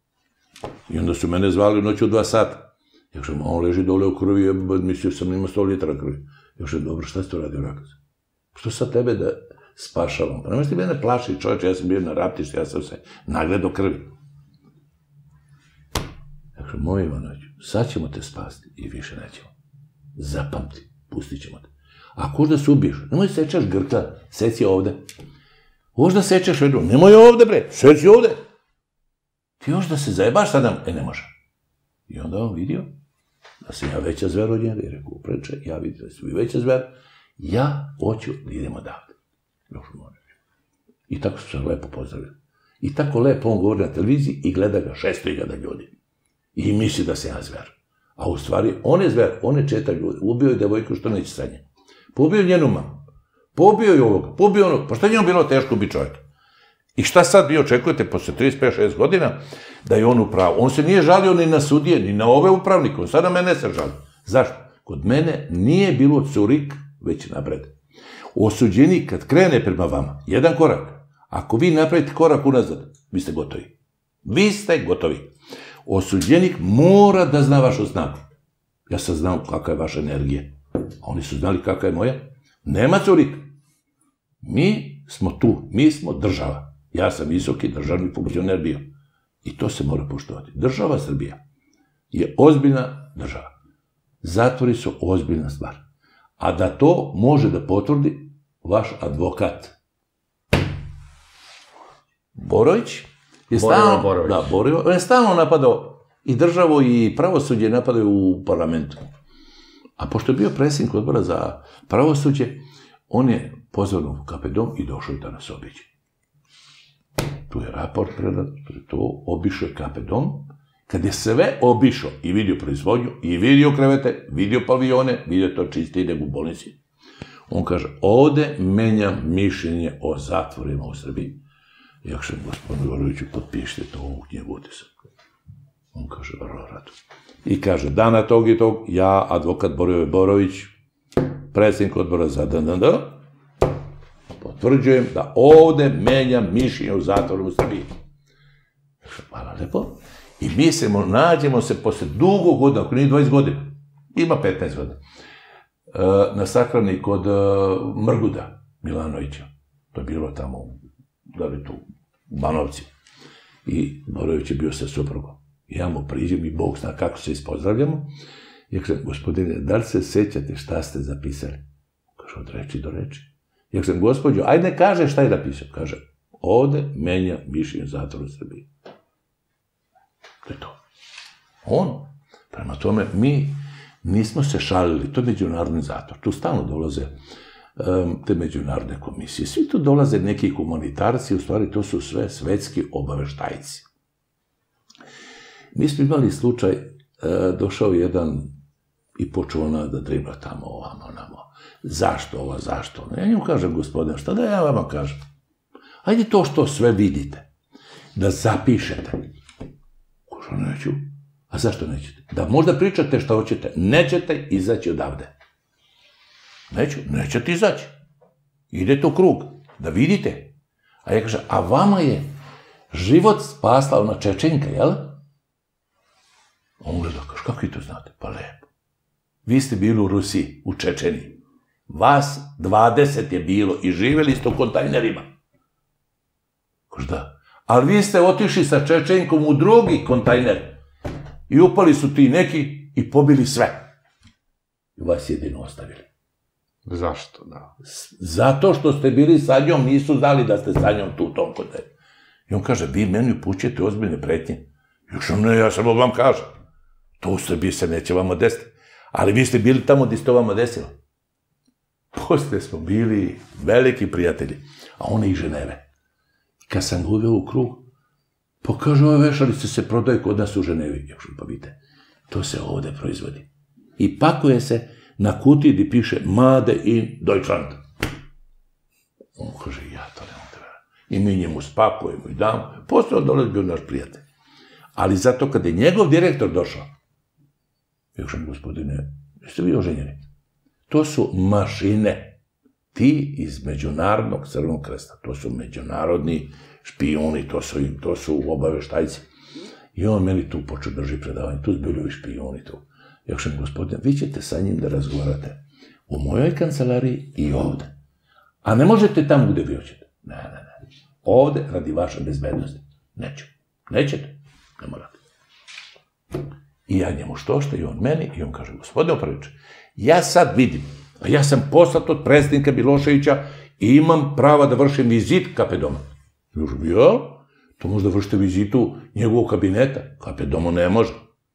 I onda su mene zvali u noću u 2 sata. Ja kažem, on leži dole u krvi, mislio sam ima 100 litara krvi. Ja kažem, dobro, šta si to radio, Rakac? Što sad tebe da spašavam? Pa nemoj ti mene plaši, čovječe, ja sam bio na ratištu, ja sam se nagledao krvi. Ja kažem, moj Ivanović, sad ćemo te spasti i više nećemo. Zapamti, pustit ćemo te. Ako da se ubiješ, nemoj sečeš grkla, seci ovde. Možda sečeš vedu, nemoj ovde bre, seci ovde. Ti još da se zajebaš sad nam, ne može. I onda on vidio da sam ja veća zver od njega i rekao, preče, ja vidim da si vi veća zver, ja hoću da idemo odavde. I tako su se lepo pozdravili. I tako lepo on govori na televiziji i gleda ga 600.000 ljudi. I misli da se ja zver. A u stvari, on je zver, on je 4 ljudi. Ubio je devojku što neće sa njim. Pobio je njenu mamu. Pobio je ovoga, pobio onoga. Pa šta njemu bilo teško biti čovjek? I šta sad vi očekujete posle 35-6 godina da je on upravo? On se nije žalio ni na sudije, ni na ove upravnike. On sad na mene se žalio. Zašto? Kod mene nije bilo curik, već napred. Osuđenik kad krene prema vama, jedan korak, ako vi napravite korak unazad, vi ste gotovi. Vi ste gotovi. Osuđenik mora da zna vašu snagu. Ja sam znao kakva je vaša energija. A oni su znali kakva je moja. Nema curik. Mi smo tu, mi smo država. Ja sam visoki državni funkcioner bio. I to se mora poštovati. Država Srbija je ozbiljna država. Zatvori su ozbiljna stvar. A da to može da potvrdi vaš advokat. Borović je stalno napadao i državu i pravosuđe napadaju u parlamentu. A pošto je bio predsjednik odbora za pravosuđe, on je pozvan u KP Dom i došao je da nas obiđe. Tu je raport predat, to obišao je KP Dom. Kad je sve obišao i vidio proizvodnju, i vidio krevete, vidio paviljone, vidio to čistije nego u bolnici, on kaže, ovde menjam mišljenje o zatvorima u Srbiji. Ja kažem, gospodine Boroviću, potpišite to u knjigu utisak. On kaže, vrlo rado. I kaže, dana tog i tog, ja, advokat Borivoje Borović, predsjednik odbora za DND, potvrđujem da ovde menjam mišljenje u zatvoru u Srbiji. Hvala lepo. I mi se nađemo se posle dugo godina, ako nije 20 godina, ima 15 godina, na sahrani kod Mrguda Milanovića. To je bilo tamo, da li tu, u Banovci. I Borović je bio sa suprugom. Ja mu priđem i Bog zna kako se ispozdravljamo. Ja kažem, gospodine, da li se sećate šta ste zapisali? Kaže, od reči do reči. Ja kažem, gospođo, ajde ne kaže šta je napisao. Kaže, ovde menja mišljenje zatvora u Srbiji. To je to. On, prema tome, mi nismo se šalili, to je međunarodni zatvor. Tu stalno dolaze te međunarodne komisije. Svi tu dolaze neki humanitarci, u stvari to su sve svetski obaveštajci. Mi smo imali slučaj, došao jedan i počeo ona da dribla tamo, ovamo, onamo. Zašto ovo, zašto ono? Ja njemu kažem, gospodine, šta da ja vama kažem? Ajde to što sve vidite, da zapišete. Kažu, neću. A zašto nećete? Da možda pričate što hoćete, nećete izaći odavde. Nećete izaći. Idete u krug, da vidite. A ja kažem, a vama je život spasla ona Čečenka, jel? On gleda, kaže, kako vi to znate? Pa lepo. Vi ste bili u Rusiji, u Čečeniji. Vas 20 je bilo i živjeli ste u kontejnerima. Kaže, da. Ali vi ste otišli sa Čečenkom u drugi kontejner i upali su ti neki i pobili sve. I vas jedino ostavili. Zašto, da? Zato što ste bili sa njom, nisu znali da ste sa njom tu u tom kontejneru. I on kaže, vi meni upućujete ozbiljne pretnje. Još ne, ja samo vam kažem. To u Srbiji se neće vama desiti. Ali vi ste bili tamo gdje se to vama desilo. Poslije smo bili veliki prijatelji. A one iz Ženeve. Kad sam ga uveo u krug, pa kaže, ove vešalice se prodaju kod nas u Ženevi. Ja kažem, pa vidite, to se ovde proizvodi. I pakuje se na kutiji gdje piše Made in Deutschland. On kaže, ja to ne mogu da verujem. I mi njemu spakujemo i damo. Poslije on dolazi bio naš prijatelj. Ali zato kad je njegov direktor došao, ja kažem, gospodine, jeste vi oženjeni? To su mašine. Ti iz Međunarodnog Crvenog krsta. To su međunarodni špijuni, to su obaveštajci. I on meni tu počeo drži predavanje. Tu su bili ovi špijuni tu. Ja kažem, gospodine, vi ćete sa njim da razgovarate u mojoj kancelariji i ovde. A ne možete tamo gde vi hoćete. Ne. Ovde radi vaše bezbednosti. Neću. Nećete. Ne morate. I ja njemu što i on meni, i on kaže, gospodine Opraviče, ja sad vidim, a ja sam poslat od predsjednika Miloševića i imam prava da vršim vizit KP Doma. Ja? To možda vršite vizitu njegovog kabineta. KP Doma ne može.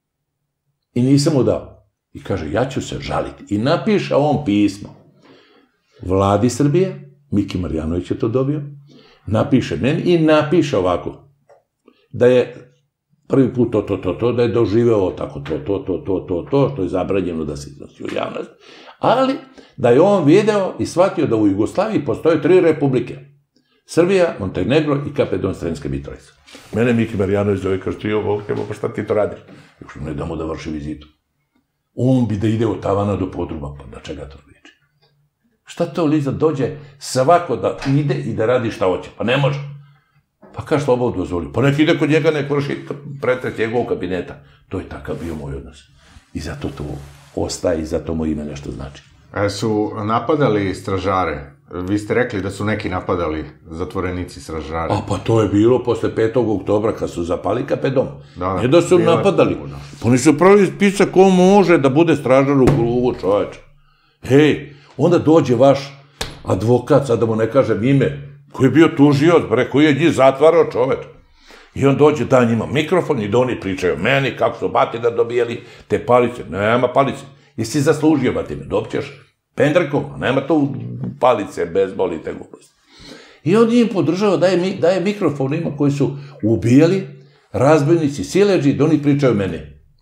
I nisam mu dao. I kaže, ja ću se žaliti. I napiše on pismo Vladi Srbije, Miki Marjanović je to dobio, napiše meni i napiše ovako, da je prvi put to, da je doživeo tako to, što je zabranjeno da se iznosi u javnost, ali da je on video i shvatio da u Jugoslaviji postoje 3 republike. Srbija, Montenegro i KP Sremska Mitrovica. Mene Miki Marjanović zove, kaže, ti ovo, pa šta ti to radiš? Još ne damo da vrši vizitu. On bi da ide od tavana do podruma, pa na čega to liči? Šta to Liza dođe svako da ide i da radi šta hoće? Pa ne može. Pa kaže, slobodno dozvoli. Pa nek ide kod njega, nek vrši pretres njegovog kabineta. To je takav bio moj odnos. I zato to ostaje i zato moje ime nešto znači. Su napadali stražare? Vi ste rekli da su neki napadali zatvorenici stražare. A pa to je bilo posle 5. oktobra kad su zapali KP Dom. Ne da su napadali. Pa oni su pravili spisak ko može da bude stražar u krugu, čoveče. Hej, onda dođe vaš advokat, sad da mu ne kažem ime, koji je bio tužioc, koji je njih zatvarao, čoveče. I on dođe, da njima mikrofon i da oni pričaju meni, kako su batina dobijali te palice. Nema palice. Jesi zaslužio batine, dobćeš pendrekom, nema to palice, bezbol i te gluposti. I on njim podržava, daje mikrofon ima koji su ubijali, razbojnici, sileđi, da oni pričaju meni.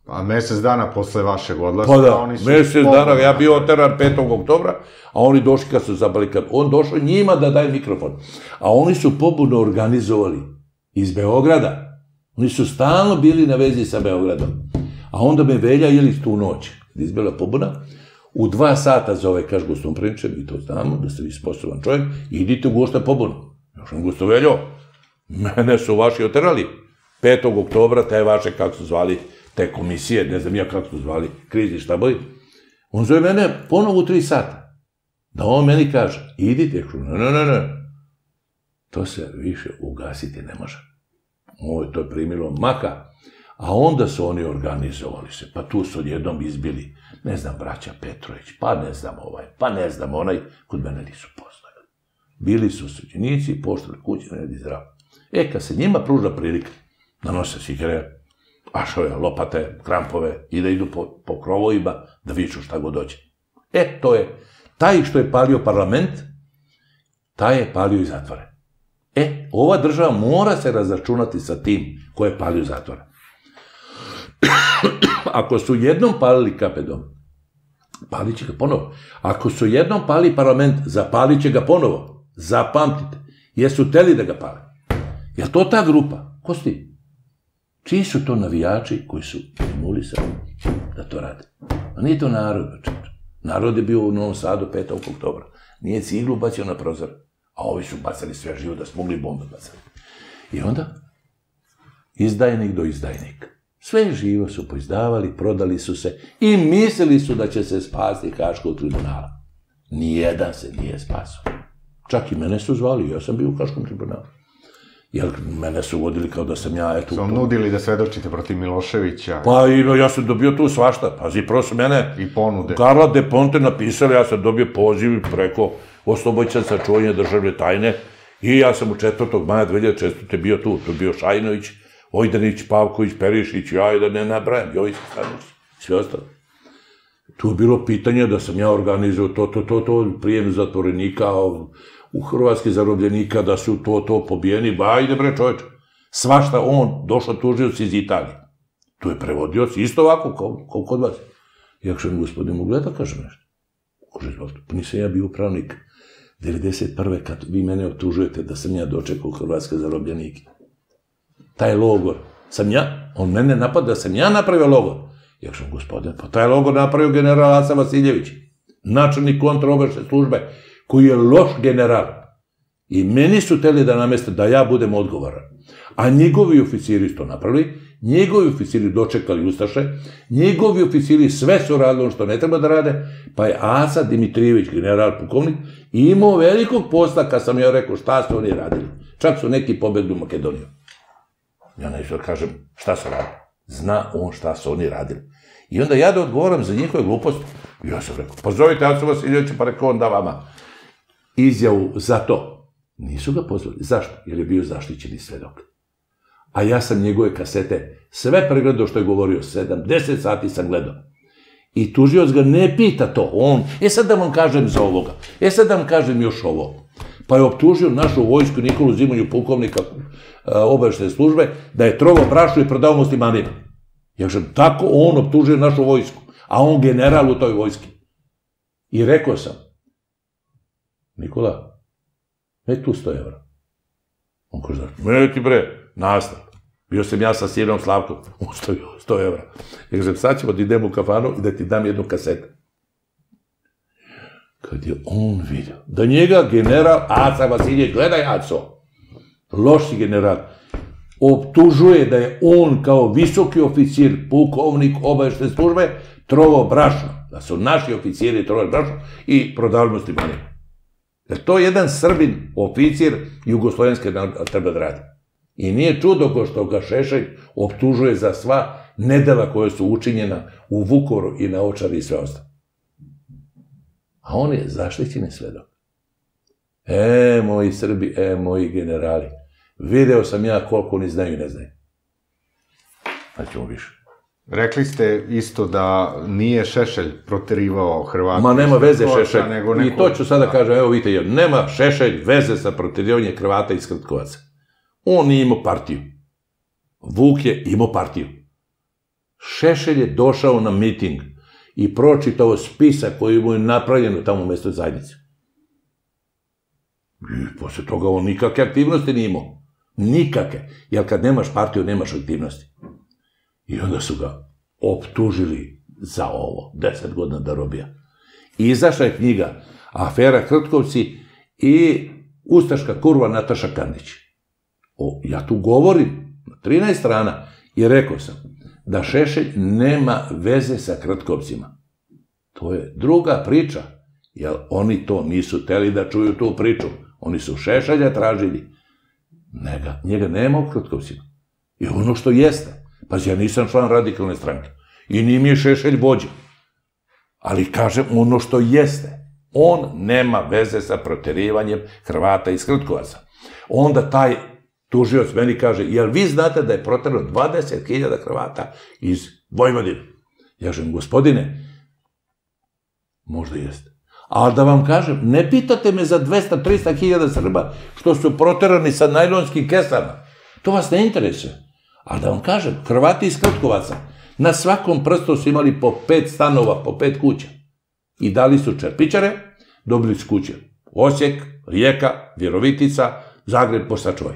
A mesec dana posle vašeg odlaska, Pa da, oni su... mesec dana, ja bio oteran 5. oktobra, a oni došli kad su zabalikali. On došao njima da daje mikrofon. A oni su pobunu organizovali iz Beograda. Oni su stalno bili na vezi sa Beogradom. A onda me Velja jeli tu noć, izbila pobuna, u 2 sata zove, kaže Gustom Prinče, mi to znamo, da ste vi sposoban čovjek, idite u gosta pobunu. Ja sam Gusto Veljo, mene su vaši oterali. 5. oktobra, te vaše, kako su zvali, te komisije, ne znam ja kako su zvali, krizni štabovi, on zove mene ponovo u 3 sata. Da on meni kaže, idite, ne. To se više ugasiti ne može. Ovo je to primilo maka. A onda su oni organizovali se, pa tu su odjednom izbili, ne znam, braća Petrović, pa ne znam ovaj, pa ne znam onaj, kod mene nisu poznali. Bili su suđenici, poštali kuće, ne radi zdravo. Kad se njima pruža prilika, nanose sikere, ašove, lopate, krampove i da idu po krovovima, da viču šta god dođe. To je, taj što je palio parlament, taj je palio i zatvore. Ova država mora se razračunati sa tim ko je palio zatvore. Ako su jednom palili KP dom, palit će ga ponovo. Ako su jednom palili parlament, zapalit će ga ponovo. Zapamtite. Jesu teli da ga pale? Je to ta grupa? Ko su ti? Čiji su to navijači koji su stimulisani da to rade? A nije to narod. Narod je bio u Novom Sadu 5. oktobra. Nije ciglu bacio na prozor. A ovi su bacali sve živo da smo mogli bombe bacati. I onda, izdajnik do izdajnika. Sve živo su poizdavali, prodali su se i mislili su da će se spasti Haškog tribunala. Nijedan se nije spasao. Čak i mene su zvali, ja sam bio u Haškom tribunalu. Jer mene su vodili kao da sam ja, eto... Su vam nudili da svedočite protiv Miloševića? Pa ja sam dobio tu svašta. Pazi, prvo su mene... I ponude. Karla de Ponte napisali, ja sam dobio poziv preko oslobođenja sa čuvanja državne tajne i ja sam u 4. maja 2004. bio tu. Tu bio Šajnović, Ojdanić, Pavković, Perišić, ja da ne nabrajam, Jović, Stanović, sve ostalo. Tu je bilo pitanje da sam ja organizao to, prijem zatvorenika u hrvatskih zarobljenika, da su to pobijeni, ajde bre čoveče. Svašta on došao tužioc iz Italije. Tu je prevodioc, isto ovako, kao kod vas. Ja kažem, gospodin, mogu da kažem nešto? Kaže, pa nisam ja bio upravnik 91. kad vi mene optužujete da sam ja dočekao hrvatske zarobljenike. Taj logor sam ja, on mene napada da sam ja napravio logor. Ja kažem, gospodin, pa taj logor napravio general Aca Vasiljević, načelnik kontraobaveštajne službe, koji je loš general. I meni su hteli da nameste da ja budem odgovoran. A njegovi oficiri su to napravili, njegovi oficiri dočekali ustaše, njegovi oficiri sve su radili ono što ne treba da rade, pa je Aca Dimitrijević, general pukovnik, imao velikog posla kad sam ja rekao šta su oni radili. Čak su neki pobegli u Makedoniju. Ja neću da kažem šta su radili. Zna on šta su oni radili. I onda ja da odgovoram za njihove gluposti. Ja sam rekao, pozovite Acu Vasiljevića pa rekao on da vama izjavu za to. Nisu ga pozvali. Zašto? Jer je bio zaštićeni svedok. A ja sam njegove kasete sve pregledao što je govorio. 70 sati sam gledao. I tužioc ga ne pita to. On, sad da vam kažem za ovoga. Sad da vam kažem još ovo. Pa je optužio našu vojsku Nikolu Zimonju, pukovnika obaveštajne službe, da je trovao brašno i prodao muslimanima. Ja kažem, tako on optužio našu vojsku. A on general u toj vojski. I rekao sam, Nikola, ne tu 100 evra. On kaže, ne ti bre, nastav. Bio sam ja sa sinom Slavkom, ustavio 100 evra. Ja kažem, sad ćemo da idemo u kafanu i da ti dam jednu kasetu. Kad je on vidio da njega general Aca Vasiljević, gledaj Aco, loši general, optužuje da je on kao visoki oficir, pukovnik obaveštajne službe, trovao brašno. Da su naši oficiri trovali brašno i prodavali muslimanima. Jer to je jedan Srbin, oficir jugoslovenske treba da radi. I nije čudo ko što ga Šešelj optužuje za sva nedela koje su učinjena u Vukoru i na Ovčari i sve ostalo. A on je zaštićeni svedok. Moji Srbi, moji generali, video sam ja koliko oni znaju i ne znaju. Znaćemo više. Rekli ste isto da nije Šešelj proterivao Hrvata. Ma nema veze Šešelj. I to ću sada kažem, evo vidite, nema Šešelj veze sa proterivanjem Hrvata iz Krtkovaca. On nije imao partiju. Vuk je imao partiju. Šešelj je došao na miting i pročitao spisak koji mu je napravljeno tamo u mestnoj zajednici. I posle toga on nikakve aktivnosti nije imao. Nikakve. Jer kad nemaš partiju, nemaš aktivnosti. I onda su ga optužili za ovo. 10 godina da robija. I izašla je knjiga Afera Hrtkovci i ustaška kurva Nataša Kandić. Ja tu govorim na 13 strana i rekao sam da Šešelj nema veze sa Hrtkovcima. To je druga priča, jer oni to nisu teli da čuju tu priču. Oni su Šešelja tražili. Njega nema u Hrtkovcima. I ono što jeste. Pazi, ja nisam član Radikalne stranke. I nije mi je Šešelj vođa. Ali kažem ono što jeste. On nema veze sa proterivanjem Hrvata iz Hrtkovaca. Onda taj tužioc meni kaže, jel vi znate da je proterano 20.000 Hrvata iz Vojvodine? Ja kažem, gospodine, možda jeste. Ali da vam kažem, ne pitate me za 200-300.000 Srba što su proterani sa najlonskim kesama. To vas ne interesuje. Ali da vam kažem, Hrvati iz Hrtkovaca na svakom prstu su imali po 5 stanova, po 5 kuća. I dali su čerpičare, dobili su kuće. Osijek, Rijeka, Virovitica, Zagreb, Posačvaj.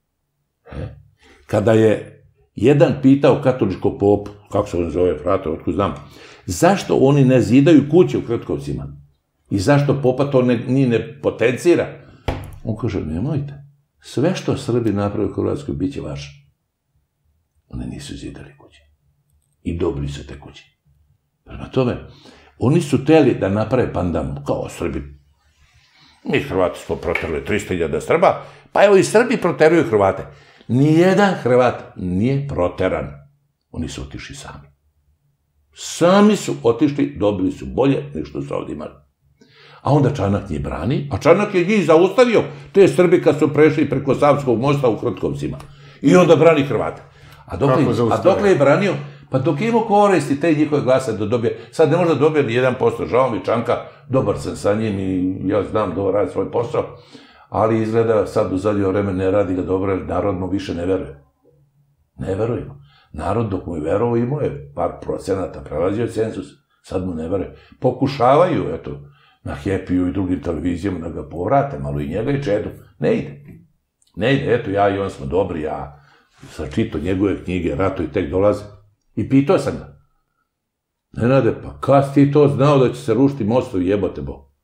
Kada je jedan pitao katoličko popu, kako se on zove, frate, otkud znam, zašto oni ne zidaju kuće u Hrtkovcima? I zašto popa to ni ne potencira? On kaže, nemojte. Sve što Srbi naprave u Hrvatskoj bit će vaše. Oni nisu zidali kuće. I dobili su te kuće. Prema tome, oni su teli da naprave pandam, kao Srbi. Mi Hrvati smo proterali 300.000 Srba, pa evo i Srbi proteruju Hrvate. Nijedan Hrvat nije proteran. Oni su otišli sami. Sami su otišli, dobili su bolje nego što su ovdje imali. A onda Čanak njih brani, a Čanak je njih zaustavio, te Srbi kad su prešli preko Savskog mosta u Hrtkovcima. I onda brani Hrvate. A dok je branio, pa dok je imao koristi te njihove glase da dobije, sad ne može da dobije ni 1%, žao mi Čanka, dobar sam sa njim i ja znam da radi svoj posao, ali izgleda sad u zadnje vreme ne radi ga dobro, jer narod mu više ne veruje. Ne verujemo. Narod dok mu je verovao imao je par procenata, prelazio cenzus, sad mu ne veruje. Pokušavaju, eto, na Happy-u i drugim televizijama da ga povrate, malo i njega i Čedu. Ne ide. Ne ide, eto, ja i on smo dobri, ja sam čitao njegove knjige, Rato i tek dolaze. I pitao sam ga. Nenade, pa kad si ti to znao da će se rušiti mostovi, jebote Bog?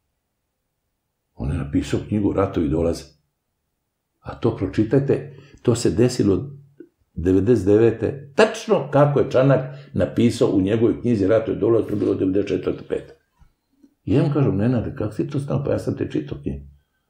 On je napisao knjigu Ratovi dolaze. A to pročitajte, to se desilo 99. Tačno kako je Čanak napisao u njegovoj knjizi Ratovi dolaze, to je bilo 94. 5. I ja mu kažem, Nenade, kako si to znao? Pa ja sam te čitao knjigu.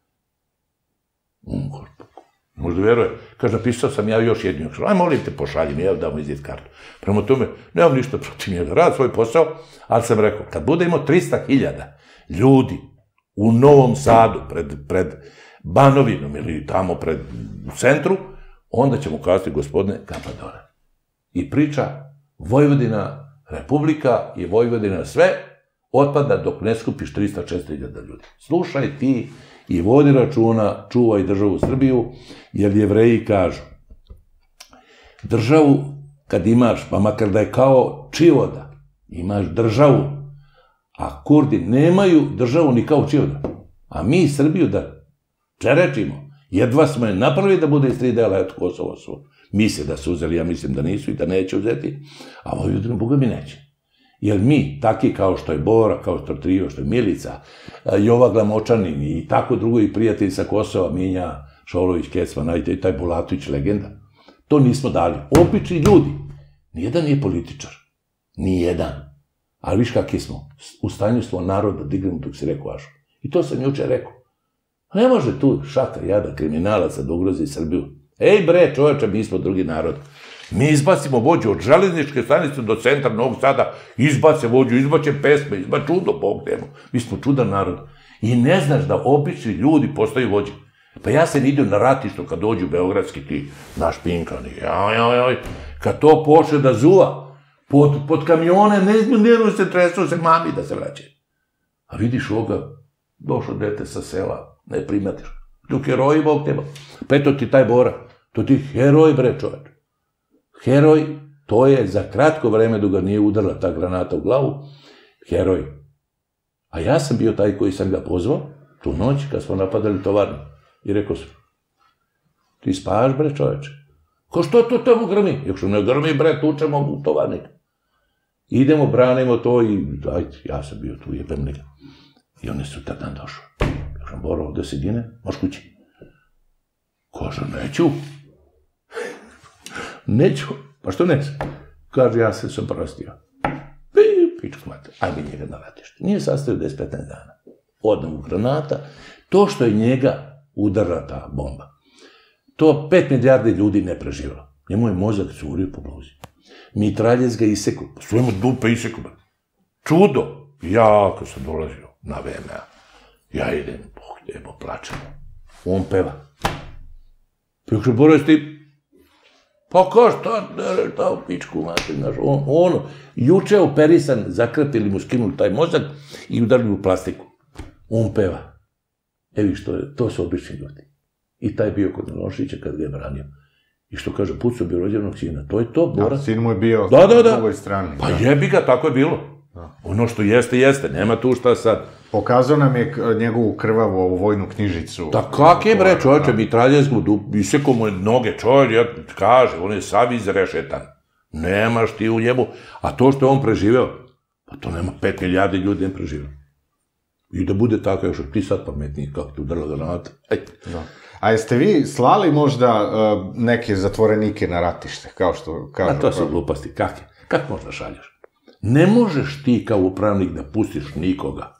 Možda veruje. Kaže, napisao sam ja još jednu. Aj, molim te, pošalji mi, ja da mu izvijed kartu. Prema tome, nemam ništa protiv njega. Rad svoj posao, ali sam rekao, kad bude imao 300.000 ljudi u Novom Sadu, pred Banovinom ili tamo u centru, onda ćemo kazati, gospodine, Kampadone. I priča Vojvodina Republika i Vojvodina sve otpada dok ne skupiš 300-400.000 ljudi. Slušaj ti i vodi računa, čuvaj državu Srbiju, jer Jevreji kažu, državu kad imaš, pa makar da je kao Čivoda, imaš državu, a Kurdi nemaju državu ni kao Čivoda. A mi Srbiju da čerečimo, jedva smo je napravili da bude iz 3 dela, eto Kosovo su. Misle da su uzeli, ja mislim da nisu i da neće uzeti, a Vojvodinu Boga mi neće. Jer mi, taki kao što je Bora, kao što je Trio, što je Milica, Jova Glamočanin i tako drugo i prijatelji sa Kosova, Minja, Šolović, Kecman, i taj Bulatović, legenda, to nismo dali. Obični ljudi. Nijedan nije političar. Nijedan. Ali viš kakvi smo. U stanju smo naroda dignemo dok si rekao Ašu. I to sam juče rekao. Ne može tu šaka jada kriminalaca da ugrozi Srbiju. Ej bre, čoveče, mi smo drugi narod. Mi izbacimo vođu od železničke stanice do centra Novog Sada, izbace vođu, izbace pesme, izbace čudo, Bog temu. Mi smo čudan narod. I ne znaš da obični ljudi postaju vođe. Pa ja sam idio na ratištu kad dođu beogradski ti našpinkani. Kad to počne da zuva, pod kamione, ne se tresu se mami da se vraćaju. A vidiš ovoga, došlo dete sa sela, ne primatiš. Tu heroji, Bog teba. Pa eto ti taj Bora, to ti heroj, bre, čoveč. Heroj To je za kratko vreme dok ga nije udarila ta granata u glavu, heroj. A ja sam bio taj koji sam ga pozvao tu noć kad smo napadali tovarnu. I rekao sam, ti spavaš, bre, čoveče? Ko što to tamo grmi? Još ne grmi, bre, tučemo u tovarnik. Idemo, branimo to i, ajde, ja sam bio tu, jebem li ga. I on je sutra dan došao. Još sam Boro, ovdje se gine, moš kući. Kaže, neću. Neću. Pa što neću? Kaže, ja se sam prostio. Pičku mater, ajde njega na ratište. Nije sastavio 10-15 dana. Odmah u granata. To što je njega udarila ta bomba, to 5 milijardi ljudi ne preživalo. Njemu je mozak curio po bluzi. Mitraljez ga iseku. Svojemu dupe iseku. Čudo. Ja, kad sam dolazio na VMA, ja idem, idemo, plačemo. On peva. Pekše, Boris, ti... Pa ko šta u pičku mater, znaš, ono, juče operisan, zakrpili mu, skinuli taj mozak i udarili u plastiku. On peva. Evi što je, to su obični ljudi. I taj bio kod Miloševića kad ga je branio. I što kaže, pucao bi rođenog sina. To je to, Bora. Sin mu je bio na drugoj strani. Pa jebi ga, tako je bilo. Ono što jeste, jeste. Nema tu šta sad. Pokazao nam je njegovu krvavu ovu vojnu knjižicu. Da kak je, bre, čovječe, mitraljez mu isekao mu noge, čovječ, kaže, on je sav izrešetan. Nemaš ti u njemu. A to što je on preživeo, pa to nema 5 milijardi ljudi ne preživeo. I da bude tako, još ti sad pametniji, kako ti udarila granata. A jeste vi slali možda neke zatvorenike na ratište, kao što kažu? A to su gluposti, kak možda šalješ? Ne možeš ti kao upravnik da pustiš nikoga.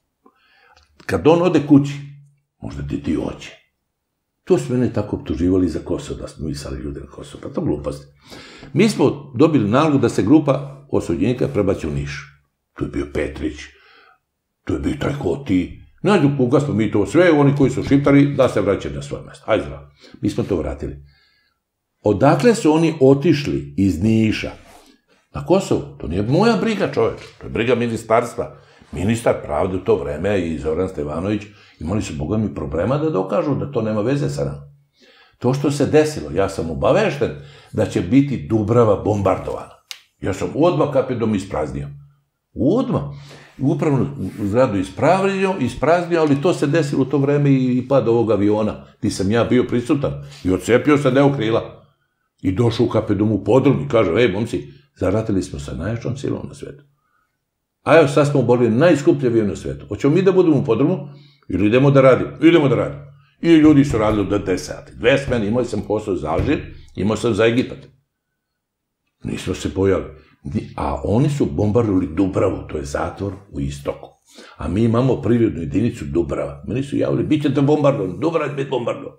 Kad on ode kući, možda ti oće. To su mene tako optuživali za Kosovo, da smo mislali ljude na Kosovo, pa to gluposti. Mi smo dobili nalog da se grupa osuđenika prebaci u Niš. Tu je bio Petrić, tu je bio Trajkoti, nađu koga smo mi to sve, oni koji su šiptari, da se vraćaju na svoje mjesto. Ajde zdravo. Mi smo to vratili. Odakle su oni otišli iz Niša na Kosovo? To nije moja briga, čoveč. To je briga ministarstva. Ministar pravde u to vreme i Zoran Stevanović imali su, boga mi, problema da dokažu da to nema veze sa nama. To što se desilo, ja sam obavešten da će biti Dubrava bombardovana. Ja sam odmah kapedom ispraznio. Odmah. Upravno zgradu ispraznio, ali to se desilo u to vreme i pad ovog aviona, gdje sam ja bio prisutan i odcepio se deo krila. I došao u kapedom u podrum i kaže, ej, momci, zaratili smo sa najjačom silom na svetu. A evo, sad smo oborili najskuplje avion na svetu. Hoćemo mi da budemo u podrumu ili idemo da radimo? Idemo da radimo. I ljudi su radili do 10 sati. 2 smene, imao sam posao za Alžir, imao sam za Egipat. Nismo se bojali. A oni su bombardovali Dubravu, to je zatvor u istoku. A mi imamo privrednu jedinicu Dubrava. Meni su javili, bit ćete bombardovani, Dubrava će biti bombardovan.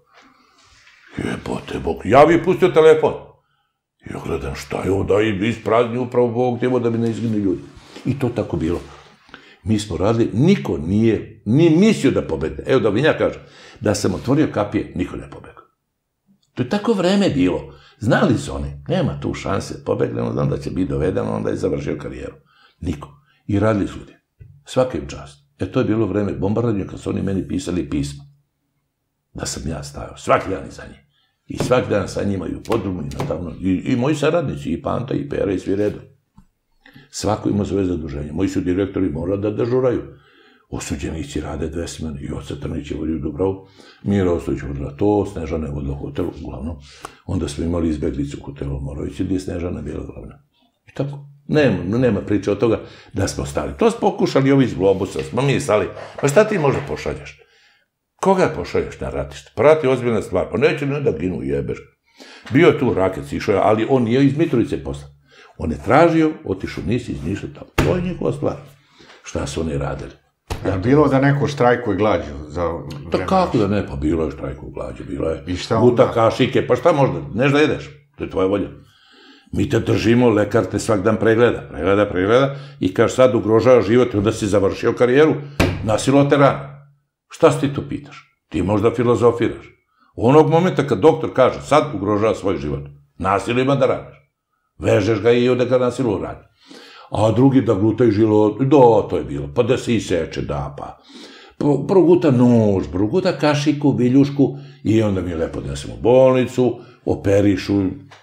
Jebote, Bog, ja bih pustio telefon. Ja gledam, šta je ovo, da isprazni upravo Bog temo da bi ne izgini ljudi. I to tako bilo. Mi smo radili, niko nije ni mislio da pobedne. Evo da ja kažem, da sam otvorio kapije, niko ne pobegao. To je tako vreme bilo. Znali su oni, nema tu šanse, pobegne, znam da će biti dovedeno, onda je završio karijeru. Niko. I radili su ljudi. Svaka im čast. To je bilo vreme bombardovanja kad su oni meni pisali pisma. Da sam ja stajao, svaki dan iza njih. I svaki dan sa njima i u podrumu i natavno. I moji saradnici, i Panta, i Pera, i svi redom. Svako ima svoje zaduženje. Moji su direktori morali da dežuraju. Osuđenici rade 2 smene. I Ocetrnić je vodio u Dubravu. Mira Ostojić vodila to, Snežana je vodila hotel, uglavnom. Onda smo imali izbeglicu u hotelu Morovići, gdje je Snežana bila glavna. I tako. Nema priče od toga da smo stali. To smo pokušali ovi iz Globusa, smo mi stali. Pa šta ti možda pošalješ? Koga pošalješ na ratište? Prati ozbiljna stvar. Pa neće ne da ginu, jebeš. Bio je tu Rakec, išao je, ali on nije iz Mitrovice poslan. On je tražio, otišao nisi iz Niša tamo. To je njihova stvar. Šta su oni radili? Je bilo da neko štrajkuje glađu za vreme? To kako da ne? Pa bilo je štrajkuje glađu, bilo je guta kašike, pa šta možda? Neš da jedeš? To je tvoja volja. Mi te držimo, lekar te svak dan pregleda i kaže sad ugrožava život i onda si završio karijeru, nasilo te rane. Šta si ti tu pitaš? Ti možda filozofiraš. Onog momenta kad doktor kaže sad ugrožava svoj život, nasilo ima da radiš. Vežeš ga i onda ga nasilo radi. A drugi da glutaju žilo, to je bilo, pa da se iseče, da, pa. Proguta nož, proguta kašiku, viljušku i onda mi lepo desemo u bolnicu, operišu,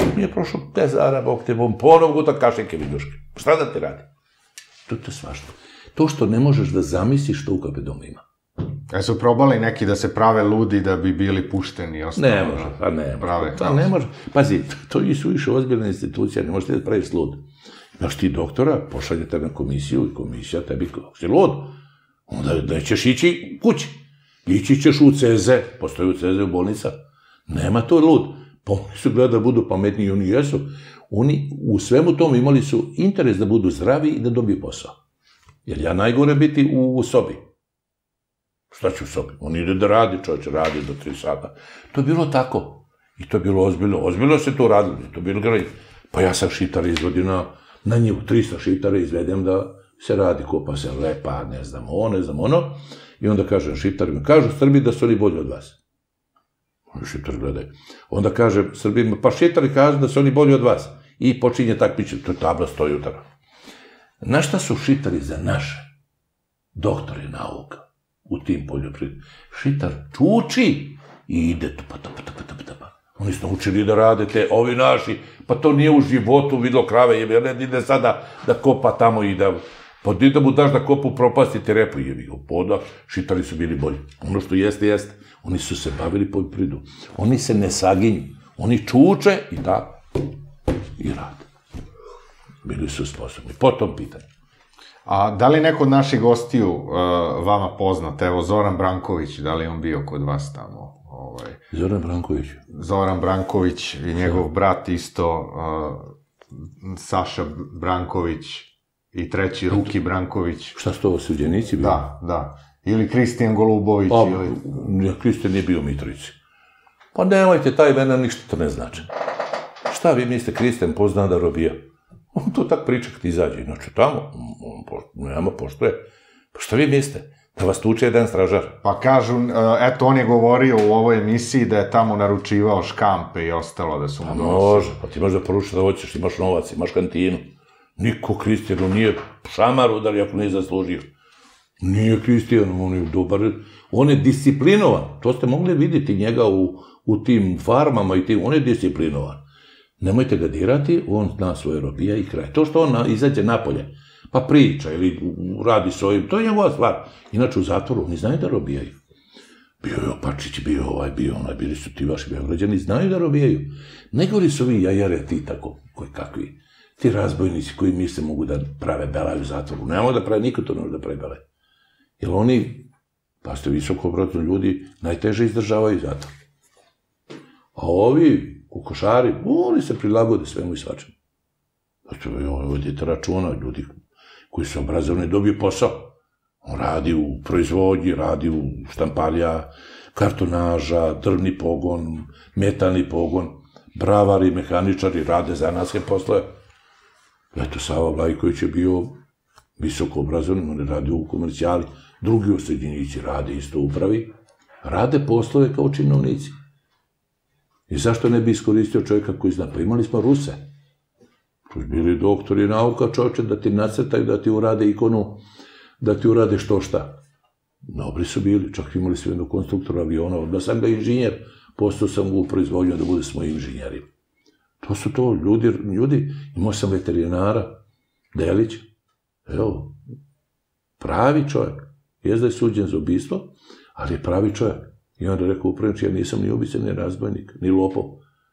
Nije prošlo 10 dana, Bog te bom, ponovo guta kašike viljuške. Šta da ti radi? To je svašta. To što ne možeš da zamisliš što u KP-domu ima. Su probali neki da se prave ludi da bi bili pušteni? Ne može, pa ne može. Pazi, to je suviše ozbiljna institucija, ne možete da praviš lud. Imaš ti doktora, pošaljete na komisiju i komisija tebi kako si lud. Onda nećeš ići kući. Ići ćeš u CZ, postoji u CZ u bolnica. Nema to lud. Pa oni su gledali da budu pametniji i oni jesu. Oni u svemu tom imali su interes da budu zdravi i da dobiju posao. Jer ja najgore biti u sobi. Šta će u sobi? On ide da radi, čovječ radi do 3 sata. To je bilo tako. I to je bilo ozbiljno. Ozbiljno se to radilo. To je bilo graj. Pa ja sam šitara izvodio na njivu. 300 šitara izvedem da se radi, kopa se lepa, ne znam ono. I onda kažem šiptarima, kažu Srbi da su oni bolji od vas. Šiptari gledaju. Onda kažem Srbima, pa šiptari kažu da su oni bolji od vas. I počinje takmičenje, to je tabla 100 jutara. Na šta su šiptari za naše doktori nauka u tim poljoprivredima? Šiptar čuči i ide tupa. Oni su naučili da rade te, ovi naši, pa to nije u životu vidlo krave, jer ne ide sada da kopa tamo i da... Pa da mu daš da kopu propastiti repu, jebi ga, poda, šiptari su bili bolji. Ono što jeste. Oni su se bavili poljoprivredom. Oni se ne saginju. Oni čuče i tako. I rade. Bili su sposobni. Po tom pitanju. A da li neko od naših gostiju vama poznat? Evo, Zoran Branković, da li on bio kod vas tamo? Zoran Branković? Zoran Branković i njegov brat isto, Saša Branković i treći Ruki Branković. Šta su to osuđenici bili? Da. Ili Kristijan Golubović. Kristijan nije bio u Mitrovici. Pa nemojte, taj imena ništa to ne znači. Šta vi mislite, Kristijan pozna da robija? On to tak priča kad izađe. Znači tamo, nema poštuje. Pa šta vi mislite? Da vas tuče jedan stražar. Pa kažu, eto, on je govorio u ovoj emisiji da je tamo naručivao škampe i ostalo da su mu došli. Može, pa ti možeš da poručiš da hoćeš, imaš novac, imaš kantinu. Niko Kristijanu nije šamar udari ako nije zaslužio. Nije Kristijan, on je dobar, on je disciplinovan. To ste mogli vidjeti njega u tim farmama i tim, on je disciplinovan. Nemojte ga dirati, on zna svoje robija i kraj. To što on izađe napolje, pa priča ili radi s ovim, to je njegova stvar. Inače u zatvoru, oni znaju da robijaju. Bio je Opačić, bio onaj, bili su ti vaši Beograđani, znaju da robijaju. Ne govori su ovi jajare ti tako, koji kakvi, ti razbojnici koji misle mogu da prave belaj u zatvoru. Nemamo da prave, niko to ne može da prave belaj. Jer oni, pa ste visoko obrazovani ljudi, najteže izdržavaju zatvor. A ovi kokošari, oni se prilagode svemu i svačemu. Vodite računa, ljudi koji su obrazovani dobiju posao. On radi u proizvodnji, radi u štamparija, kartonaža, drvni pogon, metalni pogon, bravari, mehaničari, rade zanatske poslove. Eto, Sava Vlajković je bio visoko obrazovan, on je radio u komercijali, drugi osrednjenici rade isto u upravi, rade poslove kao činovnici. I zašto ne bi iskoristio čovjeka koji zna? Pa imali smo Ruse. To je bili doktori nauka, čovječe, da ti nacrtaju, da ti urade ikonu, da ti urade što šta. Dobri su bili, čak imali smo jednog konstruktora aviona, da sam ga inženjer, postao sam u proizvodnju da bude s mojim inženjerima. To su to ljudi, imao sam veterinara, Delić, evo, pravi čovjek. Jest da je suđen za ubistvo, ali je pravi čovjek. I onda rekao upravnič, ja nisam ni ubica, ni razbojnik, ni lopov.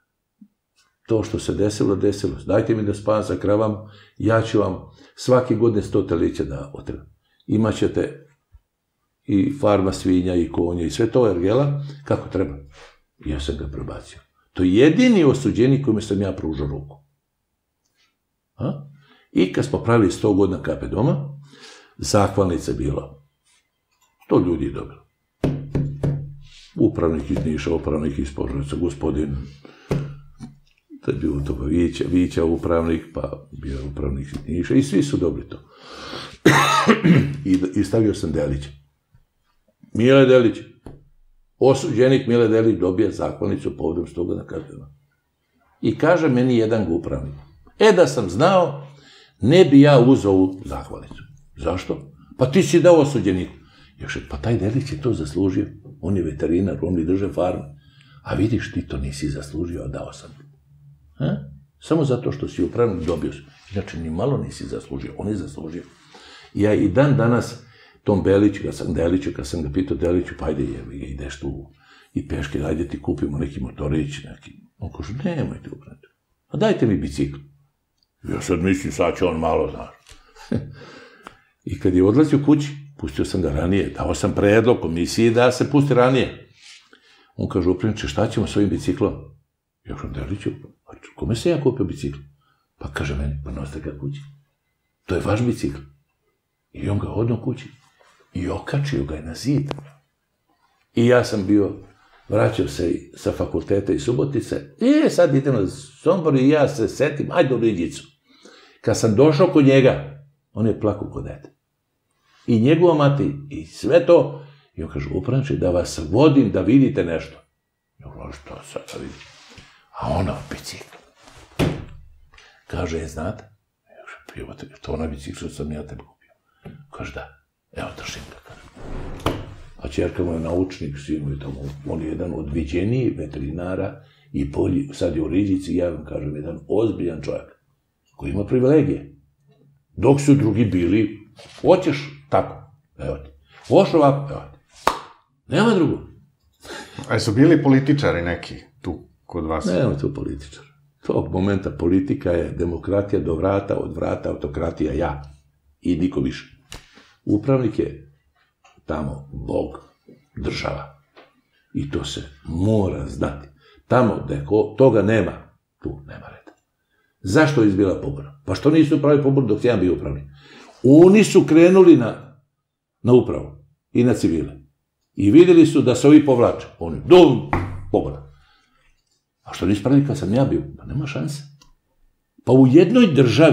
To što se desilo, desilo. Dajte mi da spavam sa kravama, ja ću vam svake godine 100 telića da otrebam. Imaćete i farma svinja i konja i sve to ergela, kako treba. I ja sam ga prebacio. To je jedini osuđenik kojima sam ja pružao ruku. I kad smo pravili 100 godina KP-doma, zahvalnica je bila. 100 ljudi je dobilo. Upravnik iz Niša, upravnik iz Požarevca, gospodin, to je bilo to Vića upravnik, pa bio je upravnik iz Niša i svi su dobili to. I stavio sam Delić. Mile Delić, osuđenik Mile Delić dobija zahvalnicu povodom 100 godina KP-doma. I kaže meni jedan upravnik, da sam znao, ne bi ja uzao ovu zahvalnicu. Zašto? Pa ti si dao osuđeniku. Pa taj Delić je to zaslužio. On je veterinar, on mi drže farmu. A vidiš, ti to nisi zaslužio, a dao sam. Samo zato što si upravnik dobio si. Inače, ni malo nisi zaslužio, on je zaslužio. Ja i dan danas tom Deliću, kad sam ga pitao Deliću, pa ajde, ideš tu i peške, ajde ti kupimo neki motorić, neki. On kaže, nemojte upraviti. A dajte mi bicikl. Ja sad mislim, sad će on malo, znaš. I kad je odlazio kući, pustio sam ga ranije, dao sam predlog komisiji da se pusti ranije. On kaže, upravniče, šta ćemo s ovim biciklom? Ja kažem, Deliću, kome se ja kupio bicikl? Pa kaže meni, pa nosite ga kući. To je vaš bicikl. I on ga odno kući. I okačio ga je na zid. I ja sam bio, vraćao se sa fakulteta iz Subotice. Sad idem na Sombor i ja se setim, ajde u Riđicu. Kad sam došao kod njega, on je plakao kod dete. I njegova mati, i sve to. I on kaže, upravniče, da vas vodim da vidite nešto. Ja kažem, što sad da vidim? A ona bicikl. Kaže, znate? Ja kažem, to ona bicikl što sam ja tebe kupio. Kaže, da. Evo, držim ga, kaže. A čerka mu je naučnik, on je jedan od viđenijih veterinara i sad je u Riđici, ja vam kažem, jedan ozbiljan čovjek koji ima privilegije. Dok su drugi bili, hoćeš tako, evo ti. Hoš ovako, evo ti. Nema drugo. A su bili političari neki tu kod vas? Nema tu političara. Tog momenta politika je demokratija do vrata, od vrata autokratija ja. I niko više. Upravnik je tamo Bog, država. I to se mora znati. Tamo gde toga nema, tu nema reda. Zašto je izbila pobuna? Pa što nisu pravili pobunu dok sam bio upravnik? Oni su krenuli na upravu i na civile. I vidjeli su da se ovi povlače. Oni, pobuna. A što nisu pravili kad sam ja bio? Pa nema šanse. Pa u jednoj državi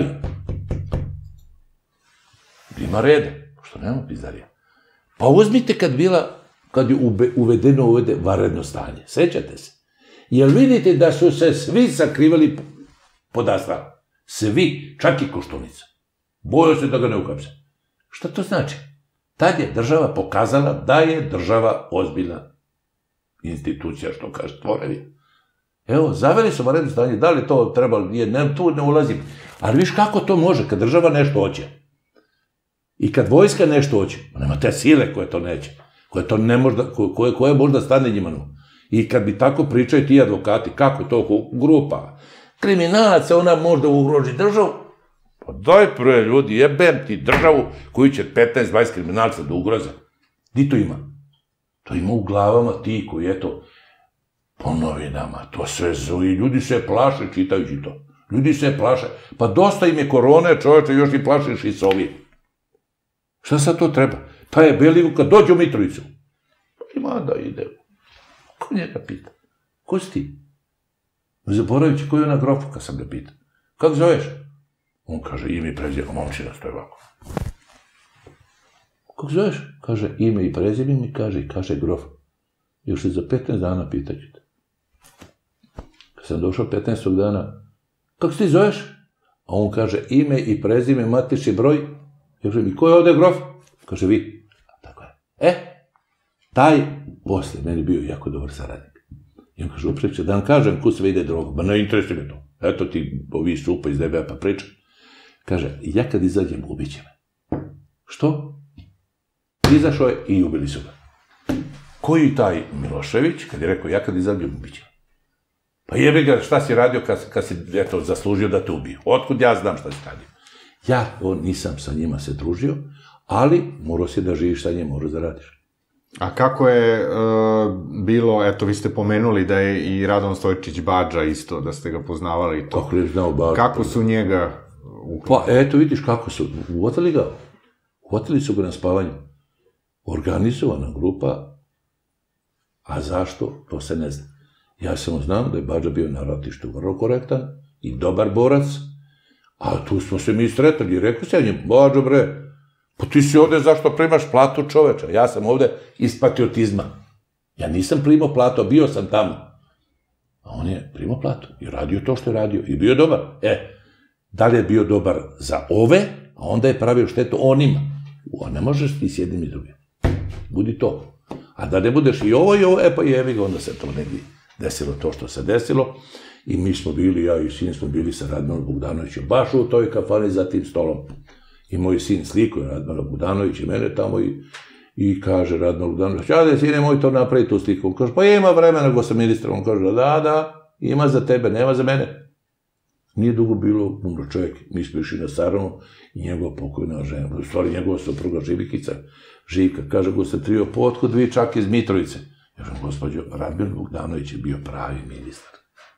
ima rede, što nema pizdarija. Pa uzmite kad je uvedeno vanredno stanje. Sećate se? Jer vidite da su se svi sakrivali pod asfalt. Svi, čak i Koštunica. Bojao se da ga ne uhapse. Šta to znači? Tad je država pokazala da je država ozbiljna institucija, što kaže stvorevi. Evo, zaveli su vanredno stanje, da li to trebalo, tu ne ulazim. Ali viš kako to može, kad država nešto hoće. I kad vojska nešto hoće, nema te sile koje to neće, koje možda stane njima. I kad bi tako pričaju ti advokati, kako to grupa kriminalaca, ona možda ugroži državu, pa daj prve ljudi, jebem ti državu koju će 15-20 kriminalca da ugroze. Di to ima? To ima u glavama ti koji, eto, po novinama, to sve zove, ljudi se plaše čitajući to. Ljudi se plaše. Pa dosta im je korone, čoveče, još i plašiš i sovi. Šta sad to treba? Pa je Belivuka, kad dođe u Mitrovicu. Ima da ide. Ko njega pita? Ko si ti? Zaboravit koji je ona grofa, kad sam ga pita. Kako zoveš? On kaže, ime i prezime, momčina stoje ovako. Kako zoveš? Kaže, ime i prezime mi kaže grof. Još je za 15 dana pitaću te. Kad sam došao 15. dana, kako se ti zoveš? A on kaže, ime i prezime, matični broj. Ja kažem, i ko je ovde grof? Kaže, vi. Tako je. Taj posle meni bio jako dobar saradnik. I on kaže, upreće, da vam kažem kud sve ide droga. Ba ne interesuje me to. Eto ti, ovi supa iz DBA pa pričam. Kaže, ja kad izađem, ubiće me. Što? Izašao je i ubili su ga. Koji taj Milošević, kad je rekao, ja kad izađem, ubiće me. Pa jebi ga, šta si radio kad si, eto, zaslužio da te ubiju? Otkud ja znam šta si radio? Ja nisam sa njima se družio, ali morao si da živiš sa njima, morao da radiš. A kako je bilo, eto, vi ste pomenuli da je i Radon Stojčić Badža isto, da ste ga poznavali i to. Kako je znao Badža? Kako su njega Pa, eto, vidiš kako su, uhvatili ga, uhvatili su ga na spavanju. Organizovana grupa, a zašto, to se ne zna. Ja samo znam da je Badža bio na ratištu vrlo korektan i dobar borac, a tu smo se mi sretali i rekao se njim, Badžo bre, pa ti si ovde zašto primaš platu čoveča, ja sam ovde iz patriotizma. Ja nisam primao platu, a bio sam tamo. A on je primao platu i radio to što je radio i bio je dobar. Da li je bio dobar za ove, a onda je pravio štetu onima. Ne možeš ti s jednim i drugim. Budi to. A da ne budeš i ovo, pa jevi ga, onda se to negdje desilo to što se desilo. I mi smo bili, ja i sin smo bili sa Radmilanom Bogdanovićem, baš u toj kafani za tim stolom. I moj sin sliko je Radmila Bogdanović i mene tamo i kaže Radmila Bogdanović, ajde sine moj to napravi tu sliku. On kaže, pa ima vremena go sa ministrom. On kaže, da, ima za tebe, nema za mene. Nije dugo bilo, umro čovjek, mi smo išli na Saranu i njegova pokojna žena, u stvari njegova supruga Živka, kaže, go se trio potkud vi čak iz Mitrovice. Ja kažem, gospođo, Radmila Bogdanović je bio pravi ministar.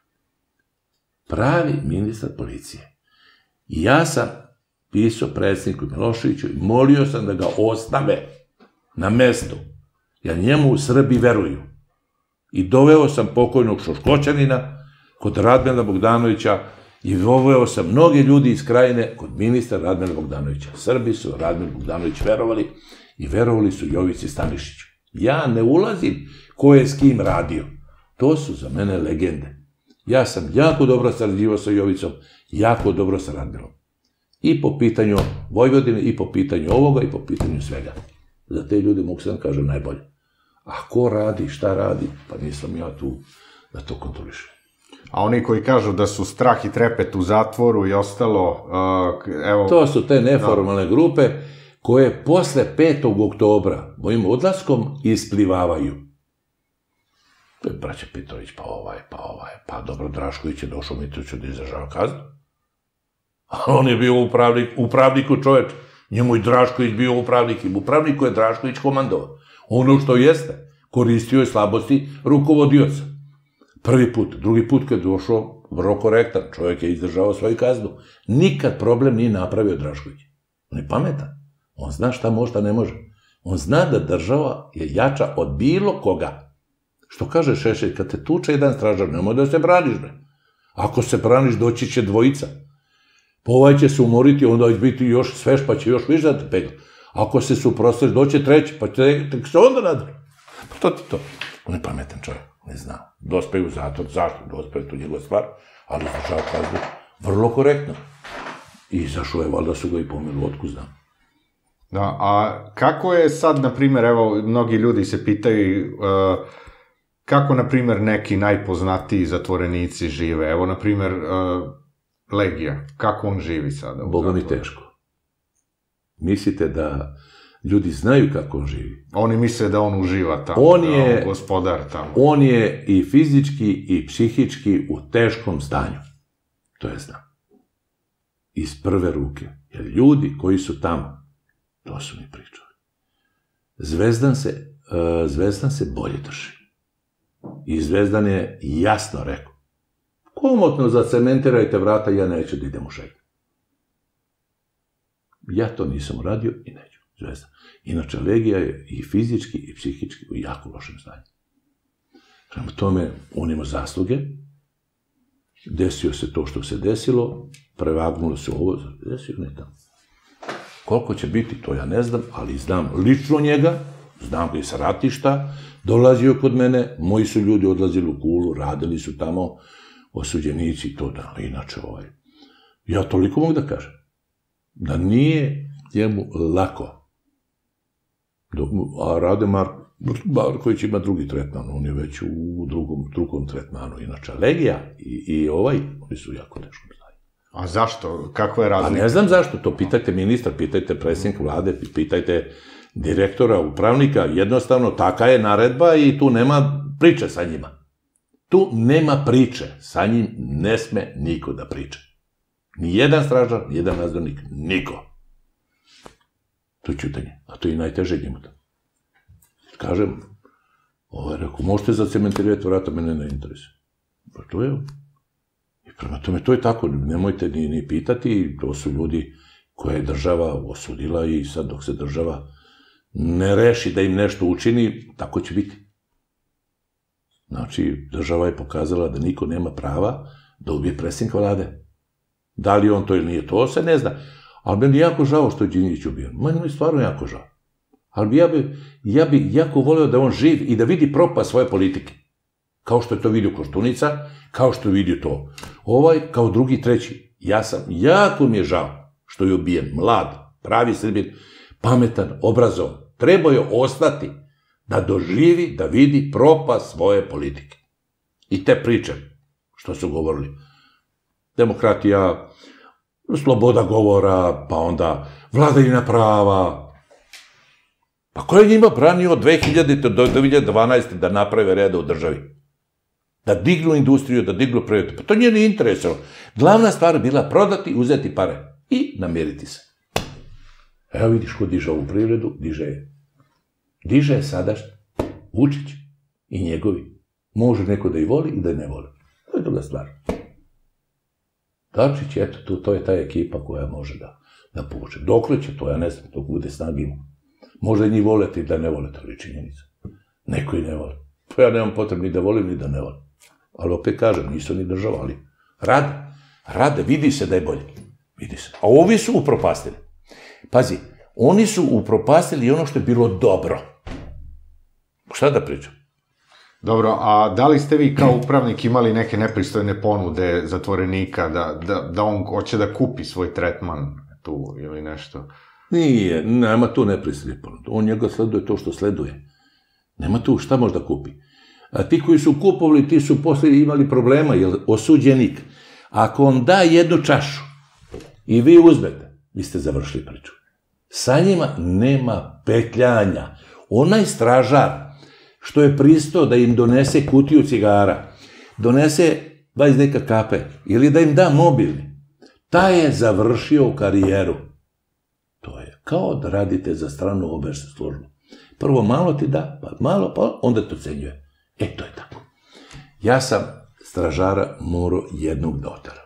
Pravi ministar policije. I ja sam pisao predsjedniku Miloševiću i molio sam da ga ostave na mestu, jer njemu u Srbiji veruju. I doveo sam pokojnog Šoškoćanina kod Radmila Bogdanovića i doveo sam mnoge ljudi iz Krajine kod ministra Radmila Bogdanovića. Srbi su Radmila Bogdanović verovali i verovali su Jovici Stanišiću. Ja ne ulazim ko je s kim radio. To su za mene legende. Ja sam jako dobro sarađivao sa Jovicom, jako dobro sa Radmilom. I po pitanju Vojvodine, i po pitanju ovoga, i po pitanju svega. Za te ljude mogu se da kažem najbolje. A ko radi, šta radi, pa nisam ja tu da to kontrolišem. A oni koji kažu da su strah i trepet u zatvoru i ostalo, evo... To su te neformalne grupe koje posle 5. oktobra mojim odlaskom isplivavaju. To je braća Petrović, pa dobro, Drašković je došao Mitroviću da izdržava kaznu. A on je bio upravniku čoveč. Njemu i Drašković bio upravnik i upravniku je Drašković komandovao. Ono što jeste, koristio je slabosti rukovodioca. Prvi put, drugi put kad je došao, vrlo korektan, čovjek je izdržavao svoju kaznu. Nikad problem nije napravio Drašković. On je pametan. On zna šta može, šta ne može. On zna da država je jača od bilo koga. Što kaže Šešelj, kad te tuče jedan stražar, nemoj da se braniš, bre. Ako se braniš, doći će dvojica. Pa ovaj će se umoriti, onda će biti još sveš, pa će još više da te pegla. Ako se suprotstaviš, doće treći, pa će se onda nadri. Pa to ti to. On je pametan čovjek, ne zna. Dospe u zatvor, zašto? Dospe, to je njegova stvar, ali izdržava kaznu vrlo korektno. I izašao je, valjda su ga i pomilu, otkud znam. Da, a kako je sad, na primjer, evo, mnogi ljudi se pitaju kako, na primjer, neki najpoznatiji zatvorenici žive? Evo, na primjer, Legija, kako on živi sada? Boga mi teško. Mislite da ljudi znaju kako on živi? Oni misle da on uživa tamo, da on gospodar tamo. On je i fizički i psihički u teškom stanju. To je znam. Iz prve ruke. Jer ljudi koji su tamo, to su mi pričali. Zvezdan se bolje drži. I Zvezdan je jasno rekao, komotno zacementirajte vrata, ja neću da idem u šetnju. Ja to nisam uradio i neću. Zvezdan. Inače, Legija je i fizički i psihički u jako lošem stanju. Prema tome, on ima zasluge, desio se to što se desilo, prevagnulo se ovo, desio ne tamo. Koliko će biti, to ja ne znam, ali znam lično njega, znam ga i sa ratišta, dolazio kod mene, moji su ljudi odlazili u Kulu, radili su tamo, osuđenici i to da, inače ja toliko mogu da kažem, da nije njemu lako. A Rade Marković ima drugi tretman, on je već u drugom tretmanu, inače Legija i oni su jako teško znaju. A zašto? Kakva je razlika? A ne znam zašto, to pitajte ministra, pitajte predsjednika vlade, pitajte direktora, upravnika, jednostavno taka je naredba i tu nema priče sa njima. Tu nema priče, sa njim ne sme niko da priča. Nijedan stražar, nijedan nadzornik, niko. To je ćutanje, a to je i najteže njemu. Kažem, rekao, možete zacementirati vrata, mene ne interesuje. Pa to je, i prema tome, to je tako, nemojte ni pitati, to su ljudi koje je država osudila i sad dok se država ne reši da im nešto učini, tako će biti. Znači, država je pokazala da niko nema prava da ubije predsjednika vlade. Da li on to ili nije, to se ne zna. Ali meni je jako žao što je Đinđić ubijen. Meni je stvarno jako žao. Ali ja bi jako voleo da on živ i da vidi propast svoje politike. Kao što je to vidio Koštunica, kao što je vidio to. Kao drugi, treći. Jako mi je žao što je ubijen. Mlad, pravi Srbin, pametan, obrazovan. Trebao je ostati da doživi, da vidi propast svoje politike. I te priče. Što su govorili? Demokratija, sloboda govora, pa onda vladavina prava. Pa ko je njima branio od 2000. do 2012. da naprave reda u državi? Da dignu industriju, da dignu privredu. Pa to nije ni interesovalo. Glavna stvar je bila prodati, uzeti pare i namiriti se. Evo vidiš ko diže ovu privredu, diže je. Diže je sadašnji Vučić i njegovi. Može neko da ih voli i da ne voli. To je druga stvar. Dačić, eto, to je ta ekipa koja može da povuče. Dokle će to, ja ne znam, dok bude snagi ima. Možda i njih volete i da ne volete, ali činjenica. Neko i ne voli. Pa ja nemam potrebu ni da volim, ni da ne volim. Ali opet kažem, nisu ni država, ali rade, vidi se da je bolje. Vidi se. A ovi su upropastili. Pazi, oni su upropastili ono što je bilo dobro. Šta da pričam? Dobro, a da li ste vi kao upravnik imali neke nepristojne ponude zatvorenika da on hoće da kupi svoj tretman tu ili nešto? Nije, nema tu nepristojne ponude. On njega sleduje to što sleduje. Nema tu, šta možda kupi? A ti koji su kupovali, ti su posle imali problema, jer osuđenik, ako on da jednu čašu i vi uzmete, vi ste završili priču. Sa njima nema petljanja. Onaj stražar što je pristao da im donese kutiju cigara, donese 20 deka kape ili da im da mobilni, taj je završio karijeru. To je kao da radite za stranu obaveštajnu službu. Prvo malo ti da, pa malo, pa onda te ocenjuje. To je tako. Ja sam stražara morao jednog da oteram.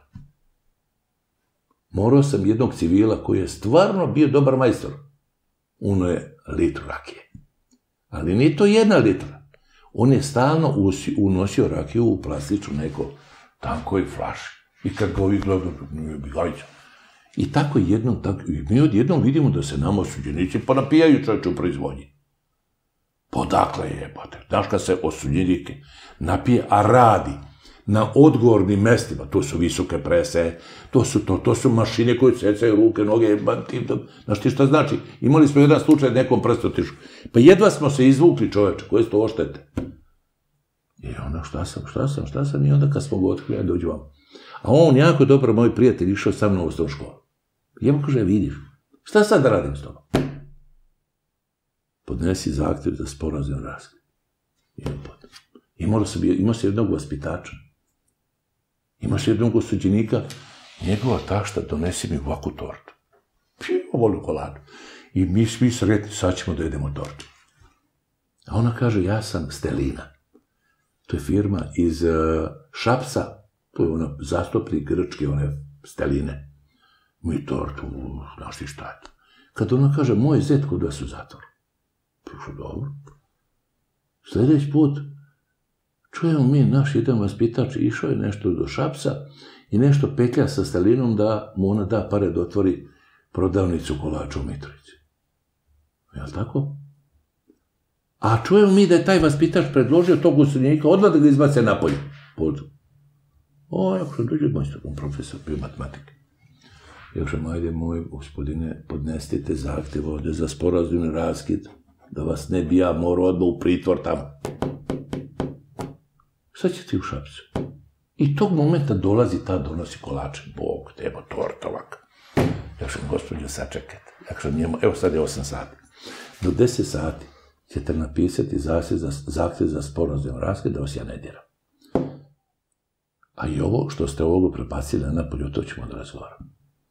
Morao sam jednog civila koji je stvarno bio dobar majstor. Uno je litru rakije. Ali nije to 1 litra. On je stalno unosio rakiju u plastičnu neko tankoj flaši. I kad ga ovi gledaju, nije bigajća. I tako jednom, mi odjednom vidimo da se nama osuđenici pa napijaju čovječe u proizvodnji. Podakle je, jebote. Znaš kad se osuđenik napije, a radi na odgovornim mestima, to su visoke prese, to su mašine koje secaju ruke, noge, znaš ti šta znači? Imali smo jedan slučaj, nekom prstu otišao. Pa jedva smo se izvukli, čoveče, koje su to oštete? I onda, šta sam, i onda kad smo ga otkrili, ja dođu vam. A on jako dobro, moj prijatelj, išao sa mnom u osnovnu školu. I ja mu kaže, vidiš, šta sad da radim s tobom? Podnesi zahtjev za sporazum raskid. Imao se jednog vaspitača. Imaš jednog osuđenika, njegova tašta, donesi mi ovakvu tortu. Ovolu koladu. I mi svi sretni, sad ćemo da jedemo tortu. A ona kaže, ja sam Stelina. To je firma iz Šapca, to je ona zastupnik grčke, one Steline. Mi tortu, znaš ti šta je to. Kad ona kaže, moj zet kod vas u zatvoru. Pišu, dobro. Sljedeći put, čujemo mi, naš jedan vaspitač išao je nešto do Šapca i nešto petlja sa Stelinom da mu ona da pare da otvori prodavnicu kolača u Mitrovici. Jel' tako? A čujemo mi da je taj vaspitač predložio tog osuđenika odmah da ga izbace napolje. Ako sam dođe majstorom, profesor, bio matematik. Ja kažem, ajde moj gospodine, podnesite zahtev ovde za sporazumni raskid, da vas ne bi ja morao odmah u pritvor tamo. Šta će ti u Šapcu? I tog momenta donosi kolače. Bog, teba, torta ovaka. Ja kažem, gospođo, sačekajte. Ja kažem, evo sad je 8 sati. Do 10 sati ćete napisati zahtjev za sporazumni raskid da vas ja ne diram. A i ovo što ste ovoga prepacili na polju, to ćemo da razgovaramo.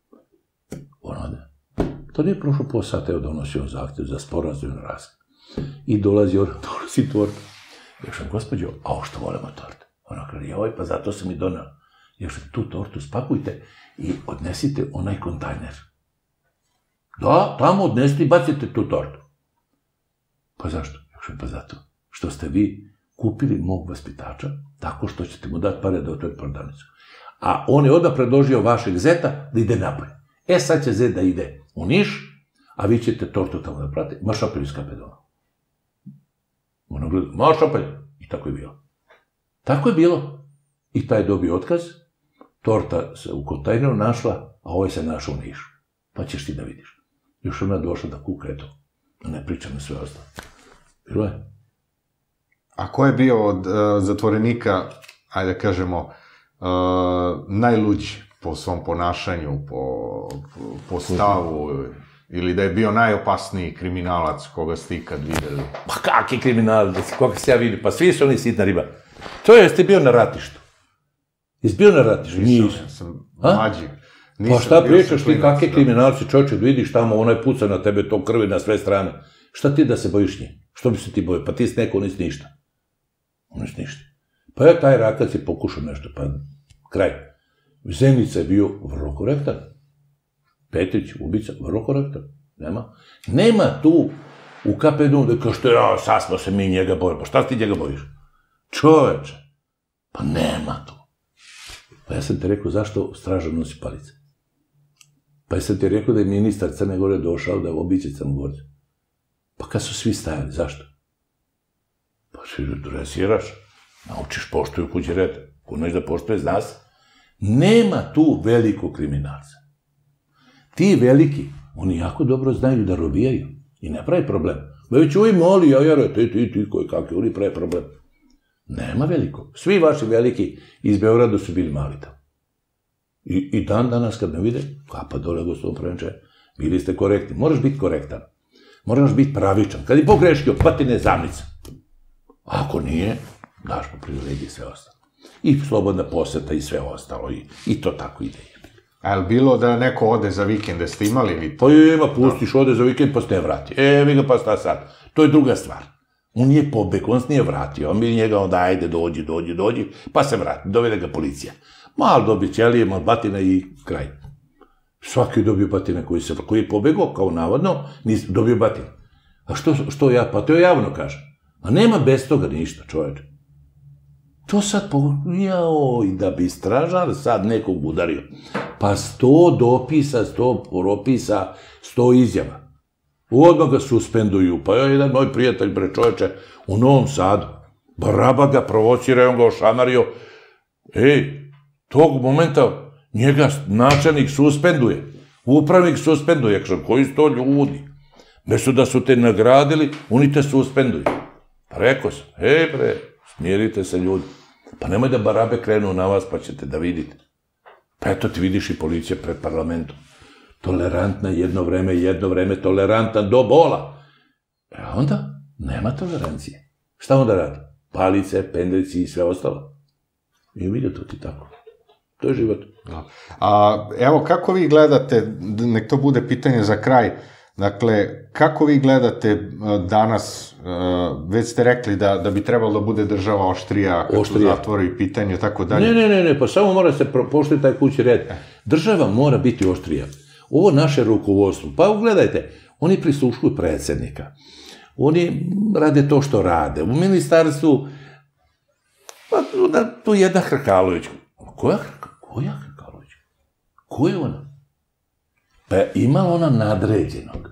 To nije prošlo pola sata, evo donosio zahtjev za sporazumni raskid. I dolazi torta. Ja kažem, gospođo, a ovo što volimo torta? Ona kaže, pa zato sam i donao. Ja kažem, tu tortu spakujte i odnesite onaj kontajner. Da, tamo odnesite i bacite tu tortu. Pa zašto? Ja kažem, pa zato što ste vi kupili mog vaspitača tako što ćete mu dati pare da otvori prodavnicu. A on je odmah predložio vašeg zeta da ide napolje. Sad će zet da ide u Niš, a vi ćete tortu tamo da pratite. Maš apelj iz Kapedona. Ona gleda, maš apelj. I tako je bilo. Tako je bilo. I taj dobio otkaz, torta se u kontajneru našla, a ovaj se našao u Nišu. Pa ćeš ti da vidiš. Još ona došla da kuka, eto. Da ne pričam na sve ostalo. Bilo je. A ko je bio od zatvorenika, ajde da kažemo, najluđi po svom ponašanju, po stavu, ili da je bio najopasniji kriminalac koga ste ikad videli? Pa kak je kriminalac, koga se ja vidim, pa svi su oni sitna riba. To je, jeste bio na ratištu. Jesi bio na ratištu? Nisam, ja sam mlađi. Pa šta pričaš ti, kakve kriminalci, čovječe, vidiš tamo, onaj puca na tebe, to krvi na sve strane. Šta ti da se bojiš nje? Što bi se ti bojio? Pa ti si neko, nisi ništa. Nisi ništa. Pa je taj Rakac je pokušao nešto, pa kraj. Zenica je bio vrlo korektan. Petrić, ubica, vrlo korektan. Nema tu u KPD-u da kao što je, sad smo se mi njega bojili. Pa šta ti njega bojiš? Čoveče. Pa nema tu. Pa ja sam ti rekao, zašto straža nosi palice? Pa ja sam ti rekao da je ministar Crne Gore došao da obiće Crnogorce. Pa kad su svi stajali, zašto? Pa si dresiraš, naučiš poštuju kući red. Ko neš da poštuje, zna se. Nema tu velikog kriminalca. Ti veliki, oni jako dobro znaju da robijaju i ne pravi problem. Već uj moli, ti, koji kakvi, oni pravi problem. Nema velikog. Svi vaši veliki iz Beograda su bili mali tamo. I dan danas kad me vide, pa dole gospodin Prevenče, bili ste korektni. Moraš biti korektan. Moraš biti pravičan. Kad je pogrešio, pa ti ne zamnica. Ako nije, daš mu privilegije sve ostalo. I slobodna poseta i sve ostalo. I to tako ide. A je li bilo da neko ode za vikend, ste imali vi to? Pa ima, pustiš, ode za vikend, pa se ne vrati. Vi ga pa šta sad? To je druga stvar. On nije pobeg, on se nije vratio. On bi njega onda, ajde, dođi, pa se vrati. Dovede ga policija. Malo dobije ćelije, malo batina i kraj. Svaki je dobio batine koji je pobegao, kao navodno, dobio batine. A što ja? Pa to javno kažem. A nema bez toga ništa, čovječe. To sad, i da bi stražar sad nekog udario. Pa 100 dopisa, 100 propisa, 100 izjava. Odmah ga suspenduju. Pa jedan moj prijatelj, bre čovječe, u Novom Sadu. Baraba ga provocira, on ga ošamario. Tog momenta njega načelnik suspenduje. Upravnik suspenduje. Koji su to ljudi? Mesto da su te nagradili, oni te suspenduju. Pa rekao sam, bre, smirite se ljudi. Pa nemoj da barabe krenu na vas, pa ćete da vidite. Pa eto ti vidiš i policija pred parlamentom. Tolerantna jedno vreme tolerantna do bola. A onda nema tolerancije. Šta onda radi? Palice, pendreci i sve ostalo. I vidio to ti tako. To je život. Evo, kako vi gledate, nek to bude pitanje za kraj, dakle, kako vi gledate danas, već ste rekli da bi trebalo da bude država oštrija, kad su zatvori i pitanju, tako dalje. Ne, pa samo mora se poštiti taj kući red. Država mora biti oštrija. Ovo naše rukovodstvo, pa ugledajte, oni prisluškuju predsjednika. Oni rade to što rade. U ministarstvu, pa tu jedna Hrkalović. Koja Hrkalović? Ko je ona? Pa je imala ona nadređenog.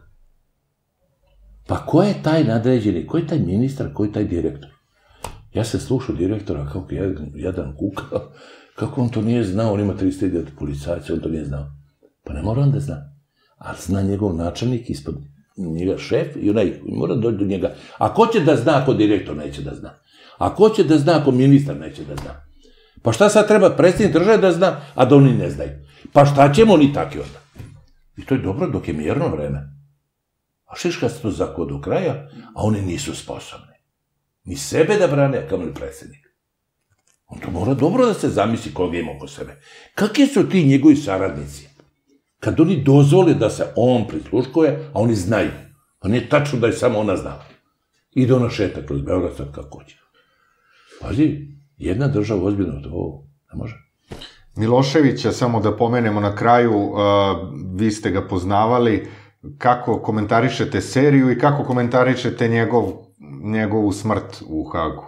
Pa ko je taj nadređeni? Ko je taj ministar? Ko je taj direktor? Ja sam slušao direktora kako jedan kuka, kako on to nije znao, on ima 300 policajca, on to nije znao. Pa ne mora on da zna. Ali zna njegov načelnik, ispod njega šef i onaj mora doći do njega. A ko će da zna ako direktor neće da zna? A ko će da zna ako ministar neće da zna? Pa šta sad treba predsjednik države da zna, a da oni ne znaju? Pa šta ćemo oni taki onda? I to je dobro dok je mirno vreme. A šiška se to zako do kraja, a oni nisu sposobni. Ni sebe da brane, a kao ni predsjednik. On to mora dobro da se zamisli koga ima oko sebe. Kakvi su ti njegovi saradnici? Kad oni dozvole da se on prisluškuje, a oni znaju. Pa nije tačno da je samo ona znala. Ide ona šeta kroz Beograd sad kako će. Pazi, jedna država ozbiljno to ne može. Miloševića, samo da pomenemo na kraju, vi ste ga poznavali, kako komentarišete seriju i kako komentarišete njegovu smrt u Hagu?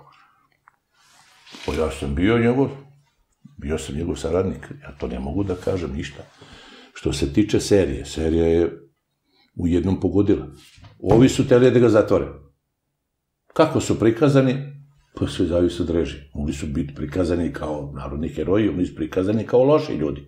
Pa ja sam bio sam njegov saradnik, ja to ne mogu da kažem ništa. Što se tiče serije, serija je u jednom pogodila. Ovi su teli da ga zatvore. Kako su prikazani? Pa sve zavisi od režije. Mogli su biti prikazani kao narodni heroji, mogli su prikazani kao loši ljudi.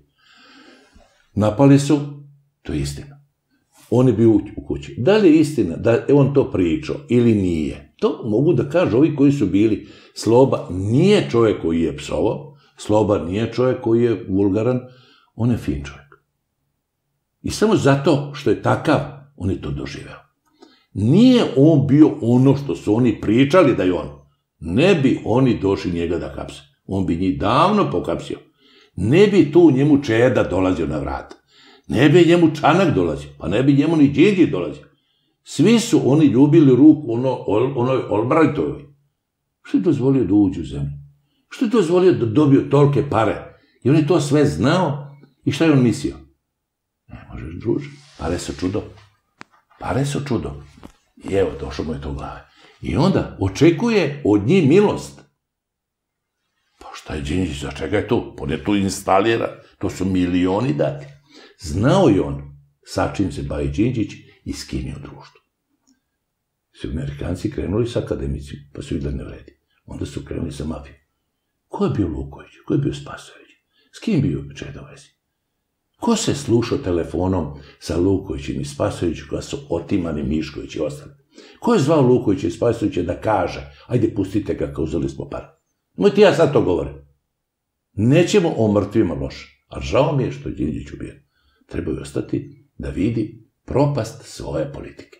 Napali su, to je istina. On je bio u kući. Da li je istina da je on to pričao ili nije? To mogu da kažu ovi koji su bili. Sloba nije čovjek koji je psovao, Sloba nije čovjek koji je vulgaran, on je fin čovjek. I samo zato što je takav, on je to doživeo. Nije on bio ono što su oni pričali da je on. Ne bi oni došli njega da hapse. On bi njih davno pohapsio. Ne bi tu njemu Čeda dolazio na vrat. Ne bi njemu Čanak dolazio. Pa ne bi njemu ni Đinđić dolazio. Svi su oni ljubili ruku onoj Olbrajtovoj. Što je dozvolio da uđe u zemlju? Što je dozvolio da dobio tolke pare? I on je to sve znao. I šta je on mislio? Ne možeš, druže. Pare su čudo. Pare su čudo. I evo, došlo mu je to u glave. I onda očekuje od njih milost. Pa šta je Đinđić, za čega je to? On je tu instalira, to su milioni dati. Znao je on sa čim se bavi Đinđić i s kim je u društvu. Su Amerikanci krenuli sa akademicima, pa su vidjeli ne vredi. Onda su krenuli sa mafijom. Ko je bio Luković? Ko je bio Spasojević? S kim bio Čeda u vezi? Ko se slušao telefonom sa Lukovićem i Spasojevićem koja su otimani Mišković i ostali? Ko je zvao Lukovića i Spasojevića da kaže, ajde pustite ga kao uzeli smo par? Moj ti ja sad to govorim. Nećemo o mrtvima loše, a žao mi je što je Đinđić ubijen. Trebaju ostati da vidi propast svoje politike.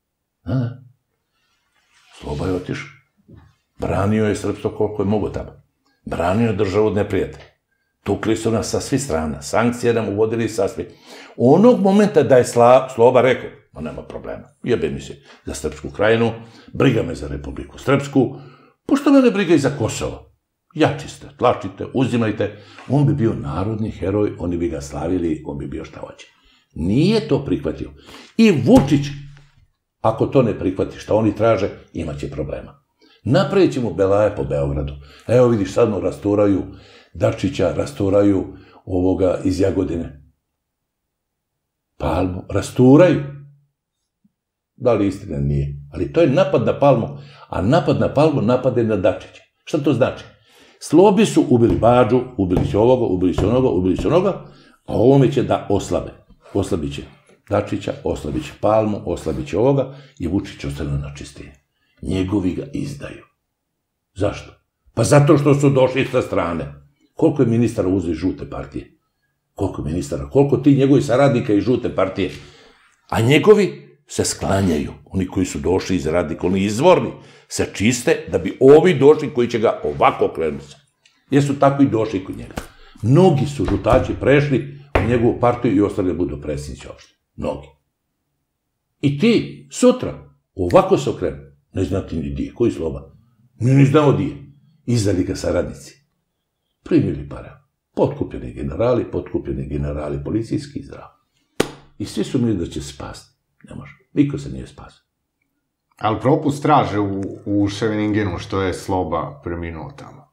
Sloba je otišao. Branio je srpstvo koliko je mogo tamo. Branio je državu od neprijatelja. Tukli su nas sa svih strana. Sankcije nam uvodili sa svih. Onog momenta da je Sloba rekao, ma nema problema, jebe mi se za Srpsku krajinu, briga me za Republiku Srpsku, pošto mene briga i za Kosovo. Jačiste, tlačite, uzimajte. On bi bio narodni heroj, oni bi ga slavili, on bi bio šta hoće. Nije to prihvatio. I Vučić, ako to ne prihvati šta oni traže, imaće problema. Napravit ćemo belaje po Beogradu. Evo vidiš, sad mu rasturaju Dačića, rasturaju ovoga iz Jagodine. Palmu, rasturaju. Da li istina nije? Ali to je napad na Palmu, a napad na Palmu napade na Dačića. Šta to znači? Slobi su ubili Bađu, ubili će ovoga, ubili će onoga, ubili će onoga, a ovome će da oslabe. Oslabit će Dačića, oslabit će Palmu, oslabit će ovoga i Vučić ostane na čistini. Njegovi ga izdaju. Zašto? Pa zato što su došli sa strane. Koliko je ministara uzeli žute partije? Koliko je ministara? Koliko ti njegovi saradnika iz žute partije? A njegovi se sklanjaju. Oni koji su došli iz radikalni izvorni se čiste da bi ovi došli koji će ga ovako okrenuti. Jer su tako i došli kod njega. Mnogi su žutači prešli u njegovu partiju i ostali da budu predsjednici opštine. Mnogi. I ti sutra ovako se okrenu. Ne znate ni di je. Koji Sloba? Ne znao di je. Izdali ga saradnici. Primili pare. Potkupljeni generali policijski i zdravo. I svi su mislili da će spasti. Ne može. Niko se nije spasio. Ali propust traže u Ševeningenu što je Sloba preminuo tamo.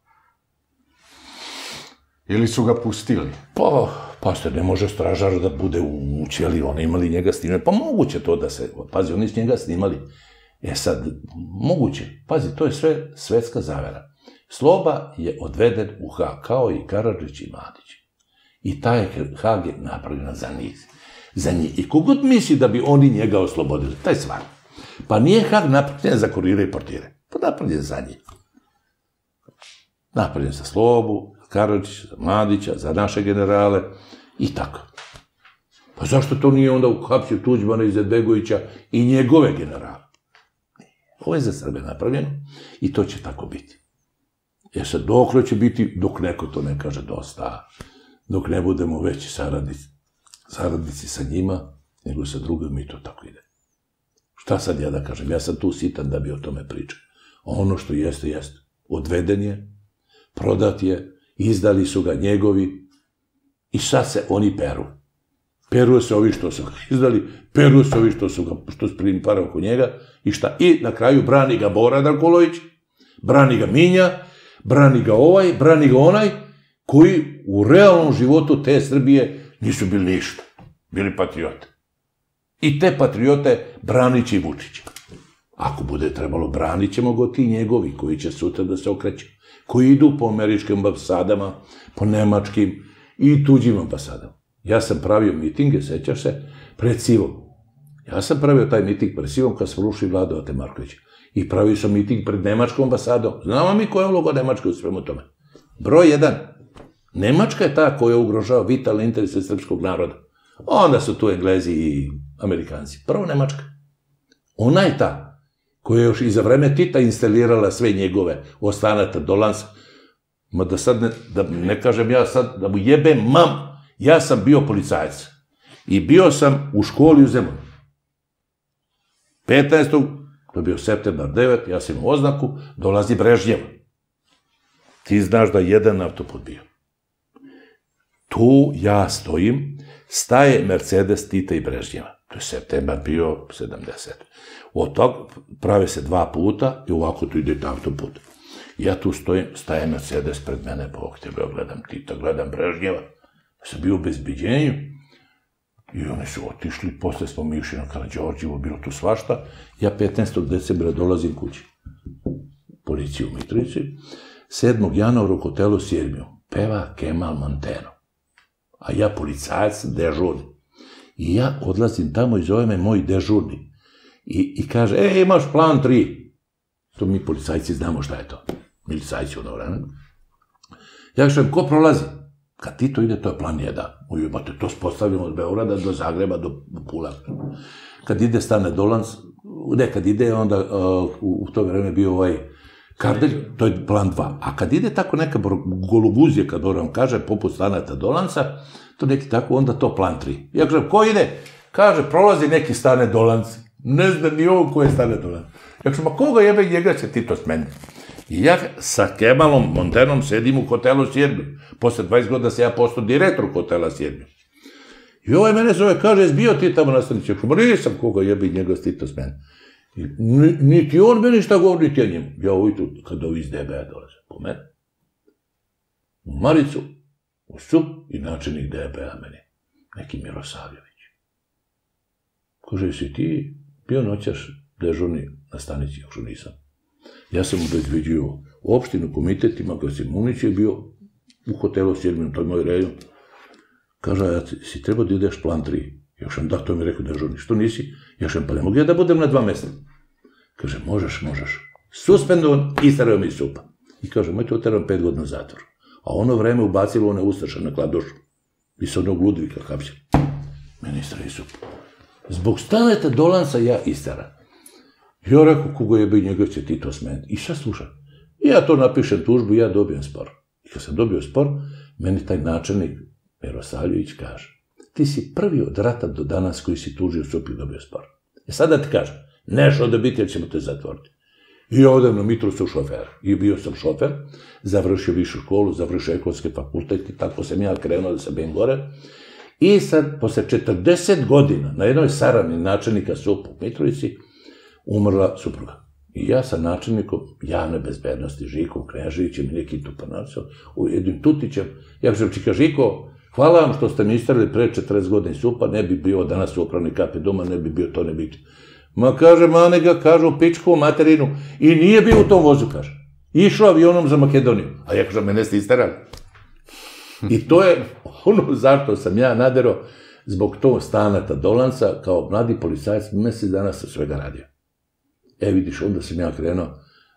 Ili su ga pustili? Pa se ne može stražar da bude u ćeli, oni imali njega snimali. Pa moguće to da se, pazi, oni su njega snimali. Sad, moguće, pazi, to je sve svetska zavera. Sloba je odveden u Hag, kao i Karadžić i Mladić. I taj Hag je napravljen za njih. I kogod misli da bi oni njega oslobodili, taj stvar. Pa nije Hag napravljen za kurire i portire, pa napravljen za njih. Napravljen za Slobu, Karadžića, za Mladića, za naše generale i tako. Pa zašto to nije onda uhapsio Tuđmana, Izetbegovića i njegove generale? Ovo je za Srbe napravljeno i to će tako biti. Jer sad dokle će biti, dok neko to ne kaže dosta, dok ne budemo veći saradnici sa njima, nego sa drugim i to tako ide. Šta sad ja da kažem? Ja sam tu sitan da bi o tome pričao. Ono što jeste, jeste. Odveden je, prodat je, izdali su ga njegovi i sad se oni peru. Peru se ovi što su ga izdali, peru se ovi što su primili pare oko njega i šta? I na kraju brani ga Bora Dankulović, brani ga Minja, brani ga ovaj, brani ga onaj, koji u realnom životu te Srbije nisu bili ništa. Bili patriote. I te patriote branit će i Vučića. Ako bude trebalo, branit ćemo go ti njegovi, koji će sutra da se okreću. Koji idu po američkim ambasadama, po nemačkim i tuđim ambasadama. Ja sam pravio mitinge, sećaš se, pred Sivom. Ja sam pravio taj miting pred Sivom kad smo rušili Vladu Ate Markovića. I pravio sam miting pred nemačkom ambasadom. Znamo mi koja je uloga Nemačke u svemu tome. Broj 1. Nemačka je ta koja ugrožava vitalne interese srpskog naroda. Onda su tu Englezi i Amerikanci. Prvo Nemačka. Ona je ta koja je još i za vreme Tita instalirala sve njegove ostanata Dolanca. Ma da sad ne kažem ja sad, da mu jebem ja sam bio policajac. I bio sam u školi u Zemunu. 15. to je bio septembar 9, ja sam imao oznaku, dolazi Brežnjeva. Ti znaš da je jedan autoput bio. Tu ja stojim, staje Mercedes Tita i Brežnjeva. To je septembar bio 70. Od toga prave se 2 puta i ovako tu ide autoput. Ja tu stojim, staje Mercedes pred mene, Bog tebe, gledam Tita, gledam Brežnjeva. Ja sam bio u bezbeđenju i oni su otišli, posle smo mi išli na Karađorđevo, bilo tu svašta. Ja 15. decembra dolazim kući. Policiju u Mitrovici. 7. januara u hotelu Sirmiju peva Kemal Monteno. A ja policajac dežurni. I ja odlazim tamo i zove me moj dežurni. I kaže, imaš plan 3. To mi policajci znamo šta je to. Milicajci ono vreme. Ja kažem, ko prolazi? Kad Tito ide, to je plan 1. Imate to postavljamo od Beograda do Zagreba, do Pula. Kad ide stane Dolanc, kad ide, onda u to vreme bio ovaj Kardelj, to je plan 2. A kad ide tako neka golubuzija, kad vam kaže, poput stanata Dolanca, to neki tako, onda to plan 3. Ja kažem, ko ide? Kaže, prolazi neki stane Dolanc. Ne zna ni ovo ko je stane Dolanc. Ja kažem, a koga jebe njega će Tito smeniti? I ja sa Kemalom Montenom sedim u hotelu Sirmiju. Posle 20 godina se ja postao direktor hotela Sirmiju. I ovaj mene zove, kaže, jesi bio ti tamo nastavnici? Ja kažem, nisam koga jebe njega s Tito smeniti. Niti on meni šta govori, niti ja njemu. Ja ujutru, kad ovi iz DBA dolaze po mene, u Maricu, u Sup i načelnik DBA meni, neki Mirosavljević. Kaže, jesi ti bio noćaš dežurni na stanici? Ja kažem, nisam. Ja sam obezbeđio u opštinu, komitetima, kada si Munić je bio u hotelu Sirminu, to je moj rejon. Kaže, ja si trebao da ideš plan 3. Ja kažem, da, to mi je rekao dežurni. Što nisi? Ja kažem, pa ne mogu ja da budem na 2 mesta. Kaže, možeš. Suspendovan, isterao mi iz Supa. I kaže, moj te oteram 5 godina zatvor. A ono vreme ubacilo one Ustaša na Kladušu. I sa onog Ludvika hapsio. Meni isterao iz Supa. Zbog staneta Dolanca ja isteram. Ja rekao, koga jebe njega će ti to smeniti. I šta slušam? Ja to napišem tužbu i ja dobijem spor. I kad sam dobio spor, meni taj načelnik Mirosavljević kaže, ti si prvi od rata do danas koji si tužio Sup i dobio spor. Sada ti kažem, neš ovde biti jer ćemo te zatvoriti. I ja odem na Mitrovcu šofer. I bio sam šofer, završio višu školu, završio ekonomski fakultet i tako sam ja krenuo da se bijem gore. I sad, posle 40 godina, na jednoj saravni načelnika Supa u Mitrovici, umrla supruga. I ja sa načelnikom javne bezbednosti, Žikom Kneževićem i nekim tupanarcom, u jednim Tutićem, ja kažem, čika Žiko, hvala vam što ste mi istrali pre 40 godina iz Supa, ne bi bio danas u upravni kapi doma, ne bi bio to, ne bi. Ma kaže, mane ga, kažu, pičku materinu, i nije bio u tom vozu, kaže. Išao avionom za Makedoniju. A ja kažem, mene ste istrali. I to je ono zašto sam ja naderao zbog tog stanata Dolanca, kao mladi policajac, mesec dana sam svega radio. Vidiš, onda sam ja krenuo,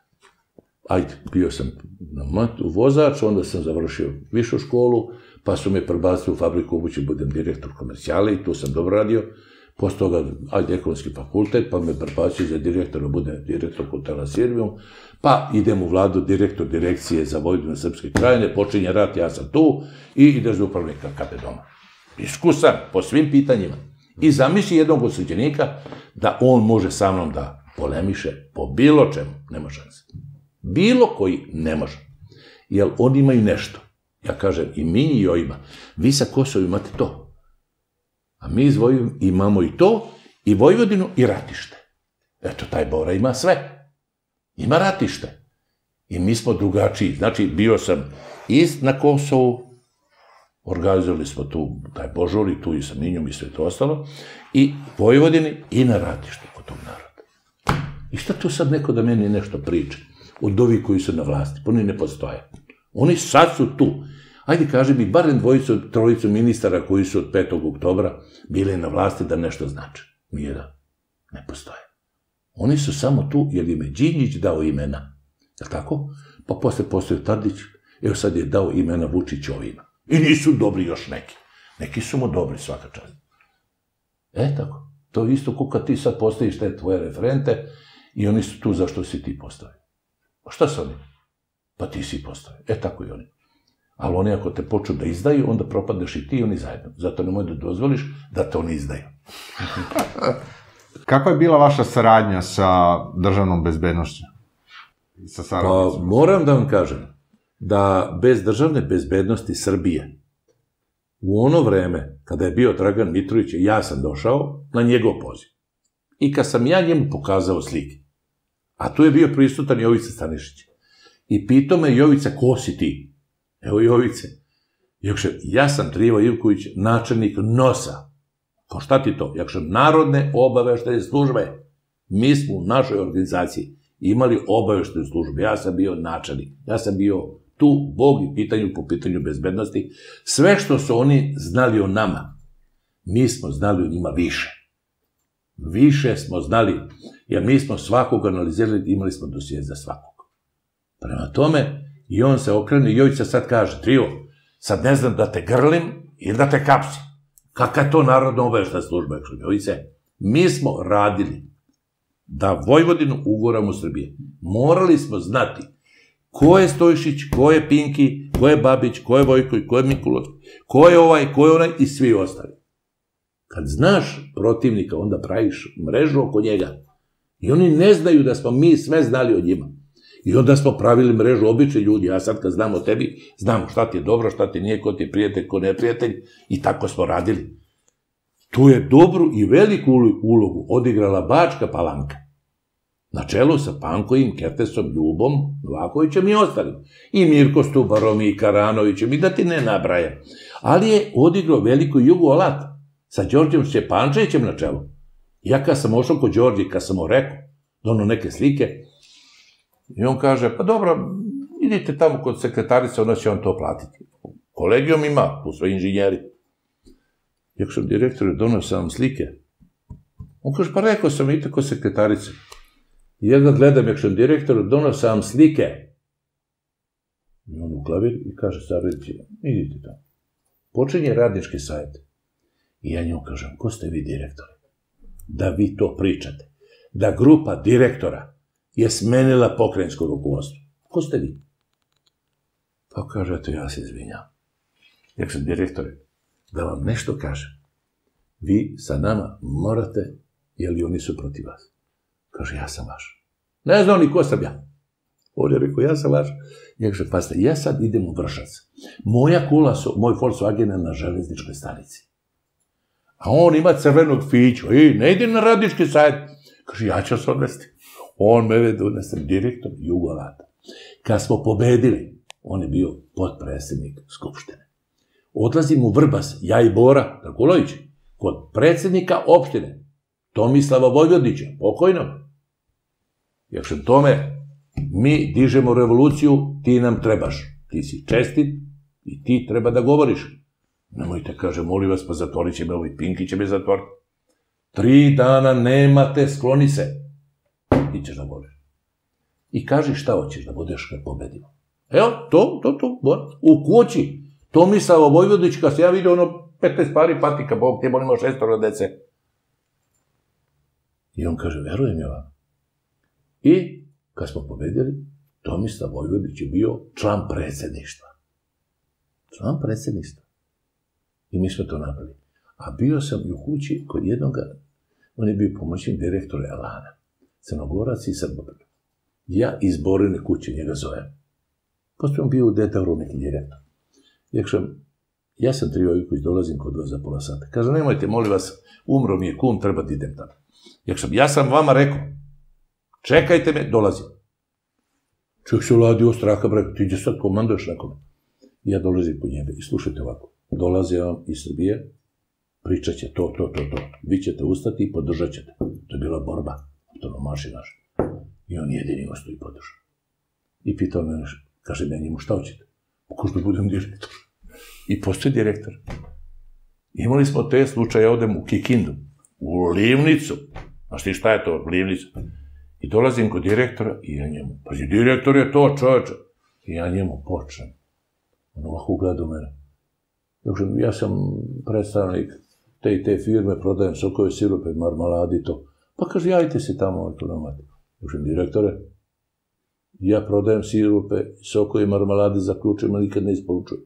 bio sam vozač, onda sam završio višu školu, pa su me prebacili u fabriku obuće, budem direktor komercijale i tu sam dobro radio. Posle toga, ekonomski fakultet, pa me prebacio za direktora, budem direktor hotela Sirmijum, pa idem u vladu, direktor direkcije za Vojvodinu Srpske krajine, počinje rat, ja sam tu i ideš za upravnika kape doma. Iskusan po svim pitanjima. I zamisli jednog osuđenika da on može sa mnom da polemiše po bilo čemu, nema šanse. Bilo koji ne može. Jer oni imaju nešto. Ja kažem, i mi i ima. Vi sa Kosovom imate to. A mi iz Vojvodine imamo i to, i Vojvodinu, i ratište. Eto, taj Bora ima sve. Ima ratište. I mi smo drugačiji. Znači, bio sam i na Kosovu, organizovali smo tu taj Božur i tu i sa Minjom i sve to ostalo, i Vojvodini i na ratištu kod tog naroda. I šta tu sad neko da meni nešto priča? Od ovih koji su na vlasti. Pa oni ne postoje. Oni sad su tu. Ajde, kaži mi, barem trojicu ministara koji su od 5. oktobra bili na vlasti da nešto znači. Nije da. Ne postoje. Oni su samo tu jer im je Đinđić dao imena. Je li tako? Pa posle postoje Tadić. Evo sad je dao imena Vučić ovima. I nisu dobri još neki. Neki su mu dobri svaka čast. Tako. To je isto ko kad ti sad postaviš te tvoje referente i oni su tu zašto si ti postavio. A šta su oni? Pa ti si postavio. Tako i oni. Ali oni ako te počnu da izdaju, onda propadneš i ti i oni zajedno. Zato nemoj da dozvoliš da te oni izdaju. Kakva je bila vaša saradnja sa državnom bezbednošću? Pa moram da vam kažem da bez državne bezbednosti Srbije u ono vreme kada je bio Dragan Mitrović, ja sam došao na njegov poziv. I kad sam ja njemu pokazao slike, a tu je bio prisutan Jovica Stanišić, i pitao me Jovica, ko si ti? Evo Jovice. Ja sam Trivo Ivković, načelnik NOS-a. Kao šta ti to? Narodne obaveštene službe. Mi smo u našoj organizaciji imali obaveštenu službu. Ja sam bio načelnik. Ja sam bio tu, Bog i po pitanju bezbednosti. Sve što su oni znali o nama, mi smo znali o njima više. Više smo znali, jer mi smo svakog analizirali, imali smo dosije za svakog. Prema tome, i on se okrene i Jovica sad kaže, Trio, sad ne znam da te grlim ili da te kapsim. Kakva je to narodna obaveštena služba? Jovice, mi smo radili da Vojvodinu uguramo u Srbije. Morali smo znati ko je Stojšić, ko je Pinki, ko je Babić, ko je Vojko, ko je Mikulović, ko je ovaj, ko je onaj i svi ostali. Kad znaš protivnika, onda praviš mrežu oko njega. I oni ne znaju da smo mi sve znali o njima. I onda smo pravili mrežu, obični ljudi, ja sad kad znam o tebi, znam šta ti je dobro, šta ti nije, ko ti je prijatelj, ko neprijatelj, i tako smo radili. Tu je dobru i veliku ulogu odigrala Bačka Palanka. Na čelu sa Pankovim, Kertesom, Ljubom, Vlakovićem i ostalim. I Mirko Stubarom, i Karanovićem, i da ti ne nabraja. Ali je odigrao veliku jugu alat sa Đorđem Šćepančevićem na čelu. Ja kad sam ošao kod Đorđe, kad sam mu rekao, dono neke slike, i on kaže, pa dobro, idite tamo kod sekretarice, ona će vam to platiti. Kolegijom ima, tu sve inženjeri. Jak sam direktor donao sam slike. On kaže, pa rekao sam, idite kod sekretarice. I ja ga gledam, jak sam direktor, donao sam slike. I on u klavir i kaže savjetnicima, idite tamo. Počinje radnički savjet. I ja njemu kažem, ko ste vi direktori? Da vi to pričate. Da grupa direktora je smenila pokrajinsko rukovodstvo. Ko ste vi? Pa kaže, eto, ja se izvinjam. Jak sam direktore, da vam nešto kažem. Vi sa nama morate, jer oni su protiv vas. Kaže, ja sam vaš. Ne znam ni ko sam ja. On je rekao, ja sam vaš. Ja kaže, pazite, ja sad idem u Vršac. Moja kula su, moj Volkswagen je na železničkoj stanici. A on ima crvenog fiću. Ne idem na radnički sajt. Kaže, ja ću se odvesti. On me vede, ja sam direktor Jugolata. Kad smo pobedili, on je bio potpredsjednik Skupštine. Odlazim u Vrbas, ja i Bora Drakulović, kod predsjednika opštine, Tomislava Vojvodića, pokojnog. Jer što tome, mi dižemo revoluciju, ti nam trebaš. Ti si čestit i ti treba da govoriš. Nemojte, kaže, molim vas, pa zatvorit će me ovaj Pinki, će me zatvoriti. 3 dana nemate, skloni se. Ti ćeš da govoriš. I kaži šta hoćeš da budeš kad pobedimo. Evo, to, u kući. Tomislava Vojvodić, kad se ja vidio 15 pari patika, Bog ti molimo 6 dece. I on kaže, verujem ja vam. I kad smo pobedili, Tomislav Vojvodić je bio član predsjedništva. Član predsjedništva. I mi smo to napravili. A bio sam i u kući kod jednoga, on je bio pomoćnik direktora Elana. Crnogorac i Srbobrg. Ja iz Borine kuće njega zovem. Posto on bio u Detauru neki direktor. Ja sam Trio Ivković, dolazim kod vas za pola sata. Kaže, nemojte, molim vas, umro mi je kum, treba da idem tamo. Ja sam vama rekao, čekajte me, dolazim. Čovjek se uladio straha, brek, ti gdje sad komanduješ nekome. Ja dolazim kod njega i slušajte ovako. Dolaze vam iz Srbije, pričat će to. Vi ćete ustati i podržat ćete. To je bila borba. To nomaši naš. I on jedini ostao i podržao. I pitao me, kaže me njemu, šta hoćete? Kako što budem direktor? I postoji direktor. Imali smo te slučaje, odem u Kikindu, u Livnicu. Znaš ti šta je to, Livnica? I dolazim kod direktora i ja njemu, pa direktor je to, čovječe. I ja njemu počnem On ovako gleda u mene. Ja sam predstavnik te i te firme, prodajem sokove, sirupe, marmaladi i to. Pa kaže, javite se tamo ekonomat. Direktore, ja prodajem sirupe, sokove i marmaladi, zaključujem, a nikad ne isporučujem.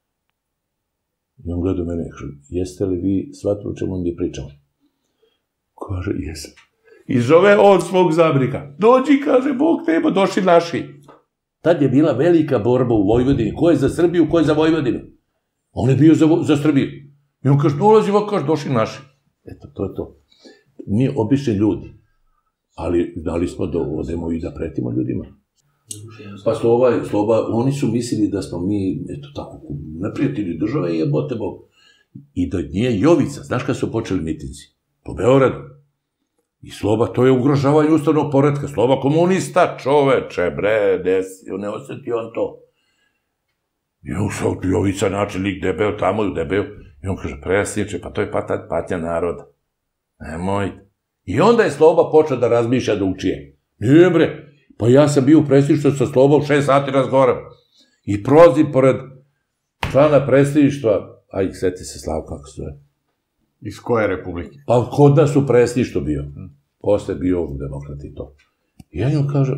I on gleda u mene, jeste li vi shvatili o čemu mi pričamo? Kaže, jesam. I zove on svog zabrika. Dođi, kaže, Bog teba, došli naši. Tad je bila velika borba u Vojvodini. Ko je za Srbiju, ko je za Vojvodinu? On je bio za Srbiju. I on kaže, dolazi ovako, kaže, došli naši. Eto, to je to. Mi obični ljudi. Ali znali smo da odemo i da pretimo ljudima. Pa Sloba, oni su mislili da smo mi, eto tako, neprijatelji države i jebote Bog. I da nije Jovica, znaš kad su počeli mitinci? Po Beogradu. I Sloba, to je ugrožavanje ustavnog poretka. Sloba komunista, čoveče, bre, ne osjeti on to. I on šao Jovica, načelnik, debeo, tamo debeo. I on kaže, predsjedniče, pa to je patnja naroda. Nemoj. I onda je Sloba počeo da razmišlja da učije. Nije bre, pa ja sam bio u predsjedništvu sa Slobom, 6 sati razgovaram. I prolazim pored člana predsjedništva, aj, sjeti se Slav kako se zove. Iz koje republike? Pa kod nas u predsjedništvu bio. Posle bio u demokrati i to. I ja njom kažem,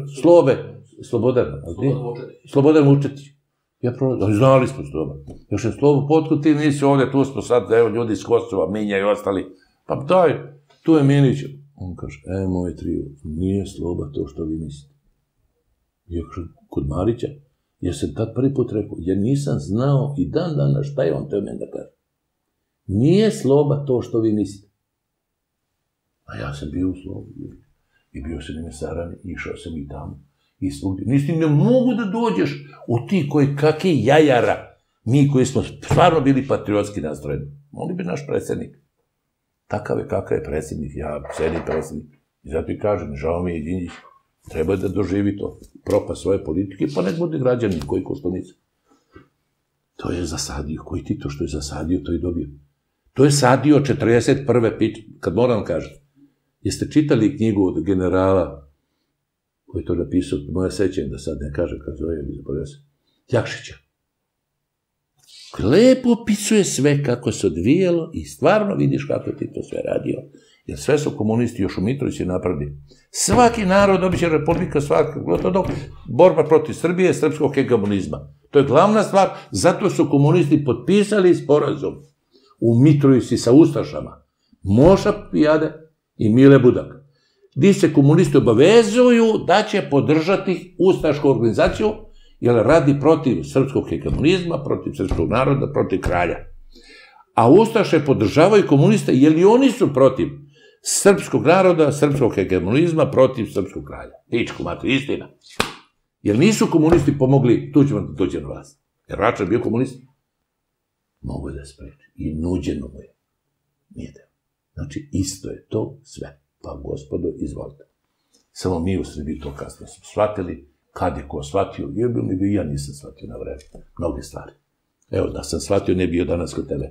Slobodan Vučetić. Ja prolazim, ali znali smo Sloba. Još je Slobo, potkud ti nisi ovdje, tu smo sad, evo ljudi iz Kosova, Minja i ostali. Pa daj, tu je Minić. On kaže, moj trio, nije Sloba to što vi mislite. Ja kažem, kod Marića, jer sam tad prvi put rekao, jer nisam znao i dan danas šta je on te meni da kaže. Nije Sloba to što vi mislite. A ja sam bio u Slobi. I bio sam i na Sarani, išao sam i tamo. I svugdje. Nisi ne mogu da dođeš u ti koji kakvi jajara. Mi koji smo stvarno bili patriotski nastrojeni. Mogli bi naš predsjednik. Takav je kakav je predsjednik. Ja sedim predsjednik. I zato i kažem, žao mi je Đinđić. Treba da doživi to. Propast svoje politike, pa nek bude građanin koji Koštunica. To je zasadio. Koji ti to što je zasadio, to i dobio. To je sadio 41. kad moram kažem. Jeste čitali knjigu od generala koji je to napisao, moje sećanje da sad ne kažem kad zove, Jakšića. Lepo opisuje sve kako se odvijalo i stvarno vidiš kako ti to sve radio. Jer sve su komunisti još u Mitrovici napravili. Svaki narod, običaj republika, borba protiv Srbije, srpskog hegemonizma. To je glavna stvar, zato su komunisti potpisali sporazum u Mitrovici sa ustašama. Moša Pijade i Mile Budak. Gdje se komunisti obavezuju da će podržati ustašku organizaciju, jer radi protiv srpskog hegemonizma, protiv srpskog naroda, protiv kralja. A ustaše podržavaju komuniste, jer i oni su protiv srpskog naroda, srpskog hegemonizma, protiv srpskog kralja. Pičku matu, istina. Jer nisu komunisti pomogli Tuđmanu da dođe na vlast. Jer Račan bio komunist. Mogu je da spreči. I nuđeno mu je. Nije da. Znači, isto je to sve. Pa, gospodo, izvolite. Samo mi u Srbiji to kasno smo shvatili. Kad je ko shvatio, i ja nisam shvatio na vreme. Mnoge stvari. Evo, da sam shvatio, ne bio danas kod tebe.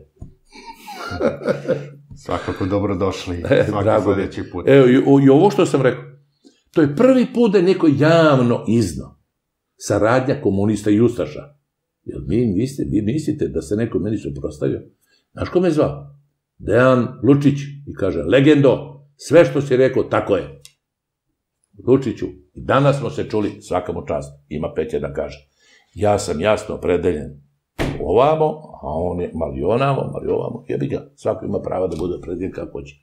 Svakako dobro došli. Svaki sljedeći put. Evo, i ovo što sam rekao, to je prvi put da je neko javno iznao saradnja komunista i ustaša. Jer vi mislite da se neko meni suprotstavio? Znaš ko me zvao? Dejan Lučić. I kaže, legendo, sve što si rekao, tako je. Lučiću, i danas smo se čuli, svaka mu čast, ima Peće da kaže. Ja sam jasno opredeljen ovamo, a on je mali onamo, jebi ga, svako ima prava da bude opredeljen kako hoće.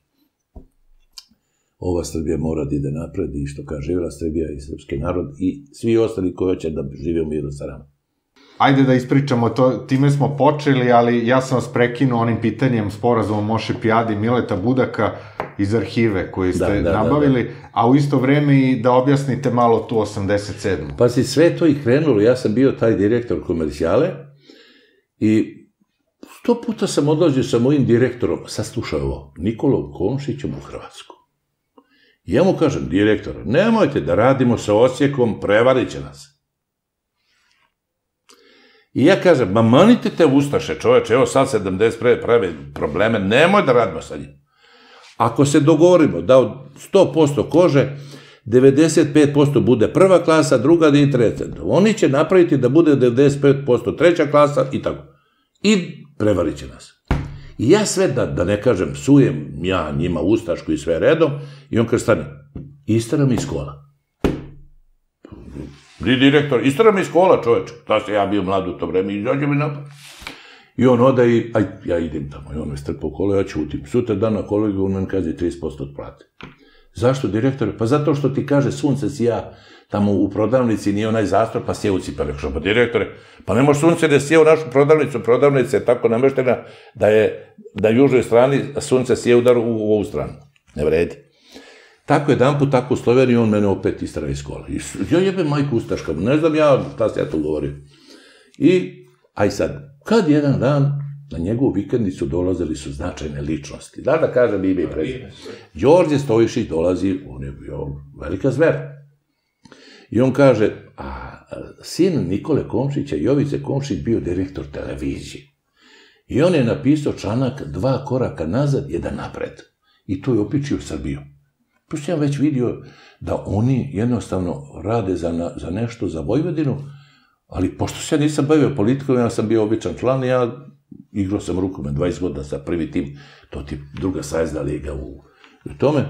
Ova Srbija mora da ide napred i što kaže, živjela Srbija i srpski narod i svi ostali koji hoće da žive u miru sa nama. Ajde da ispričamo to, time smo počeli, ali ja sam vas prekinuo onim pitanjem sporazumom Moše Pijade i Mileta Budaka iz arhive koji ste nabavili, a u isto vreme i da objasnite malo tu 87. Pa si sve to i krenulo, ja sam bio taj direktor komercijale i 100 puta sam odlazio sa mojim direktorom, sad slušaj ovo, Nikolom Komšićem u Hrvatsku. I ja mu kažem, direktor, nemojte da radimo sa Osijekom, prevarit će nas. I ja kažem, ma manite te ustaše, čoveče, evo sad 70 prave probleme, nemoj da radimo sa njim. Ako se dogovorimo da od 100% kože 95% bude prva klasa, druga i treća. Oni će napraviti da bude 95% treća klasa i tako. I prevarit će nas. I ja sve, da ne kažem, sujem ja njima ustašku i sve redom, i on kaže, stani, istara mi iz kola. Direktor, istara mi iz kola, čoveče. Da se ja bio mlad u to vreme, izađe mi napad. I on oda i, ja idem tamo, i on me strpa u kolo, ja ćutim. Sutra dan na kolegu, on meni kaže 30% od plate. Zašto, direktore? Pa zato što ti kaže, sunce sija tamo u prodavnici, nije onaj zastor, pa sije u cipele. Pa direktore, pa ne može sunce da sije u našu prodavnicu, prodavnica je tako nameštena da je na južnoj strani sunce sije udar u ovu stranu. Ne vredi. Tako jedan put, tako u Sloveniji, on mene opet istara iz kola. Ja jebem majku ustaška, ne znam ja šta se ja to govorio. I, aj sad, kad jedan dan na njegovu vikendicu dolazili su značajne ličnosti. Da kažem ime i prezime. Đorđe Stojšić dolazi, on je bio velika zver. I on kaže, a sin Nikole Komšića, Jovice Komšić, bio direktor televizije. I on je napisao članak 2 koraka nazad, 1 napred. I to je opičio Srbiju. Pošto sam već vidio da oni jednostavno rade za nešto, za Vojvodinu, ali pošto se ja nisam bavio politikom, ja sam bio običan član, ja igrao sam rukomet 20 godina sa prvi tim, to ti druga savezna liga u tome.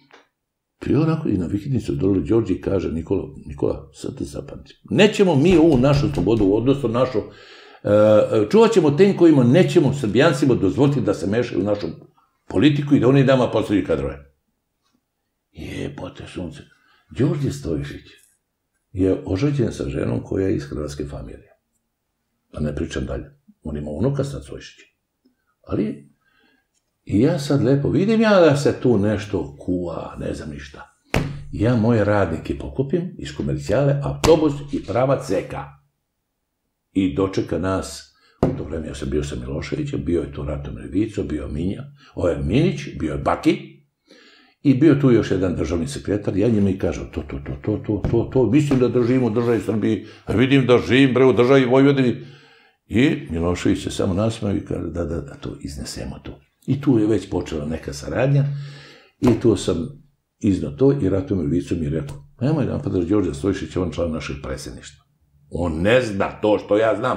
I onako i na vikendicu dole Đorđe kaže, Nikola, sad te zapamti. Nećemo mi ovu našu slobodu, odnosno našu, čuvat ćemo tem kojima nećemo Srbijancima dozvoliti da se mešaju u našu politiku i da oni nama postavljaju kadrove. Jebote sunce. Đorđe Stojšić je oženjen sa ženom koja je iz hrvatske familije. Pa ne pričam dalje. On ima unuka sad Stojšića. Ali, i ja sad lepo vidim ja da se tu nešto kuva, ne znam ništa. Ja moje radnike pokupim iz komercijale, autobus i pravac Zeka. I dočeka nas, u to vreme ja sam bio sa Miloševićem, bio je tu Ratomir Vico, bio Minja, ovaj Minić, bio je Baki, i bio tu još jedan državni sekretar, ja njima i kažem, to, mislim da držimo u državi Srbiji, a vidim da živim bre u državi Vojvodini. I Milošević se samo nasmeo i kaže, da to iznesemo tu. I tu je već počela neka saradnja, i tu sam iznao to, i Ratomir Vico mi je rekao, nemoj napadaš Đorđa Stojšića, on član našeg predsjedništva. On ne zna to što ja znam.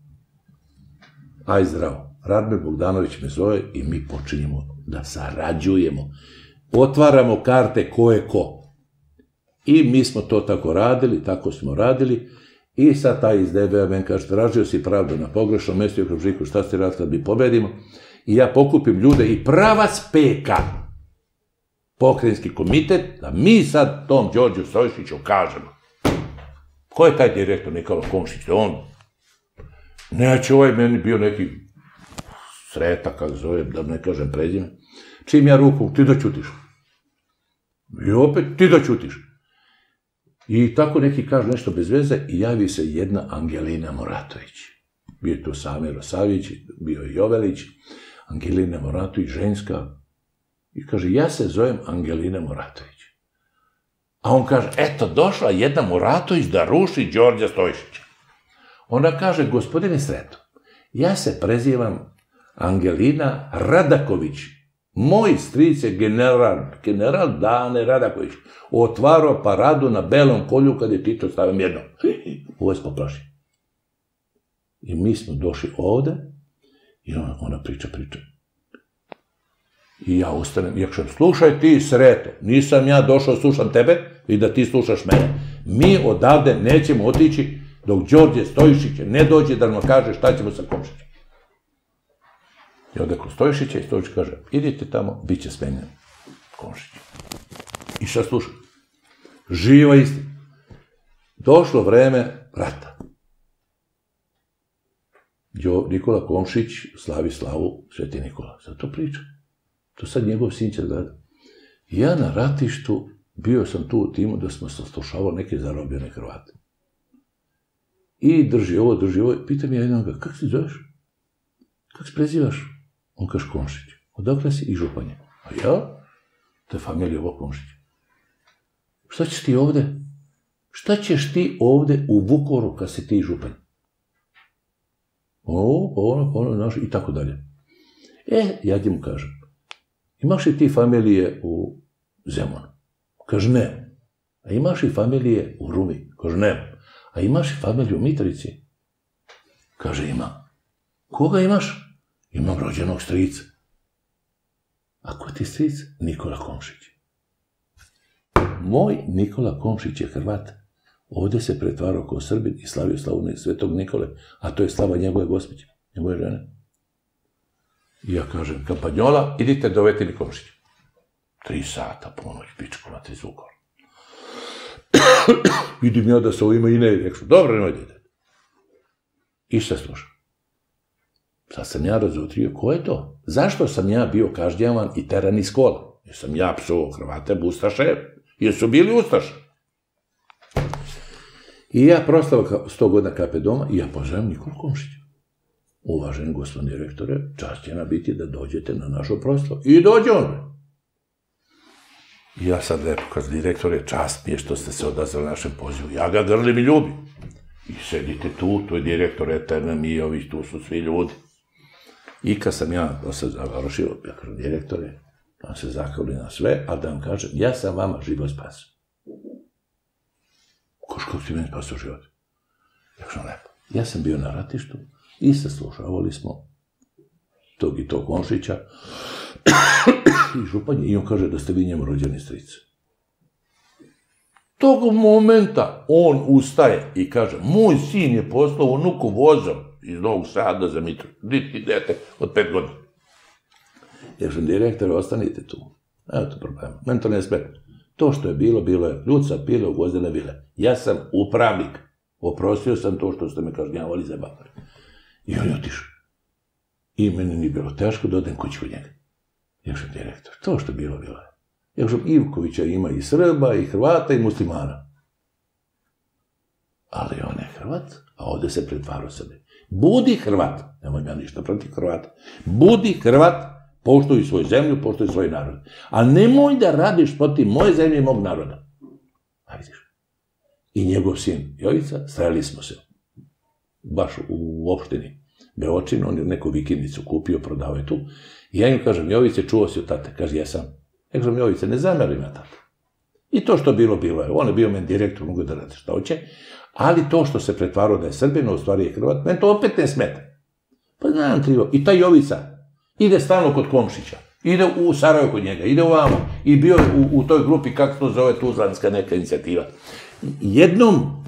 Aj zdravo. Radmir Bogdanović me zove i mi počinjemo da sarađujemo. Otvaramo karte ko je ko. I mi smo to tako radili, tako smo radili. I sad taj iz DB-a meni kaže, tražio si pravdu na pogrešnom mjestu, Žiku, šta ste radili kad mi pobedimo? I ja pokupim ljude i pravac PK, pokrajinski komitet, da mi sad tom Đorđu Stojšiću kažemo. Ko je taj direktor Nikola Komšić? On, neće ovaj meni bio neki Sreta, kako zove, da ne kažem prezime. Čim ja ruku, ti da ćutiš. I opet, ti da ćutiš. I tako neki kažu nešto bez veze i javi se jedna Angelina Moratović. Bio je tu Samir Osavić, bio je Jovelić, Angelina Moratović, ženska. I kaže, ja se zovem Angelina Moratović. A on kaže, eto, došla jedna Moratović da ruši Đorđa Stojšića. Ona kaže, gospodine Sreto, ja se prezivam Angelina Radaković. Moj stric je general Dane Radaković, otvarao paradu na Belom kolju kad je Tito stavio jedno. Ovo se poplaši. I mi smo došli ovde i ona priča. I ja ustanem i ja kažem, slušaj ti Sreto, nisam ja došao slušam tebe i da ti slušaš mene. Mi odavde nećemo otići dok Đorđe Stojšić ne dođe da nam kaže šta ćemo sa Komšićem. I onda kod Stojšića i Stojšić kaže, idite tamo, bit će smenjen Komšić. I šta slušam? Živa istina. Došlo vreme rata. Nikola Komšić slavi slavu Sveti Nikola. Sad to priča. To sad njegov sin će gleda. Ja na ratištu, bio sam tu u timu da smo saslušavali neke zarobljene Hrvate. I drži ovo, pitam ja jednoga, kako se zoveš? Kako se prezivaš? On kaže Komšić. Odakle si? I Županje. A ja? To je familija ovo Komšić. Šta ćeš ti ovde? Šta ćeš ti ovde u Vukoru kad si ti Županj? I tako dalje. Ja ti mu kažem, imaš li ti familije u Zemunu? Kaže, ne. a imaš i familije u Rumi? Kaže, nema. A imaš i familiju u Mitrovici? Kaže, imam. Koga imaš? Imam rođenog strica. A ko ti stric? Nikola Komšić. Moj Nikola Komšić je Hrvat. Ovdje se pretvarao kao Srbin i slavio slavu Svetog Nikole, a to je slava njegove gospođe, njegove žene. I ja kažem, kampanjola, idite doveti mi Komšića. 3 sata, ponoć, pičku, na 3 zvukor. Vidim ja da se ovo ima i ne, rekao, dobro, nemoj dete. I šta slušam? Sad sam ja razutrio, ko je to? Zašto sam ja bio kažnjavan i teran iz kola? Jer sam ja psovao Hrvate, ustaše, jer su bili ustaše. I ja proslava 100 godina KP doma i ja pozdravim Nikolu Komšića. Uvaženi gospodin direktore, čast će nam biti da dođete na našu proslavu. I dođe on. I ja sad lepo kažem, direktore, čast mi je što ste se odazvali našem pozivu. Ja ga grlim i ljubim. I sedite tu, tu je direktor Eterna Mijović, tu su svi ljudi. I kad sam ja se završio, ja kažem, direktore, vam se zahvali na sve, ali da vam kažem, ja sam vama život spasio. Kako ti meni spasio život? Ja kažem, lepo. Ja sam bio na ratištu i saslušavali smo tog i tog Komšića i županje, i on kaže da ste vi njemu rođeni stric. Tog momenta on ustaje i kaže, moj sin je poslao unuku vozom iz Novog Sada za Mitru. Dete od 5 godina. Ja kažem, direktore, ostanite tu. Evo to problema. Meni to ne smeta. To što je bilo, bilo je. Ljudi sad pile u gvozdene vile. Ja sam upravnik. Oprostio sam to što ste me kažnjavali za babare. I on je otišao. I meni nije bilo teško da odem kući kod njega. Ja kažem, direktor, to što je bilo, bilo je. Ja kažem, Ivkovića ima i Srba, i Hrvata, i muslimana. Ali on je Hrvat, a ovdje se pretvarao sebe. Budi Hrvat. Nemoj ja ništa protiv Hrvata. Budi Hrvat, poštuj svoju zemlju, poštuj svoj narod. A nemoj da radiš protiv moje zemlje i mog naroda. A vidiš. I njegov sin Jovica, stajali smo se. Baš u opštini Beočin, on je neku vikendicu kupio, prodao je tu. I ja im kažem, Jovice, čuo si od tate? Kaže, jesam. Ja kažem, Jovice, ne zamerim na tate. I to što bilo, bilo je. On je bio meni direktor, mogu da radi šta hoće. Ali to što se pretvarao da je Srbin, u stvari je Hrvat, meni to opet ne smeta. Pa znam krivo. I ta Jovica ide stalno kod Komšića. Ide u Sarajevo kod njega, ide ovamo. I bio je u toj grupi, kako to zove, Tuzlanska neka inicijativa. Jednom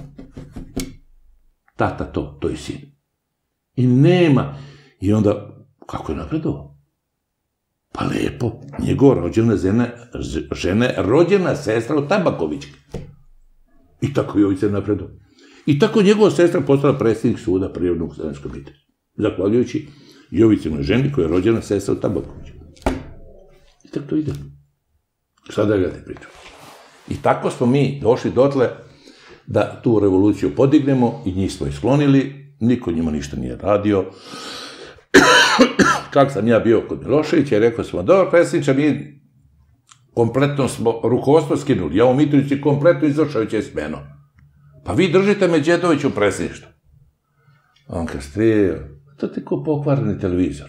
tata to je sin. I nema. I onda, kako je napredovao? Pa lepo, njegova rođena žena, rođena sestra od Tabakovićke. I tako Jovica je napredovao. I tako njegova sestra postala predsjednik suda prirodnog Sremskog obitelji. Zahvaljujući Jovicinoj ženi koja je rođena sestra od Tabakovića. I tako to ide. Šta da ga ne pričam. I tako smo mi došli dotle da tu revoluciju podignemo i njih smo isklonili, niko njima ništa nije radio. Kako sam ja bio kod Miloševića i rekao smo, dobro, predsjedniče, mi kompletno smo rukovodstvo skinuli, ja u Mitrovici kompletno izašao će smeno. Pa vi držite Međedović u predsjedništvu. On kaže, to ti ko pokvareni televizor.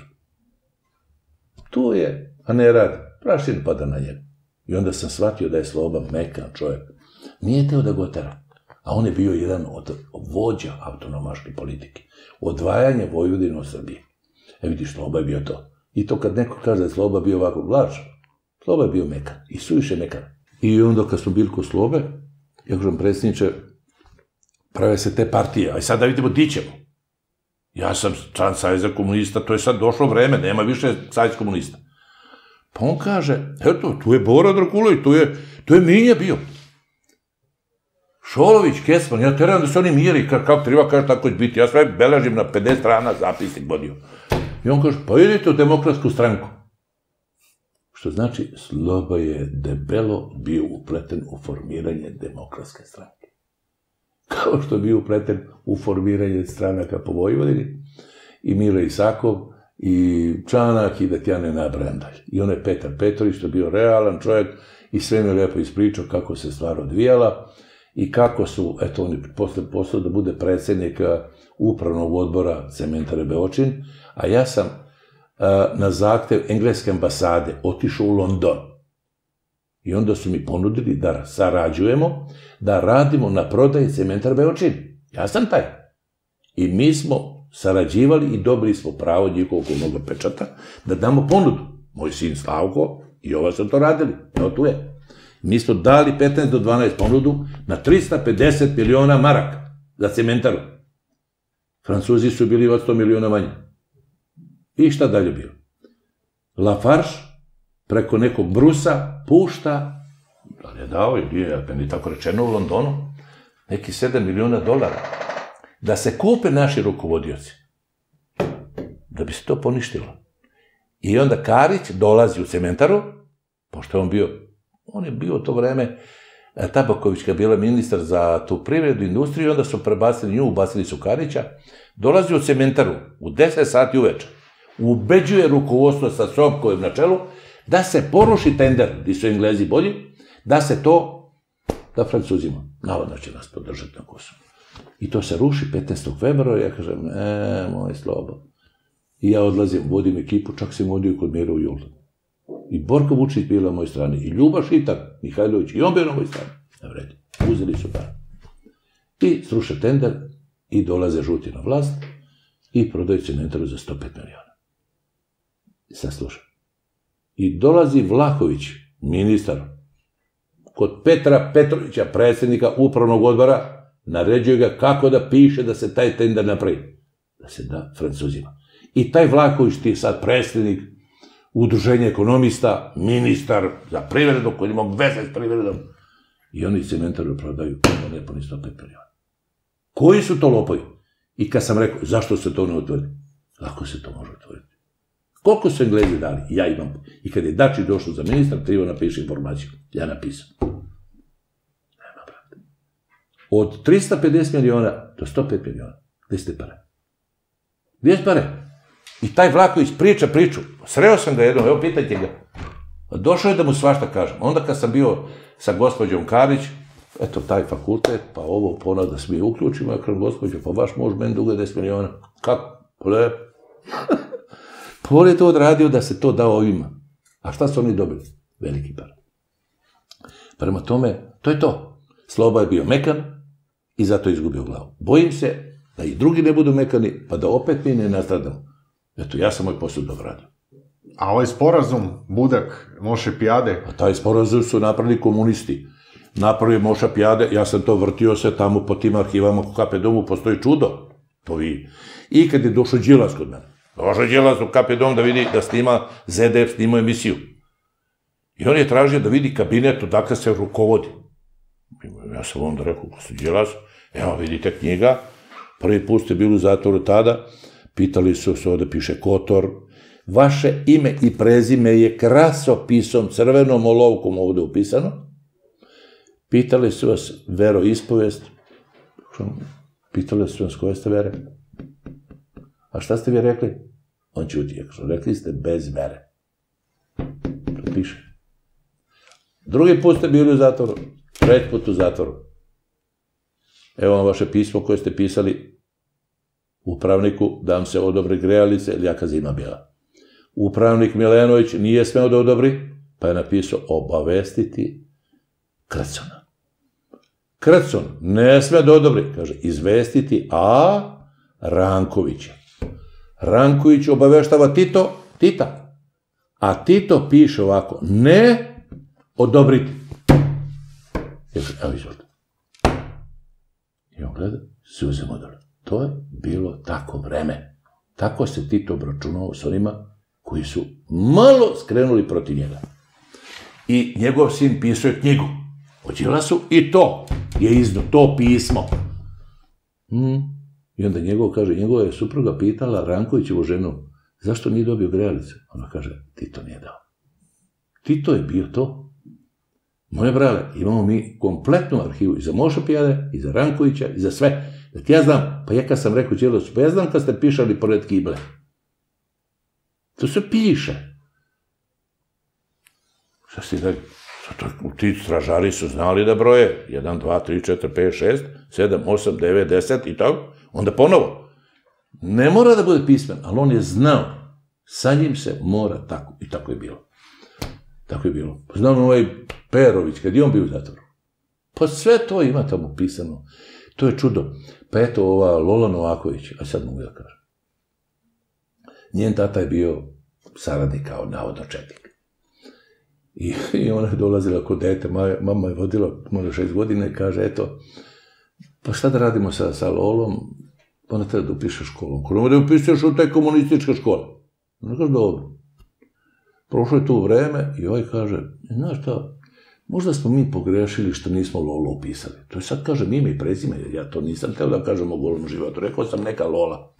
Tu je, a ne radi. Prašin pada na njega. I onda sam shvatio da je Sloba mekan čovjek. Nije teo da go tera. A on je bio jedan od vođa autonomaške politike. Odvajanje Vojvodine od Srbije. Vidiš, Sloba je bio to. I to kad neko kaže da je Sloba bio ovako blaž, Sloba je bio mekan. I suviše mekan. I onda kad smo bili kod Slobe, ja kažem, predsjedniče, prave se te partije, a sad da vidimo di ćemo. Ja sam član Saveza komunista, to je sad došlo vreme, nema više Savez komunista. Pa on kaže, eto, tu je Bora Drakulović, tu je Minja bio. Šolović, Kesman, ja teram da se oni miri, kako treba kaže tako će biti. Ja sve beležim na 50 strana zapisnik vodio. I on kaže, pa idite u Demokratsku stranku. Što znači, Sloba je debelo bio upleten u formiranje Demokratske stranke. Kao što je bio upleten u formiranje stranaka po Vojvodini, i Mile Isakov, i Čanak, i da ti ja ne nabrajam dalje. I on je Petar Petrović, što je bio realan čovjek, i sve mi je lijepo ispričao kako se stvar odvijala, i kako su, eto, on je posle poslao da bude predsjednik upravnog odbora Cementare Beočin, a ja sam na zahtev engleske ambasade otišao u London. I onda su mi ponudili da sarađujemo, da radimo na prodaji cementar Beočin. Ja sam taj. I mi smo sarađivali i dobili smo pravo njihovog onoga pečata da damo ponudu. Moj sin Slavko i ova su to radili. Evo tu je. Mi smo dali 15 do 12 ponudu na 350 miliona maraka za cementaru. Francuzi su bili od 100 miliona manje. I šta dalje bilo? Lafarge preko nekog Brusa pušta, da li je dao ili nije, meni tako rečeno u Londonu, neki 7 miliona dolara, da se kupe naši rukovodioci, da bi se to poništilo. I onda Karić dolazi u cementaru, pošto on je bio u to vreme, Tabaković je bila ministar za tu privredu, industriju, i onda su prebacili nju, ubacili su Karića, dolazi u cementaru u 10 sati uveče, ubeđuje rukovodstvo sa Sobkovim na čelu da se poruši tender, gdje su Englezi bolji, da se to, da Francuzima, navodno će nas podržati na Kosovu. I to se ruši 15. februara, ja kažem, moj Slobo. I ja odlazim, vodim ekipu, čak sam vodio kod Mira u Julu. I Borko Vučić bila na mojoj strani, i Ljuba Šitar, Mihajlović, i on bio na mojoj strani. Na vredi, uzeli su par. I sruše tender, i dolaze žuti na vlast, i prodaju cementaru za 105 miliona. I sad slušam. I dolazi Vlahović, ministar, kod Petra Petrovića, predsjednika upravnog odbora, naređuje ga kako da piše da se taj tender napravi. Da se da Francuzima. I taj Vlahović, ti sad predsjednik udruženja ekonomista, ministar za privredu, koji ima veze s privredom, i oni cementaru prodaju za nepuni 105 miliona. Koji su to lopovi? I kad sam rekao, zašto se to ne otvrdi? Lako se to može otvoriti. Koliko su Englezi dali? Ja imam. I kad je Dačić došao za ministar, treba napiše informaciju. Ja napisam. Nema, brate. Od 350 miliona do 105 miliona. Gde ste pare? Gde ste pare? I taj Vlaković priča priču. Sreo sam ga jednom, evo pitajte ga. Došao je da mu svašta kažem. Onda kad sam bio sa gospođom Karić, eto taj fakultet, pa ovo ponad da se mi uključimo, ja kažem, gospođo, pa baš može meni duga 10 miliona. Kako? Lepo. On je to odradio da se to dao ovima. A šta su oni dobili? Veliki par. Prema tome, to je to. Sloba je bio mekan i zato je izgubio glavu. Bojim se da i drugi ne budu mekani, pa da opet mi ne nastradamo. Eto, ja sam moj posao dobro radio. A ovaj sporazum, Budak, Moše Pijade? A taj sporazum su napravili komunisti. Napravili Moša Pijade, ja sam to vrtio se tamo po tim arhivama u KP domu, postoji čudo. To vi. I kad je došao Đilas kod mene. Došao Đilas u KP dom da vidi da snima, ZDF snima emisiju. I on je tražio da vidi kabinet odakle se rukovodi. Ja sam onda rekao, gospodin Đilas, evo vidite knjiga, prvi put ste bili u zatvoru tada, pitali su se, ovde piše Kotor, vaše ime i prezime je krasopisom, crvenom olovkom ovde upisano, pitali su vas veroispovest, pitali su vas koje ste vere. A šta ste vi rekli? On ćuti. Rekli ste bez vere. To piše. Drugi put ste bili u zatvoru. Treći put u zatvoru. Evo vam vaše pismo koje ste pisali upravniku da vam se odobri grejalice ili jaka zima bila. Upravnik Milenović nije smeo da odobri, pa je napisao obavestiti Krcona. Krcon ne sme da odobri, kaže, izvestiti A. Rankovića. Ranković obaveštava Tita, a Tito piše ovako, ne odobriti. Evo izvolite. I on gleda, se uzemo dobro. To je bilo tako vreme. Tako se Tito obračunao s onima koji su malo skrenuli protiv njega. I njegov sin pisao je knjigu o Đilasu i to je izdao, to pismo. I onda njegova je supruga pitala Rankovićevu ženu, zašto nije dobio grejalice? Ona kaže, Tito nije dao. Tito je bio to. Moje brale, imamo mi kompletnu arhivu i za Moša Pijade, i za Rankovića, i za sve. Da ti ja znam, pa ja kad sam rekao Đilasu, pa ja znam kad ste pišali pored kible. To se piše. Šta si da... Ti stražari su znali da broje 1, 2, 3, 4, 5, 6, 7, 8, 9, 10 i tako. Onda ponovo. Ne mora da bude pismen, ali on je znao. Sa njim se mora tako. I tako je bilo. Tako je bilo. Znam ovaj Perović, kad je on bio u zatvoru. Pa sve to ima tamo pisano. To je čudo. Pa eto, ova Lola Novaković, a sad mogu da kažem. Njen tata je bio saradnik kao navodno četnik. I ona je dolazila kod dete, mama je vodila možda 6 godina i kaže, eto, pa šta da radimo sa Lolom? Ona treba da upiše školom. Ko da upisuješ u taj komunistička škola? Ona kaže, dobro. Prošlo je tu vreme i ovaj kaže, znaš šta, možda smo mi pogrešili što nismo Lolo upisali. To je sad, kažem, ime i prezime, ja to nisam teo da kažem o golom životu. Rekao sam neka Lola.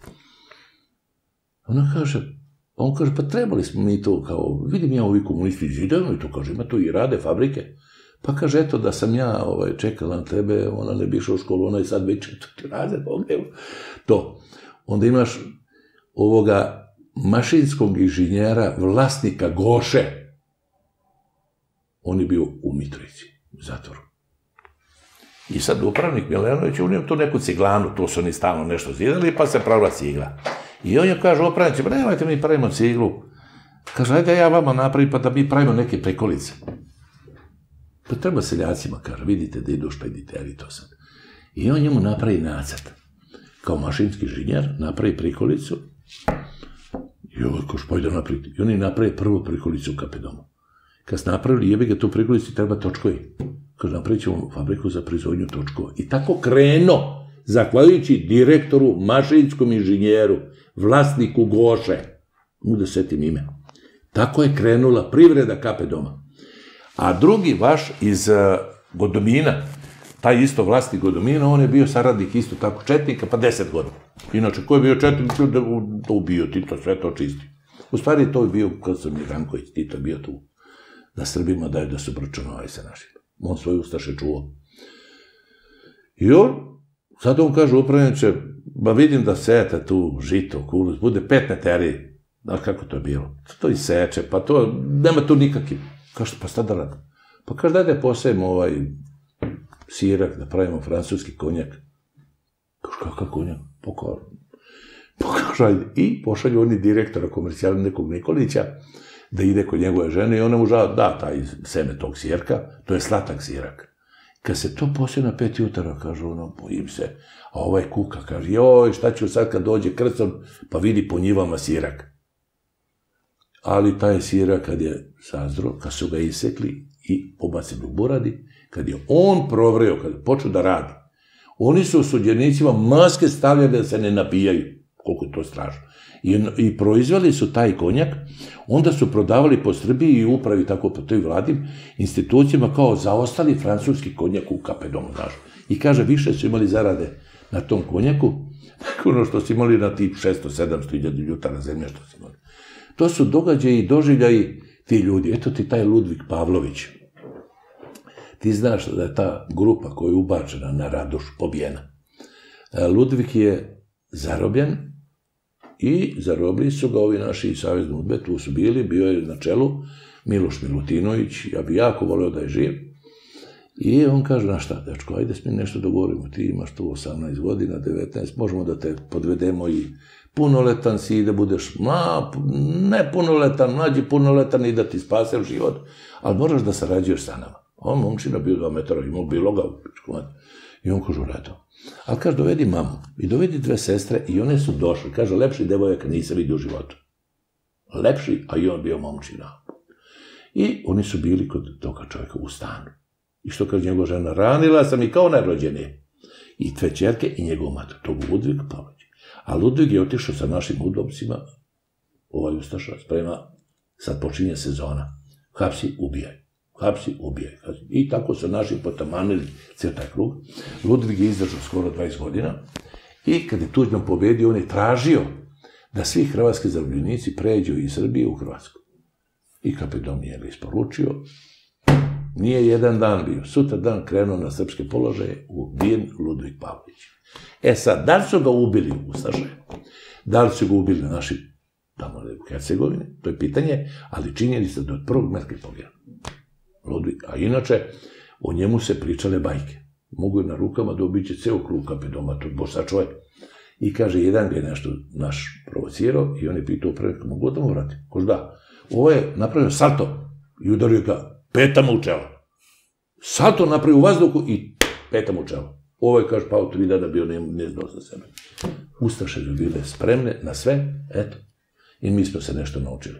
Ona kaže, on kaže, pa trebali smo mi to, kao, vidim ja ovi komunisti zidaju i to kaže, ima tu i rade fabrike. Pa kaže, eto, da sam ja čekala na tebe, ona ne bi išla u školu, ona je sad već četvrti razred, to. Onda imaš ovoga mašinskog inženjera, vlasnika Goše. On je bio u Mitrovici, u zatvoru. I sad upravnik Milenović, on je tu neku ciglanu, tu su oni stalno nešto zidali, pa se pravila cigla. I on je kaže, upravnici, pa nemojte mi pravimo ciglu. Kaže, ajde ja vama napravim, pa da mi pravimo neke prikolice. Pa treba seljacima, kaže, vidite da idu špediteri to sad. I on njemu napravi nacrt. Kao mašinski inženjer, napravi prikolicu. I ovo kaže, pa ide napraviti. I oni napravi prvu prikolicu u Kapedomu. Kad ste napravili, jebi ga tu prikolici, treba točkovi. Kaže, napravit ćemo fabriku za proizvodnju točkova. I tako kreno, zahvaljujući direktoru, mašinskom inženjeru, vlasniku Goše. Mogu da setim ime. Tako je krenula privreda Kapedoma. A drugi vaš iz Godomina, taj isto vlasnik Godomina, on je bio saradnik isto tako četnika, pa 10 godina. Inače, ko je bio četnik, da ubio, Tito sve to čisti. U stvari, to je bio Krasomir Ranković, Tito je bio tu. Da Srbima daju da se obračunavaju sa našim. On svoje ustaše čuo. I on, sad on kaže upravniče, ba vidim da sete tu žito, kulus, bude 5 meteri. Znaš kako to je bilo? To i seče, pa to, nema tu nikakvi. Kaže, pa šta da radim? Pa kaže, daj da posejemo ovaj sirak, da pravimo francuski konjak. Kaže, kakav konjak? Pokaže, ajde. I pošalju oni direktora komercijala nekog Nikolića, da ide kod njegove žene i ona mu da taj seme tog sirka, to je slatak sirak. Kad se to poslije na 5 jutara, kaže ono, bojim se, a ovaj kuka, kaže, joj, šta ću sad kad dođe krcom, pa vidi po njivama sirak. Ali taj sirak, kad je sazro, kad su ga isekli i pobacili u buradi, kad je on provreo, kad je počeo da radi, oni su osuđenicima maske stavljali da se ne nabijaju, koliko je to strašno. I proizveli su taj konjak, onda su prodavali po Srbiji i upravi tako po toj vladim institucijama kao zaostali francuski konjak u Kapedomu, znaš. I kaže, više su imali zarade na tom konjaku, ono što su imali na tih 600-700 jutara zemlje što su imali. To su događaji i doživljaji ti ljudi. Eto ti taj Ludvik Pavlović. Ti znaš da je ta grupa koja je ubačena na Radoš pobijena. Ludvik je zarobljen i zarobili su ga ovi naši savezni udbe, tu su bili, bio je na čelu Miloš Milutinović, ja bi jako voleo da je živ. I on kaže, na šta, dečko, ajde s mi nešto dogovorimo, ti imaš tu 18 godina, 19, možemo da te podvedemo i punoletan si i da budeš, ne punoletan, mlađi punoletan i da ti spasem život, ali moraš da sarađuješ sa nama. On momčina bio 2 metara, imao bilo ga, i on kaže, redo. Ali kaže, dovedi mamu i dovedi 2 sestre i one su došle. Kaže, lepši devojaka nisam vidio u životu. Lepši, a i on bio momčina. I oni su bili kod toga čovjeka u stanu. I što kaže njegova žena, ranila sam i kao najrođenije. I 2 ćerke i njegov mater, tog Ludvig Pavlović. A Ludvig je otišao sa našim udobcima, ovaj ustaša, sprema, sad počinje sezona. Hapsi, ubijaj. Hapsi, ubijaj. I tako su naši potamanili cijel taj krug. Ludvig je izdržao skoro 20 godina i kad je Tuđman pobedio, on je tražio da svi hrvatski zarobljenici pređu iz Srbije u Hrvatsku. I Kapedom je isporučio. Nije jedan dan bio. Sutra dan krenuo na srpske položaje, ubijen Ludvig Pavlović. E sad, da li su ga ubili u Ustaše? Da li su ga ubili na našim tamo u Hercegovini? To je pitanje, ali činjenica da od prvog metka je poginuo. Ludvig. A inače, o njemu se pričale bajke. Mogu je na rukama da obiće ceo krug Kapedoma, to je bosa čovjek. I kaže, jedan ga je nešto naš provocirao i on je pitao upravnika, mogu da mu vrati? Kož da. Ovo je napravio salto i udario ga petama u čelo. Salto napravio u vazduhu i petama u čelo. Ovo je, kaže, pao 3 dana bio ne znao za sebe. Ustaše bi bile spremne na sve, eto. I mi smo se nešto naučili.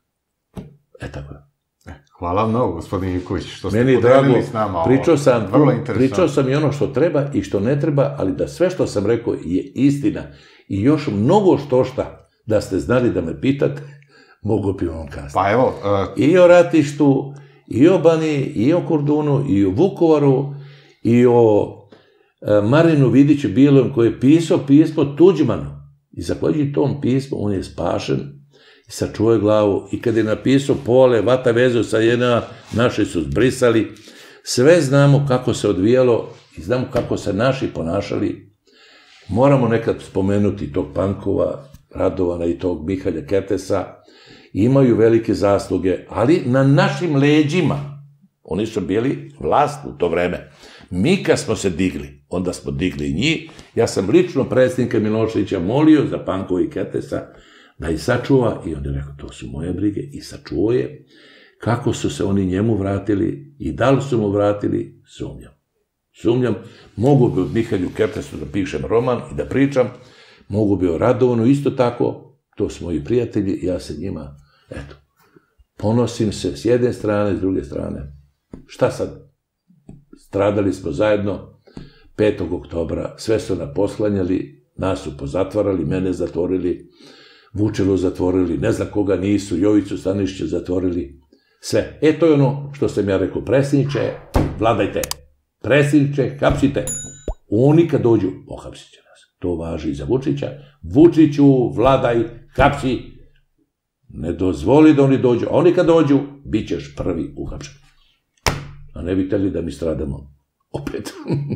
Tako je. Hvala vam mnogo, gospodin Ivković, što ste podelili s nama ovo. Pričao sam i ono što treba i što ne treba, ali da sve što sam rekao je istina. I još mnogo šta da ste znali da me pitate, mogu bi vam kazati. Pa evo... I o ratištu, i o Baniji, i o Kordunu, i o Vukovaru, i o Marinu Vidiću Bilom, koji je pisao pismo Tuđmanu. I zahvaljujući tom pismu, on je spašen i sačuvao je glavu. I kad je napisao Pole, vata vezu sa jedna, naši su zbrisali. Sve znamo kako se odvijalo i znamo kako se naši ponašali. Moramo nekad spomenuti tog Pankova, Radovana i tog Mihalja Kertesa. Imaju velike zasluge, ali na našim leđima. Oni su bili vlast u to vreme. Mi kad smo se digli, onda smo digli i njih. Ja sam lično predsjednika Miloševića molio za Pankova i Kertesa da ih sačuva i on je rekao, to su moje brige i sačuo je. Kako su se oni njemu vratili i da li su mu vratili, sumnjam. Mogu bi od Mihalju Kertesu da pišem roman i da pričam, mogu bi o Radovanu isto tako, to su moji prijatelji i ja se njima, eto, ponosim se s jedne strane, s druge strane. Šta sad? Stradali smo zajedno 5. oktobra, sve su nas poslanjali, nas su pozatvarali, mene zatvorili, Vučelu zatvorili, ne znam koga nisu, Jovicu Stanišića zatvorili, sve. To je ono što sam ja rekao, predsjedniče, vladajte, predsjedniče, hapsite. Oni kad dođu, pohapsit će nas. To važi i za Vučića. Vučiću, vladaj, hapsi. Ne dozvoli da oni dođu. Oni kad dođu, bit ćeš prvi uhapšen. A ne bi htjeli da mi stradamo opet.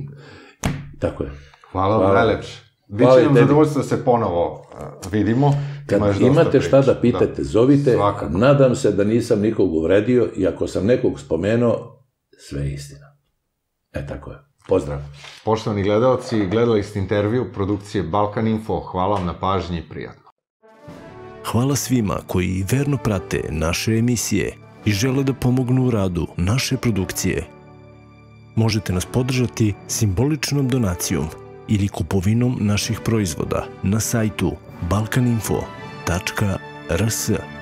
Tako je. Hvala vam najlepše. Biće nam zadovoljstvo da se ponovo vidimo. Kad imate šta da pitate, zovite. Nadam se da nisam nikog uvredio i ako sam nekog spomenuo, sve je istina. Tako je. Pozdrav. Poštovani gledalci, gledali ste intervju produkcije Balkan Info. Hvala vam na pažnji i prijatno. Hvala svima koji verno prate naše emisije i žele da pomognu u radu naše produkcije. Možete nas podržati simboličnom donacijom ili kupovinom naših proizvoda na sajtu balkaninfo.rs.